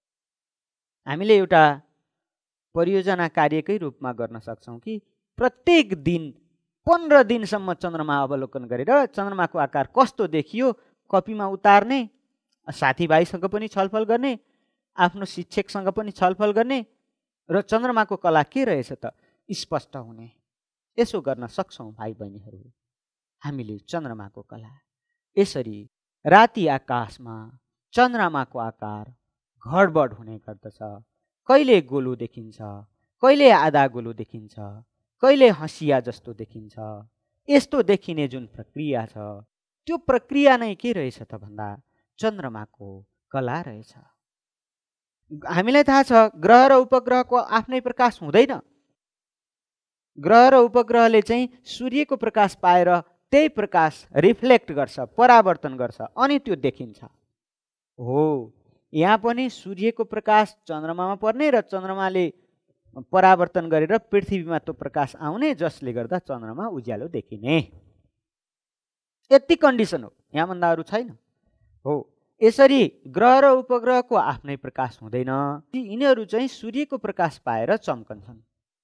S1: हामीले एउटा परियोजना कार्यकै रूपमा गर्न सक्छौँ कि प्रत्येक दिन पन्ध्र दिनसम्म चन्द्रमा अवलोकन गरेर चन्द्रमाको आकार कस्तो देखियो कपीमा उतार्ने, साथीभाइसँग पनि छलफल गर्ने, आफ्नो शिक्षकसँग पनि छलफल गर्ने र चन्द्रमाको कला के रहेछ त स्पष्ट हुने, यसो गर्न सक्छौँ भाइ बहिनीहरू हामीले चन्द्रमाको कला। यसरी राति आकाशमा चन्द्रमाको आकार घडबड हुने गर्दछ। कहिले गोलो देखिन्छ, कहिले आधा गोलो देखिन्छ, कहिले हँसिया जस्तो देखिन्छ। यस्तो देखिने जुन प्रक्रिया छ त्यो प्रक्रिया नै के रहेछ त भन्दा चन्द्रमाको कला रहेछ। हामीलाई थाहा छ ग्रह र उपग्रहको आफ्नै प्रकाश हुँदैन। ग्रह र उपग्रहले चाहिँ सूर्यको प्रकाश पाएर त्यही प्रकाश रिफ्लेक्ट गर्छ, परावर्तन गर्छ, अनि त्यो देखिन्छ। हो, यहाँ पनि सूर्यको प्रकाश चन्द्रमामा पर्ने र चन्द्रमाले परावर्तन गरेर पृथ्वीमा त्यो प्रकाश आउने, जसले गर्दा चन्द्रमा उज्यालो देखिने। यति कन्डिसन हो, यहाँभन्दा अरू छैन। हो, यसरी ग्रह र उपग्रहको आफ्नै प्रकाश हुँदैन, यिनीहरू चाहिँ सूर्यको प्रकाश पाएर चम्कन्छन्।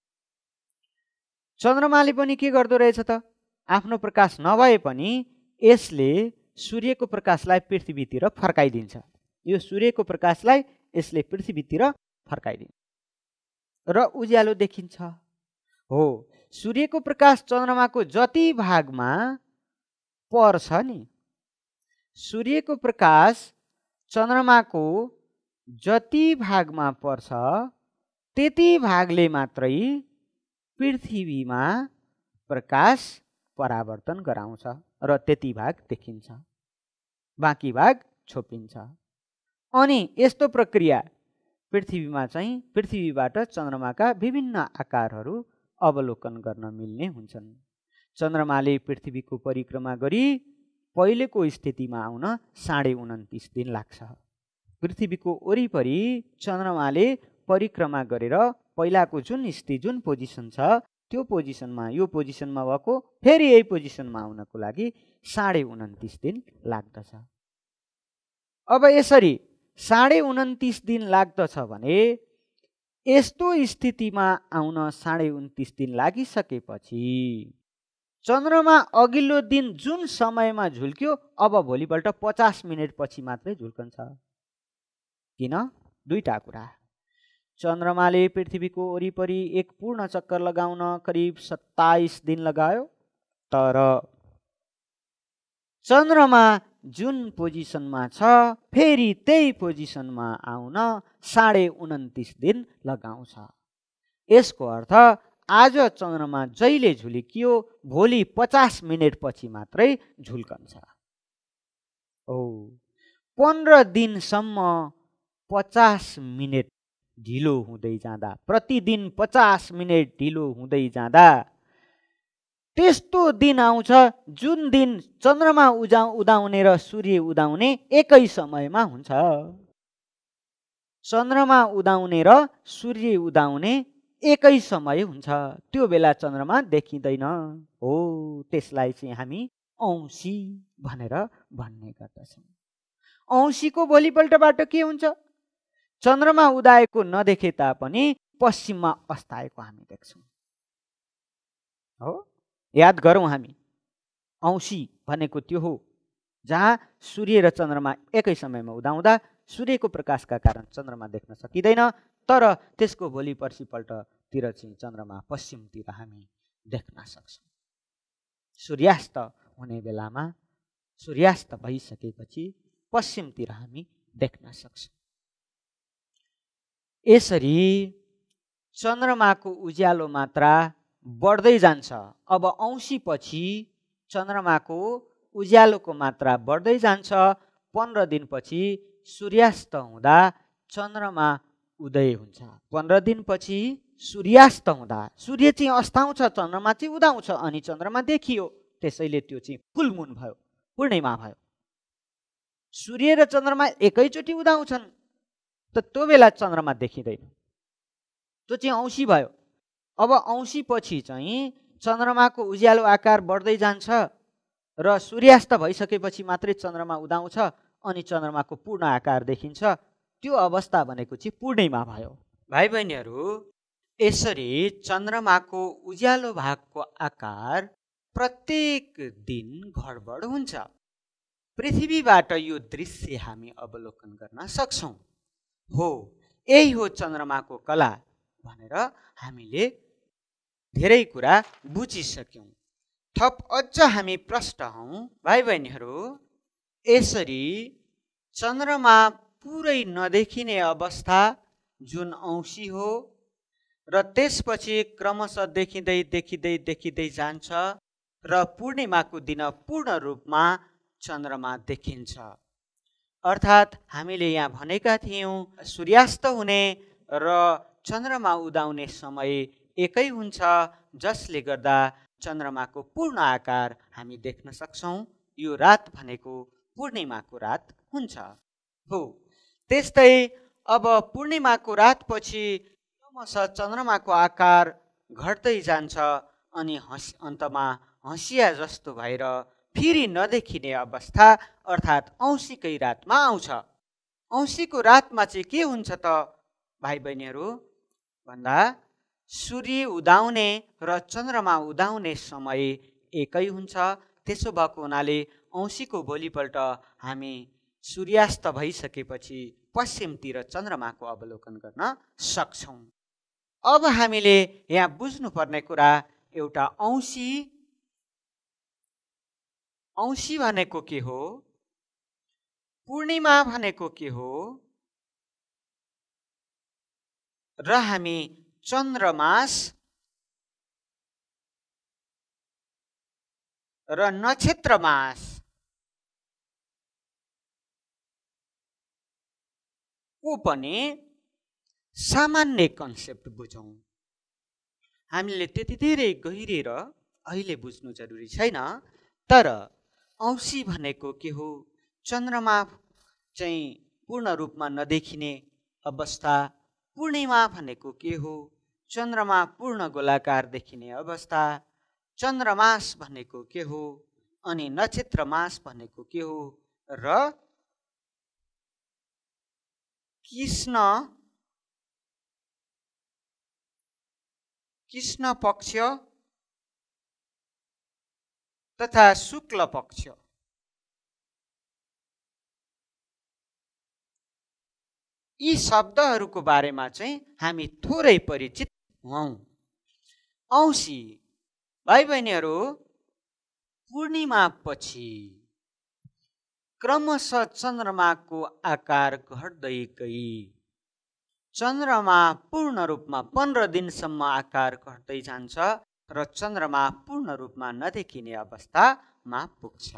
S1: चन्द्रमाले पनि के गर्दो रहेछ त, आफ्नो प्रकाश नभए पनि यसले सूर्यको प्रकाशलाई पृथ्वीतिर फर्काइदिन्छ। यो सूर्यको प्रकाशलाई यसले पृथ्वीतिर फर्काइदिन्छ र उज्यालो देखिन्छ। हो, सूर्यको प्रकाश चन्द्रमाको जति भागमा पर्छ नि, सूर्यको प्रकाश चन्द्रमाको जति भागमा पर्छ त्यति भागले मात्रै पृथ्वीमा प्रकाश परावर्तन गराउँछ र त्यति भाग देखिन्छ, बाँकी भाग छोपिन्छ। अनि यस्तो प्रक्रिया पृथ्वीमा चाहिँ पृथ्वीबाट चन्द्रमाका विभिन्न आकारहरू अवलोकन गर्न मिल्ने हुन्छन्। चन्द्रमाले पृथ्वीको परिक्रमा गरी पहिलेको स्थितिमा आउन साढे उन्तिस दिन लाग्छ। पृथ्वीको वरिपरि चन्द्रमाले परिक्रमा गरेर पहिलाको जुन स्थिति जुन पोजिसन छ त्यो पोजिसनमा यो पोजिसनमा भएको फेरि यही पोजिसनमा आउनको लागि साढे उन्तिस दिन लाग्दछ। अब यसरी साढे उन्तिस दिन लाग्दछ भने यस्तो स्थितिमा आउन साढे उन्तिस दिन लागिसकेपछि चन्द्रमा अघिल्लो दिन जुन समयमा झुल्क्यो अब भोलिपल्ट पचास मिनट पछि मात्रै झुल्कन्छ। किन? दुईटा कुरा। चन्द्रमाले पृथ्वीको वरिपरि एक पूर्ण चक्कर लगाउन करिब सत्ताइस दिन लगायो, तर चन्द्रमा जुन पोजिसनमा छ फेरि त्यही पोजिसनमा आउन साढे उन्तिस दिन लगाउँछ। यसको अर्थ आज चन्द्रमा जहिले झुल्कियो भोलि पचास मिनट पछि मात्रै झुल्कन्छ। ओ, पन्ध्र दिनसम्म पचास मिनट ढिलो हुँदै जाँदा, प्रतिदिन पचास मिनट ढिलो हुँदै जाँदा त्यस्तो दिन आउँछ जुन दिन चन्द्रमा उजा उदाउने र सूर्य उदाउने एकै समयमा हुन्छ। चन्द्रमा उदाउने र सूर्य उदाउने एकै समय हुन्छ, त्यो बेला चन्द्रमा देखिँदैन। हो, त्यसलाई चाहिँ हामी औँसी भनेर भन्ने गर्दछौँ। औँसीको भोलिपल्टबाट के हुन्छ? चन्द्रमा उदाएको नदेखे तापनि पश्चिममा अस्ताएको हामी देख्छौँ। हो, याद गरौँ हामी, औँसी भनेको त्यो हो जहाँ सूर्य र चन्द्रमा एकै समयमा उदाउँदा सूर्यको प्रकाशका कारण चन्द्रमा देख्न सकिँदैन, तर त्यसको भोलि पर्सिपल्टतिर चाहिँ चन्द्रमा पश्चिमतिर हामी देख्न सक्छौँ। सूर्यास्त हुने बेलामा, सूर्यास्त भइसकेपछि पश्चिमतिर हामी देख्न सक्छौँ। यसरी चन्द्रमाको उज्यालो मात्रा बढ्दै जान्छ। अब औँसी पछि चन्द्रमाको उज्यालोको मात्रा बढ्दै जान्छ। पन्ध्र दिनपछि सूर्यास्त हुँदा चन्द्रमा उदय हुन्छ। पन्ध्र दिनपछि सूर्यास्त हुँदा सूर्य चाहिँ अस्ताउँछ, चन्द्रमा चाहिँ उदाउँछ अनि चन्द्रमा देखियो, त्यसैले त्यो चाहिँ फुल मुन भयो, पूर्णिमा भयो। सूर्य र चन्द्रमा एकैचोटि उदाउँछन् त त्यो बेला चन्द्रमा देखिँदैन, त्यो चाहिँ औँसी भयो। अब औँसी पछि चाहिँ चन्द्रमाको उज्यालो आकार बढ्दै जान्छ र सूर्यास्त भइसकेपछि मात्रै चन्द्रमा उदाउँछ अनि चन्द्रमाको पूर्ण आकार देखिन्छ। त्यो अवस्था भनेको चाहिँ पूर्णिमा भयो। भाइ बहिनीहरू, यसरी चन्द्रमाको उज्यालो भागको आकार प्रत्येक दिन गडबड हुन्छ। पृथ्वीबाट यो दृश्य हामी अवलोकन गर्न सक्छौँ। हो, यही हो चन्द्रमाको कला भनेर हामीले धेरै कुरा बुझिसक्यौँ। थप अझ हामी प्रष्ट हौँ। भाइ बहिनीहरू, यसरी चन्द्रमा पुरै नदेखिने अवस्था जुन औँसी हो र त्यसपछि क्रमशः देखिँदै देखिँदै देखिँदै जान्छ र पूर्णिमाको दिन पूर्ण रूपमा चन्द्रमा देखिन्छ। अर्थात् हामीले यहाँ भनेका थियौँ सूर्यास्त हुने र चन्द्रमा उदाउने समय एकै हुन्छ, जसले गर्दा चन्द्रमाको पूर्ण आकार हामी देख्न सक्छौँ। यो रात भनेको पूर्णिमाको रात हुन्छ। हो, त्यस्तै अब पूर्णिमाको रातपछि क्रमशः चन्द्रमाको आकार घट्दै जान्छ अनि हँस अन्तमा हँसिया जस्तो भएर फेरि नदेखिने अवस्था अर्थात् औँसीकै रातमा आउँछ। औँसीको रातमा चाहिँ के हुन्छ त भाइ बहिनीहरू भन्दा सूर्य उदाउने र चन्द्रमा उदाउने समय एकै हुन्छ। त्यसो भएको हुनाले औँसीको भोलिपल्ट हामी सूर्यास्त भइसकेपछि पश्चिमतिर चन्द्रमाको अवलोकन गर्न सक्छौँ। अब हामीले यहाँ बुझ्नुपर्ने कुरा एउटा औँसी औँसी भनेको के हो, पूर्णिमा भनेको के हो र हामी चन्द्रमास र नक्षत्रमास को पनि सामान्य कन्सेप्ट बुझौँ। हामीले त्यति धेरै गहिरेर अहिले बुझ्नु जरुरी छैन, तर औँसी भनेको के हो, चन्द्रमा चाहिँ पूर्ण रूपमा नदेखिने अवस्था, पूर्णिमा भनेको के हो, चन्द्रमा पूर्ण गोलाकार देखिने अवस्था, चन्द्रमास भनेको के हो अनि नक्षत्रमास भनेको के हो र कृष्ण कृष्ण पक्ष तथा शुक्ल पक्ष यी शब्दहरूको बारेमा चाहिँ हामी थोरै परिचित हौँ। औँसी भाइ बहिनीहरू, पूर्णिमा पछि क्रमशः चन्द्रमाको आकार घट्दै गई चन्द्रमा पूर्ण रूपमा पन्ध्र दिनसम्म आकार घट्दै जान्छ र चन्द्रमा पूर्ण रूपमा नदेखिने अवस्थामा पुग्छ।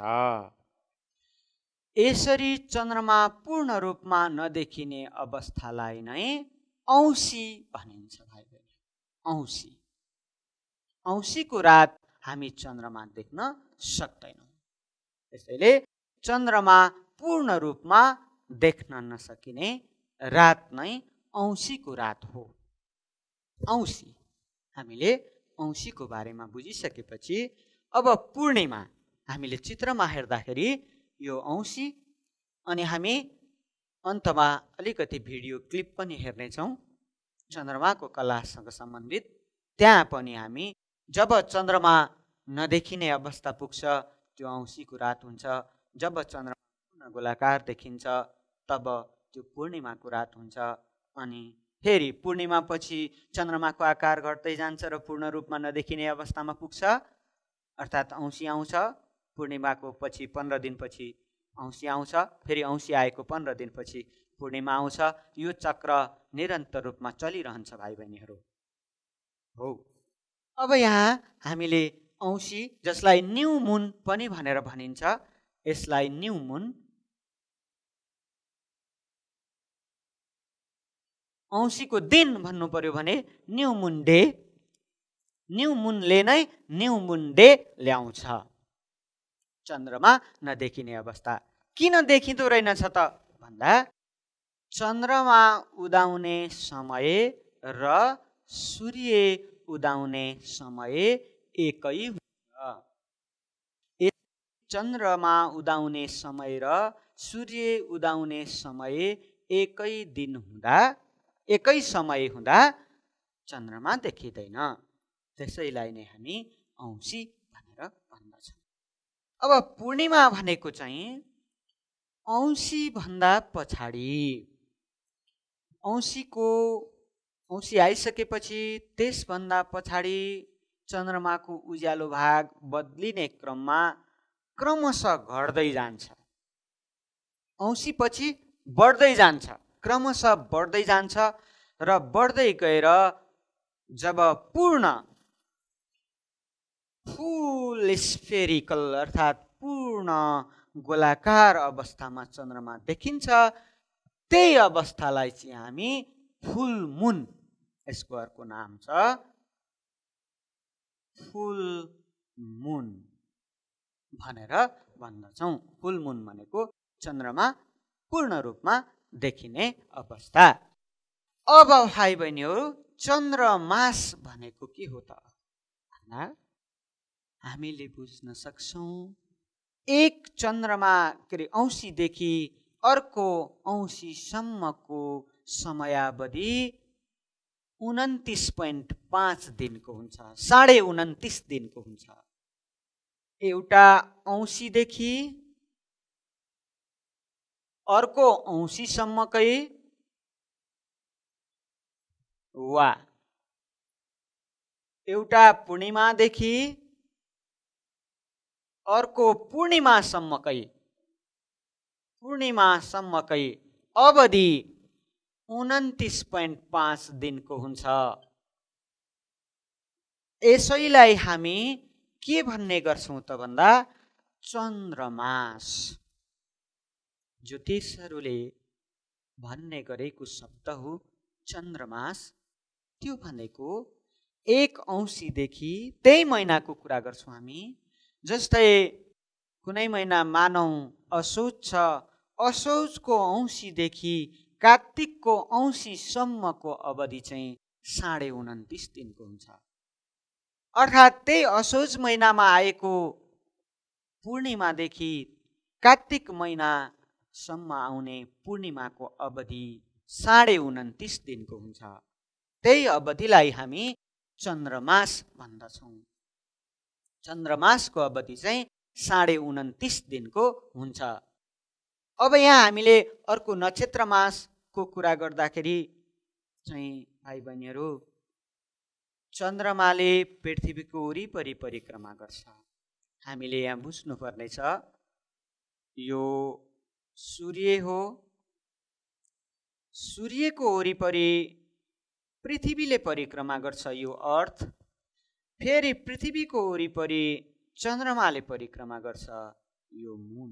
S1: यसरी चन्द्रमा पूर्ण रूपमा नदेखिने अवस्थालाई नै औँसी भनिन्छ। भाइ बहिनी, औँसी औँसीको रात हामी चन्द्रमा देख्न सक्दैनौँ। त्यसैले चन्द्रमा पूर्ण रूपमा देख्न नसकिने रात नै औँसीको रात हो। औँसी हामीले औँसीको बारेमा बुझिसकेपछि अब पूर्णिमा हामीले चित्रमा हेर्दाखेरि यो औँसी अनि हामी अन्तमा अलिकति भिडियो क्लिप पनि हेर्नेछौँ चन्द्रमाको कलासँग सम्बन्धित। त्यहाँ पनि हामी जब चन्द्रमा नदेखिने अवस्था पुग्छ त्यो औँसीको रात हुन्छ, जब चन्द्रमा पूर्ण गोलाकार देखिन्छ तब त्यो पूर्णिमाको रात हुन्छ। अनि फेरि पूर्णिमा पछि चन्द्रमाको आकार घट्दै जान्छ र पूर्ण रूपमा नदेखिने अवस्थामा पुग्छ अर्थात् औँसी आउँछ। पूर्णिमाको पछि पन्ध्र दिनपछि औँसी आउँछ, फेरि औँसी आएको पन्ध्र दिनपछि पूर्णिमा आउँछ। यो चक्र निरन्तर रूपमा चलिरहन्छ भाइ बहिनीहरू। हो, अब यहाँ हामीले औँसी जसलाई न्यू मुन पनि भनेर भनिन्छ, यसलाई न्यू मुन औँसीको दिन भन्नु पर्यो भने न्यू मुन डे, न्यू मुनले नै न्यू मुन डे ल्याउँछ। चन्द्रमा नदेखिने अवस्था किन देखिँदो रहेनछ त भन्दा चन्द्रमा उदाउने समय र सूर्य उदाउने समय एकै हुन्छ। चन्द्रमा उदाउने समय र सूर्य उदाउने समय एकै दिन हुँदा, एकै समय हुँदा चन्द्रमा देखिँदैन। त्यसैलाई नै हामी औँसी भनेर भन्दछौँ। अब पूर्णिमा भनेको चाहिँ औँसी भन्दा पछाडि, औँसीको औँसी आइसकेपछि त्यसभन्दा पछाडि चन्द्रमाको उज्यालो भाग बदलिने क्रममा क्रमशः घट्दै जान्छ। औँसी पछि बढ्दै जान्छ, क्रमशः बढ्दै जान्छ र बढ्दै गएर जब पूर्ण फुल स्फेरिकल अर्थात् पूर्ण गोलाकार अवस्थामा चन्द्रमा देखिन्छ, त्यही अवस्थालाई चाहिँ हामी फुल मुन, यसको अर्को नाम छ फुल मुन भनेर भन्दछौँ। फुल मुन भनेको चन्द्रमा पूर्ण रूपमा देखिने अवस्था। अब भाइ बहिनीहरू चन्द्रमास भनेको के हो त भन्दा हामीले बुझ्न सक्छौँ एक चन्द्रमा के अरे औँसीदेखि अर्को औँसीसम्मको समयावधि उन्तिस पोइन्ट पाँच दिनको हुन्छ, साढे उन्तिस दिनको हुन्छ। एउटा औँसीदेखि अर्को औँसीसम्मकै वा एउटा पूर्णिमादेखि अर्को पूर्णिमासम्मकै पूर्णिमासम्मकै अवधि उन्तिस पोइन्ट पाँच दिनको हुन्छ। यसैलाई हामी के भन्ने गर्छौँ त भन्दा चन्द्रमास। ज्योतिषहरूले भन्ने गरेको शब्द हो चन्द्रमास। त्यो भनेको एक औँसीदेखि त्यही महिनाको कुरा गर्छौँ हामी। जस्तै कुनै महिना मानौँ असोज छ, असोजको औँसीदेखि कार्तिकको औँसीसम्मको अवधि चाहिँ साढे उन्तिस दिनको हुन्छ। अर्थात् त्यही असोज महिनामा आएको पूर्णिमादेखि कार्तिक महिनासम्म आउने पूर्णिमाको अवधि साढे उन्तिस दिनको हुन्छ। त्यही अवधिलाई हामी चन्द्रमास भन्दछौँ। चन्द्रमासको अवधि चाहिँ साढे उन्तिस दिनको हुन्छ। अब यहाँ हामीले अर्को नक्षत्र मासको कुरा गर्दाखेरि चाहिँ भाइ बहिनीहरू चन्द्रमाले पृथ्वीको वरिपरि परिक्रमा गर्छ। हामीले यहाँ बुझ्नुपर्नेछ यो सूर्य हो, सूर्यको वरिपरि पृथ्वीले परिक्रमा गर्छ यो अर्थ, फेरि पृथ्वीको वरिपरि चन्द्रमाले परिक्रमा गर्छ यो मुन।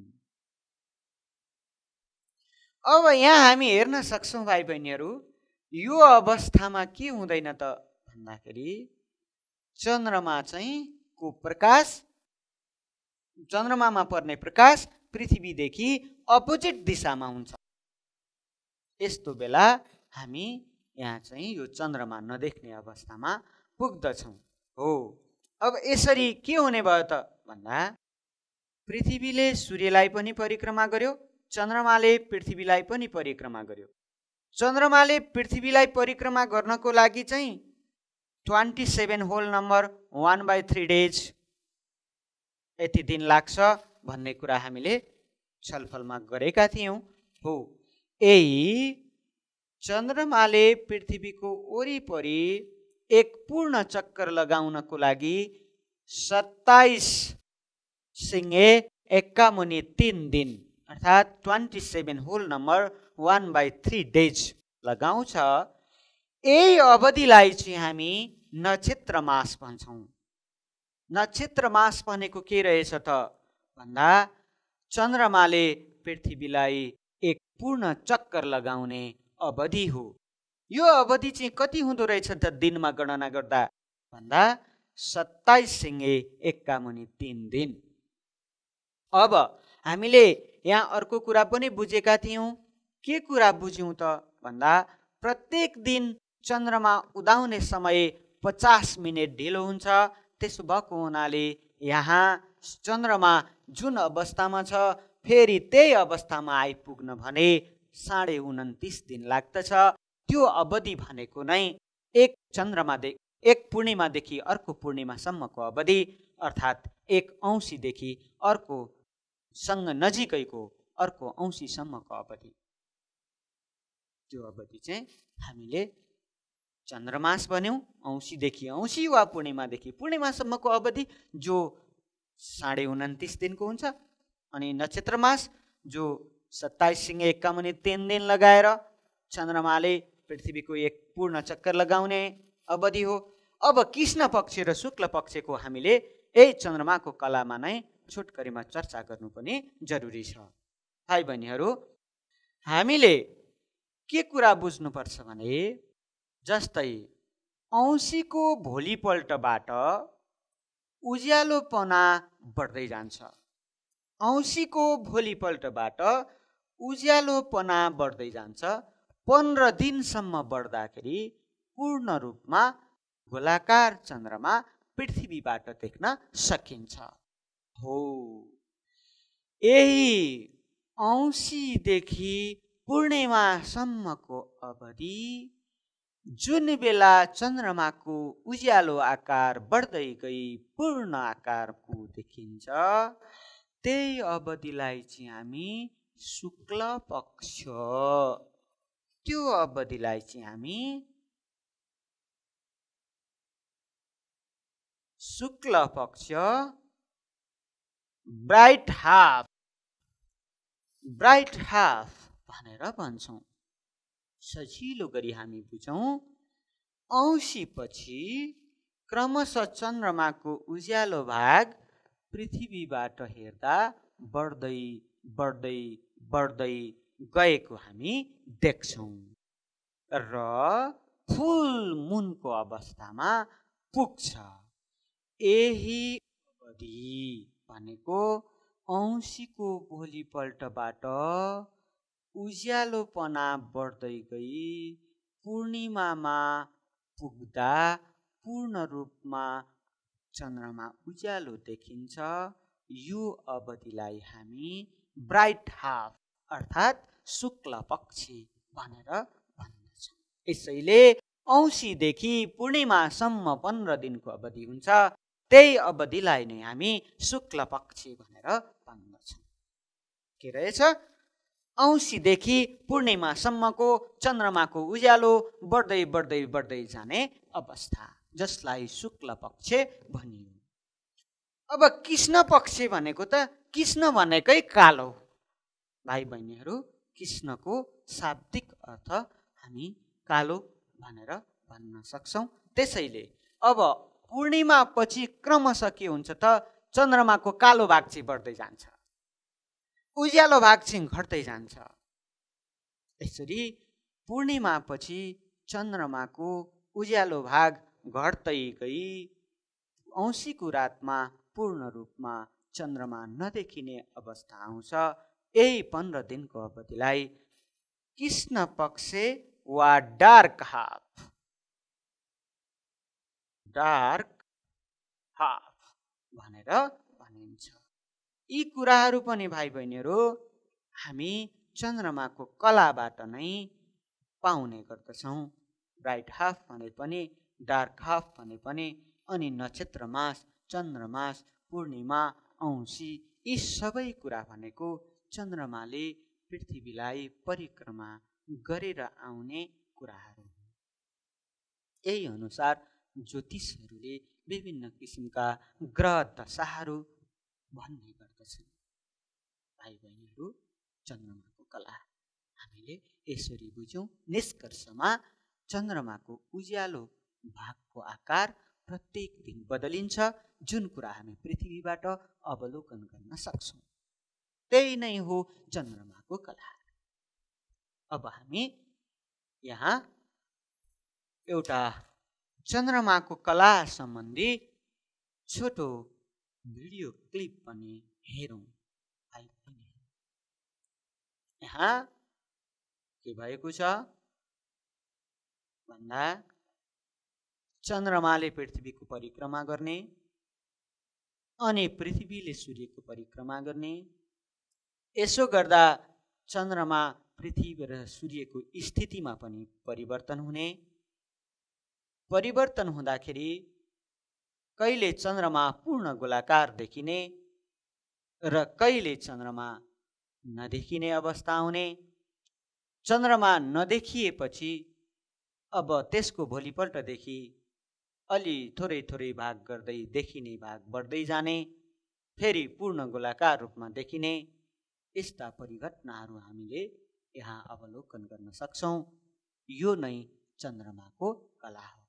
S1: अब यहाँ हामी हेर्न सक्छौँ भाइ बहिनीहरू यो अवस्थामा के हुँदैन त भन्दाखेरि चन्द्रमा चाहिँ को प्रकाश, चन्द्रमामा पर्ने प्रकाश पृथ्वीदेखि अपोजिट दिशामा हुन्छ। यस्तो बेला हामी यहाँ चाहिँ यो चन्द्रमा नदेख्ने अवस्थामा पुग्दछौँ। हो, अब यसरी के हुने भयो त भन्दा पृथ्वीले सूर्यलाई पनि परिक्रमा गर्यो, चन्द्रमाले पृथ्वीलाई पनि परिक्रमा गर्यो। चन्द्रमाले पृथ्वीलाई परिक्रमा गर्नको लागि चाहिँ twenty seven whole number one by three days यति दिन लाग्छ भन्ने कुरा हामीले छलफलमा गरेका थियौँ। हो, यही चन्द्रमाले पृथ्वीको वरिपरि एक पूर्ण चक्कर लगाउनको लागि सत्ताइस सिंहे एक्कामुनि तीन दिन अर्थात् twenty seven whole number one by three days लगाउँछ। यही अवधिलाई चाहिँ हामी नक्षत्र मास भन्छौँ। नक्षत्र मास भनेको के रहेछ त भन्दा चन्द्रमाले पृथ्वीलाई एक पूर्ण चक्कर लगाउने अवधि हो। यो अवधि चाहिँ कति हुँदो रहेछ त दिनमा गणना गर्दा भन्दा सत्ताइस सिंहे एकका मुनि तीन दिन। अब हामीले यहाँ अर्को कुरा पनि बुझेका थियौँ। के कुरा बुझ्यौँ त भन्दा प्रत्येक दिन चन्द्रमा उदाउने समय पचास मिनट ढिलो हुन्छ। त्यसो भएको हुनाले यहाँ चन्द्रमा जुन अवस्थामा छ फेरि त्यही अवस्थामा आइपुग्न भने साढे उन्तिस दिन लाग्दछ। त्यो अवधि भनेको नै एक चन्द्रमादेखि एक पूर्णिमादेखि अर्को पूर्णिमासम्मको अवधि, अर्थात् एक औँसीदेखि अर्को सँग नजिकैको अर्को औँसीसम्मको अवधि। त्यो अवधि चाहिँ हामीले चन्द्रमास भन्यौँ। औँसीदेखि औँसी वा पूर्णिमादेखि पूर्णिमासम्मको अवधि जो साढे उन्तिस दिनको हुन्छ। अनि नक्षत्रमास जो सत्ताइस सिंहे एकका मुनि तीन दिन लगाएर चन्द्रमाले पृथ्वीको एक पूर्ण चक्कर लगाउने अवधि हो। अब कृष्ण पक्ष र शुक्ल पक्षको हामीले यही चन्द्रमाको कलामा नै छोटकरीमा चर्चा गर्नु पनि जरुरी छ। भाइ बहिनीहरू, हामीले के कुरा बुझ्नुपर्छ भने जस्तै औँसीको भोलिपल्टबाट उज्यालोपना बढ्दै जान्छ। औँसीको भोलिपल्टबाट उज्यालोपना बढ्दै जान्छ। पन्ध्र दिनसम्म बढ्दाखेरि पूर्ण रूपमा गोलाकार चन्द्रमा पृथ्वीबाट देख्न सकिन्छ। हो, यही औँसीदेखि पूर्णिमासम्मको अवधि जुन बेला चन्द्रमाको उज्यालो आकार बढ्दै गई पूर्ण आकारको देखिन्छ, त्यही अवधिलाई चाहिँ हामी शुक्ल पक्ष, त्यो अवधिलाई चाहिँ हामी शुक्ल पक्ष, ब्राइट हाफ, ब्राइट हाफ भनेर भन्छौँ। सजिलो गरी हामी बुझौँ, औँसी पछि क्रमशः चन्द्रमाको उज्यालो भाग पृथ्वीबाट हेर्दा बढ्दै बढ्दै बढ्दै गएको हामी देख्छौँ र फुल मुनको अवस्थामा पुग्छ। यही अवधि भनेको औँसीको भोलिपल्टबाट उज्यालोपना बढ्दै गई पूर्णिमामा पुग्दा पूर्ण रूपमा चन्द्रमा उज्यालो देखिन्छ। यो अवधिलाई हामी ब्राइट हाफ अर्थात् शुक्ल पक्षी भनेर भन्दछौँ। यसैले औँसीदेखि पूर्णिमासम्म पन्ध्र दिनको अवधि हुन्छ। त्यही अवधिलाई नै हामी शुक्ल पक्षी भनेर भन्दछौँ। के रहेछ? औँसीदेखि पूर्णिमासम्मको चन्द्रमाको उज्यालो बढ्दै बढ्दै बढ्दै जाने अवस्था, जसलाई शुक्ल पक्ष भनियो। अब कृष्ण पक्ष भनेको त कृष्ण भनेकै कालो। भाइ बहिनीहरू, कृष्णको शाब्दिक अर्थ हामी कालो भनेर भन्न सक्छौँ। त्यसैले अब पूर्णिमा पछि क्रमशः के हुन्छ त चन्द्रमाको कालो भाग चाहिँ बढ्दै जान्छ, उज्यालो भाग चाहिँ घट्दै जान्छ। यसरी पूर्णिमा पछि चन्द्रमाको उज्यालो भाग घट्दै गई औँसीको रातमा पूर्ण रूपमा चन्द्रमा नदेखिने अवस्था आउँछ। यही पन्ध्र दिनको अवधिलाई कृष्ण पक्ष वा डार्क हाफ, डार्क हाफ भनेर भनिन्छ। यी कुराहरू पनि भाइ बहिनीहरू हामी चन्द्रमाको कलाबाट नै पाउने गर्दछौँ। ब्राइट हाफ भने पनि, डार्क हाफ भने पनि, अनि नक्षत्र मास, चन्द्रमास, पूर्णिमा, औँसी, यी सबै कुरा भनेको चन्द्रमाले पृथ्वीलाई परिक्रमा गरेर आउने कुराहरू। यही अनुसार ज्योतिषहरूले विभिन्न किसिमका ग्रह दशाहरू भन्ने गर्दछन्। भाइ बहिनीहरू, चन्द्रमाको कला हामीले यसरी बुझ्यौँ। निष्कर्षमा चन्द्रमाको उज्यालो भागको आकार प्रत्येक दिन बदलिन्छ, जुन कुरा हामी पृथ्वीबाट अवलोकन गर्न सक्छौँ। त्यही नै हो चन्द्रमाको कला। अब हामी यहाँ एउटा चन्द्रमाको कला सम्बन्धी छोटो भिडियो क्लिप पनि हेरौँ। यहाँ के भएको छ भन्दा चन्द्रमाले पृथ्वीको परिक्रमा गर्ने अनि पृथ्वीले सूर्यको परिक्रमा गर्ने। यसो गर्दा चन्द्रमा पृथ्वी र सूर्यको स्थितिमा पनि परिवर्तन हुने। परिवर्तन हुँदाखेरि कहिले चन्द्रमा पूर्ण गोलाकार देखिने र कहिले चन्द्रमा नदेखिने अवस्था हुने। चन्द्रमा नदेखिएपछि अब त्यसको भोलिपल्टदेखि अलि थोरै थोरै भाग गर्दै देखिने भाग बढ्दै जाने, फेरि पूर्ण गोलाकार रूपमा देखिने, यस्ता परिघटनाहरू हामीले यहाँ अवलोकन गर्न सक्छौँ। यो नै चन्द्रमाको कला हो।